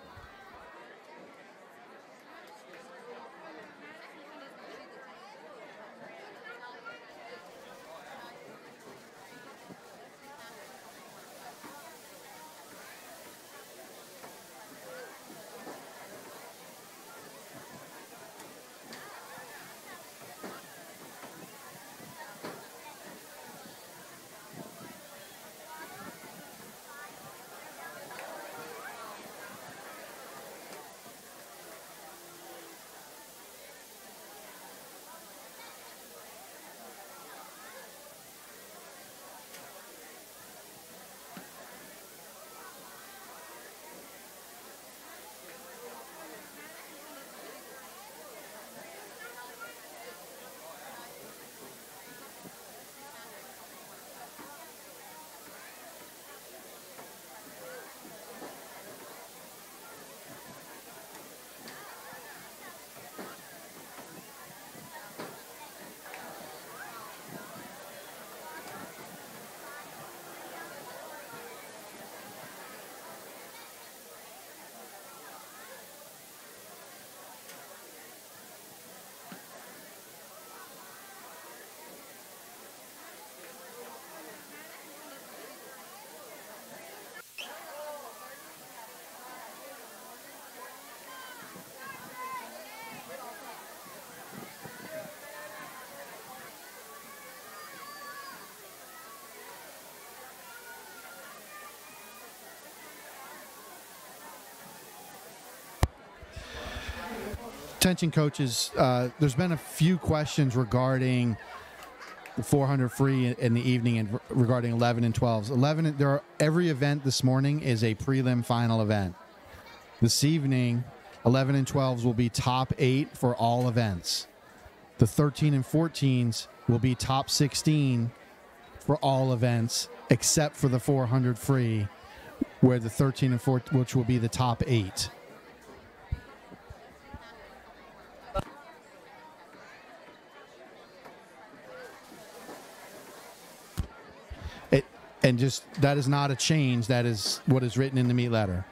Attention coaches, there's been a few questions regarding the 400 free in the evening and regarding 11 and 12s. Every event this morning is a prelim final event. This evening, 11 and 12s will be top 8 for all events. The 13 and 14s will be top 16 for all events, except for the 400 free, where the 13 and 14, which will be the top 8. And just, that is not a change. That is what is written in the meet letter.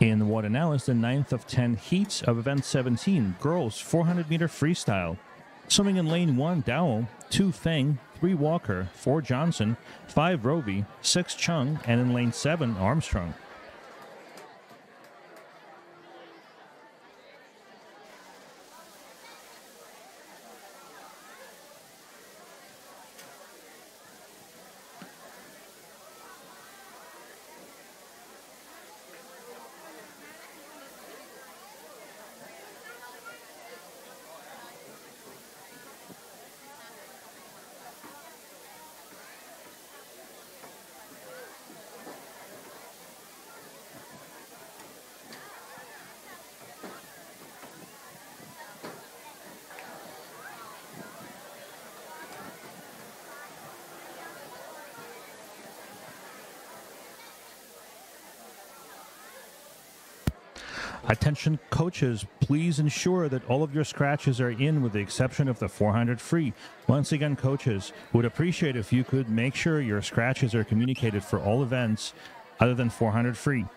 In the water now is the 9th of 10 heats of event 17, girls 400-meter freestyle. Swimming in lane 1, Dowell, 2 Feng, 3 Walker, 4 Johnson, 5 Roby, 6 Chung, and in lane 7, Armstrong. Attention coaches, please ensure that all of your scratches are in with the exception of the 400 free. Once again, coaches, would appreciate if you could make sure your scratches are communicated for all events other than 400 free.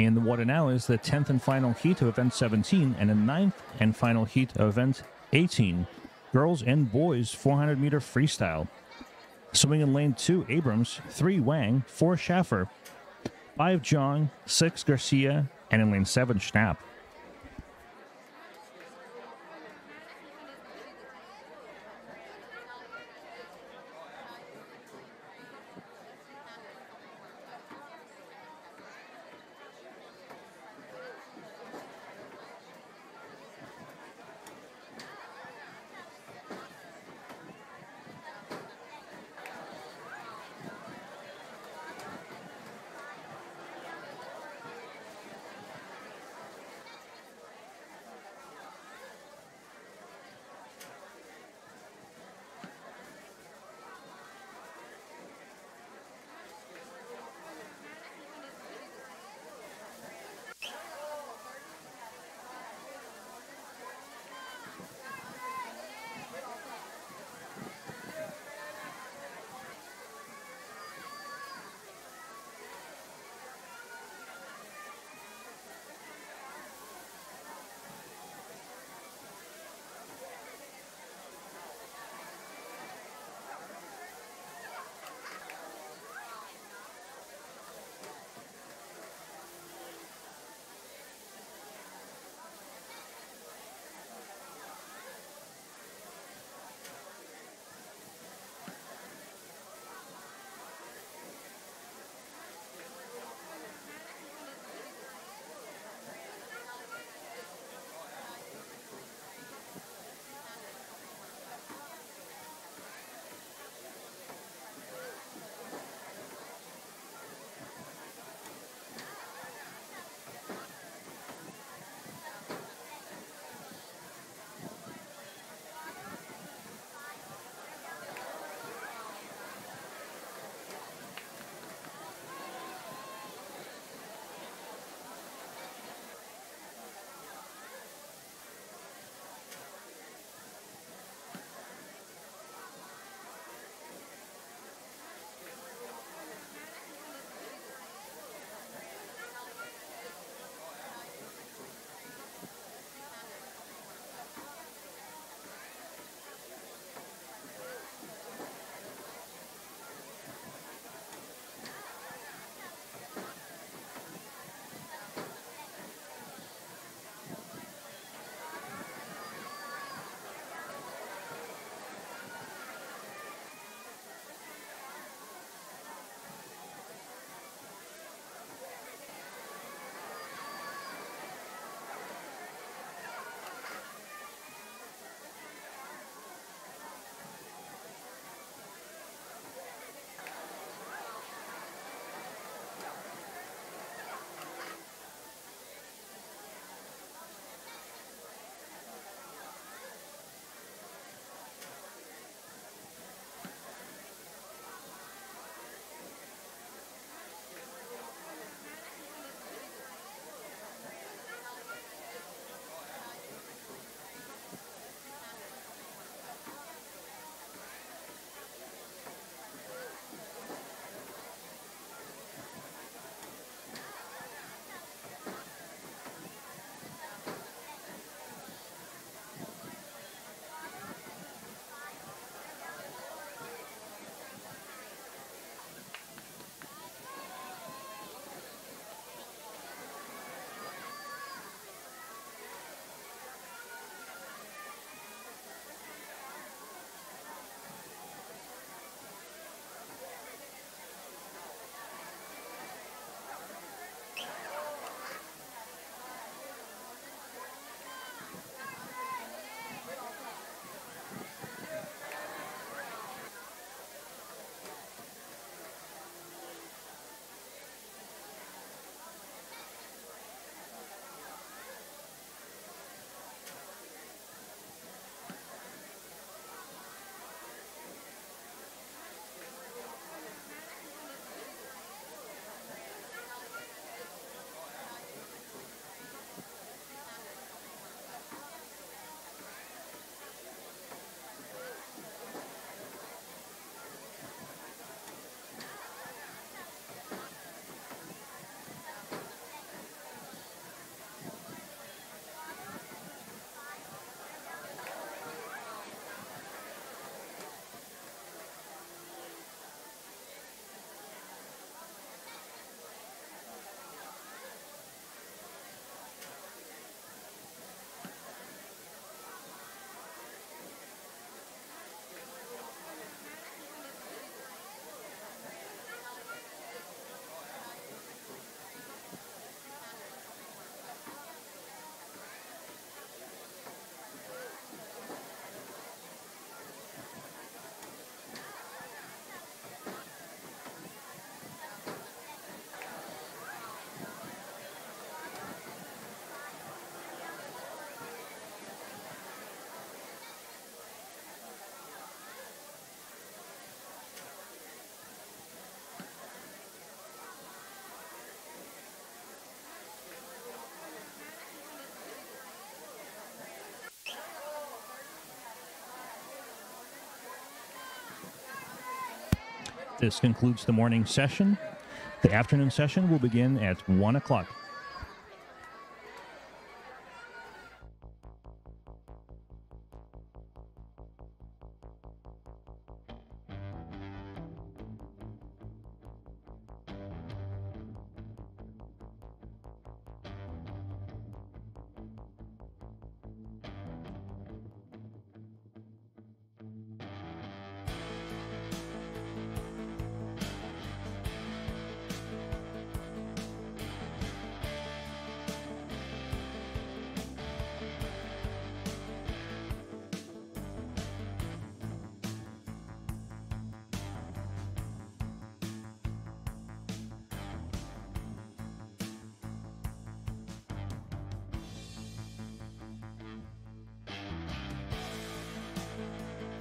And the water now is the 10th and final heat of event 17 and the 9th and final heat of event 18. Girls and boys 400-meter freestyle. Swimming in lane 2, Abrams, 3, Wang, 4, Schaffer, 5, Jong, 6, Garcia, and in lane 7, Schnapp. This concludes the morning session. The afternoon session will begin at 1 o'clock.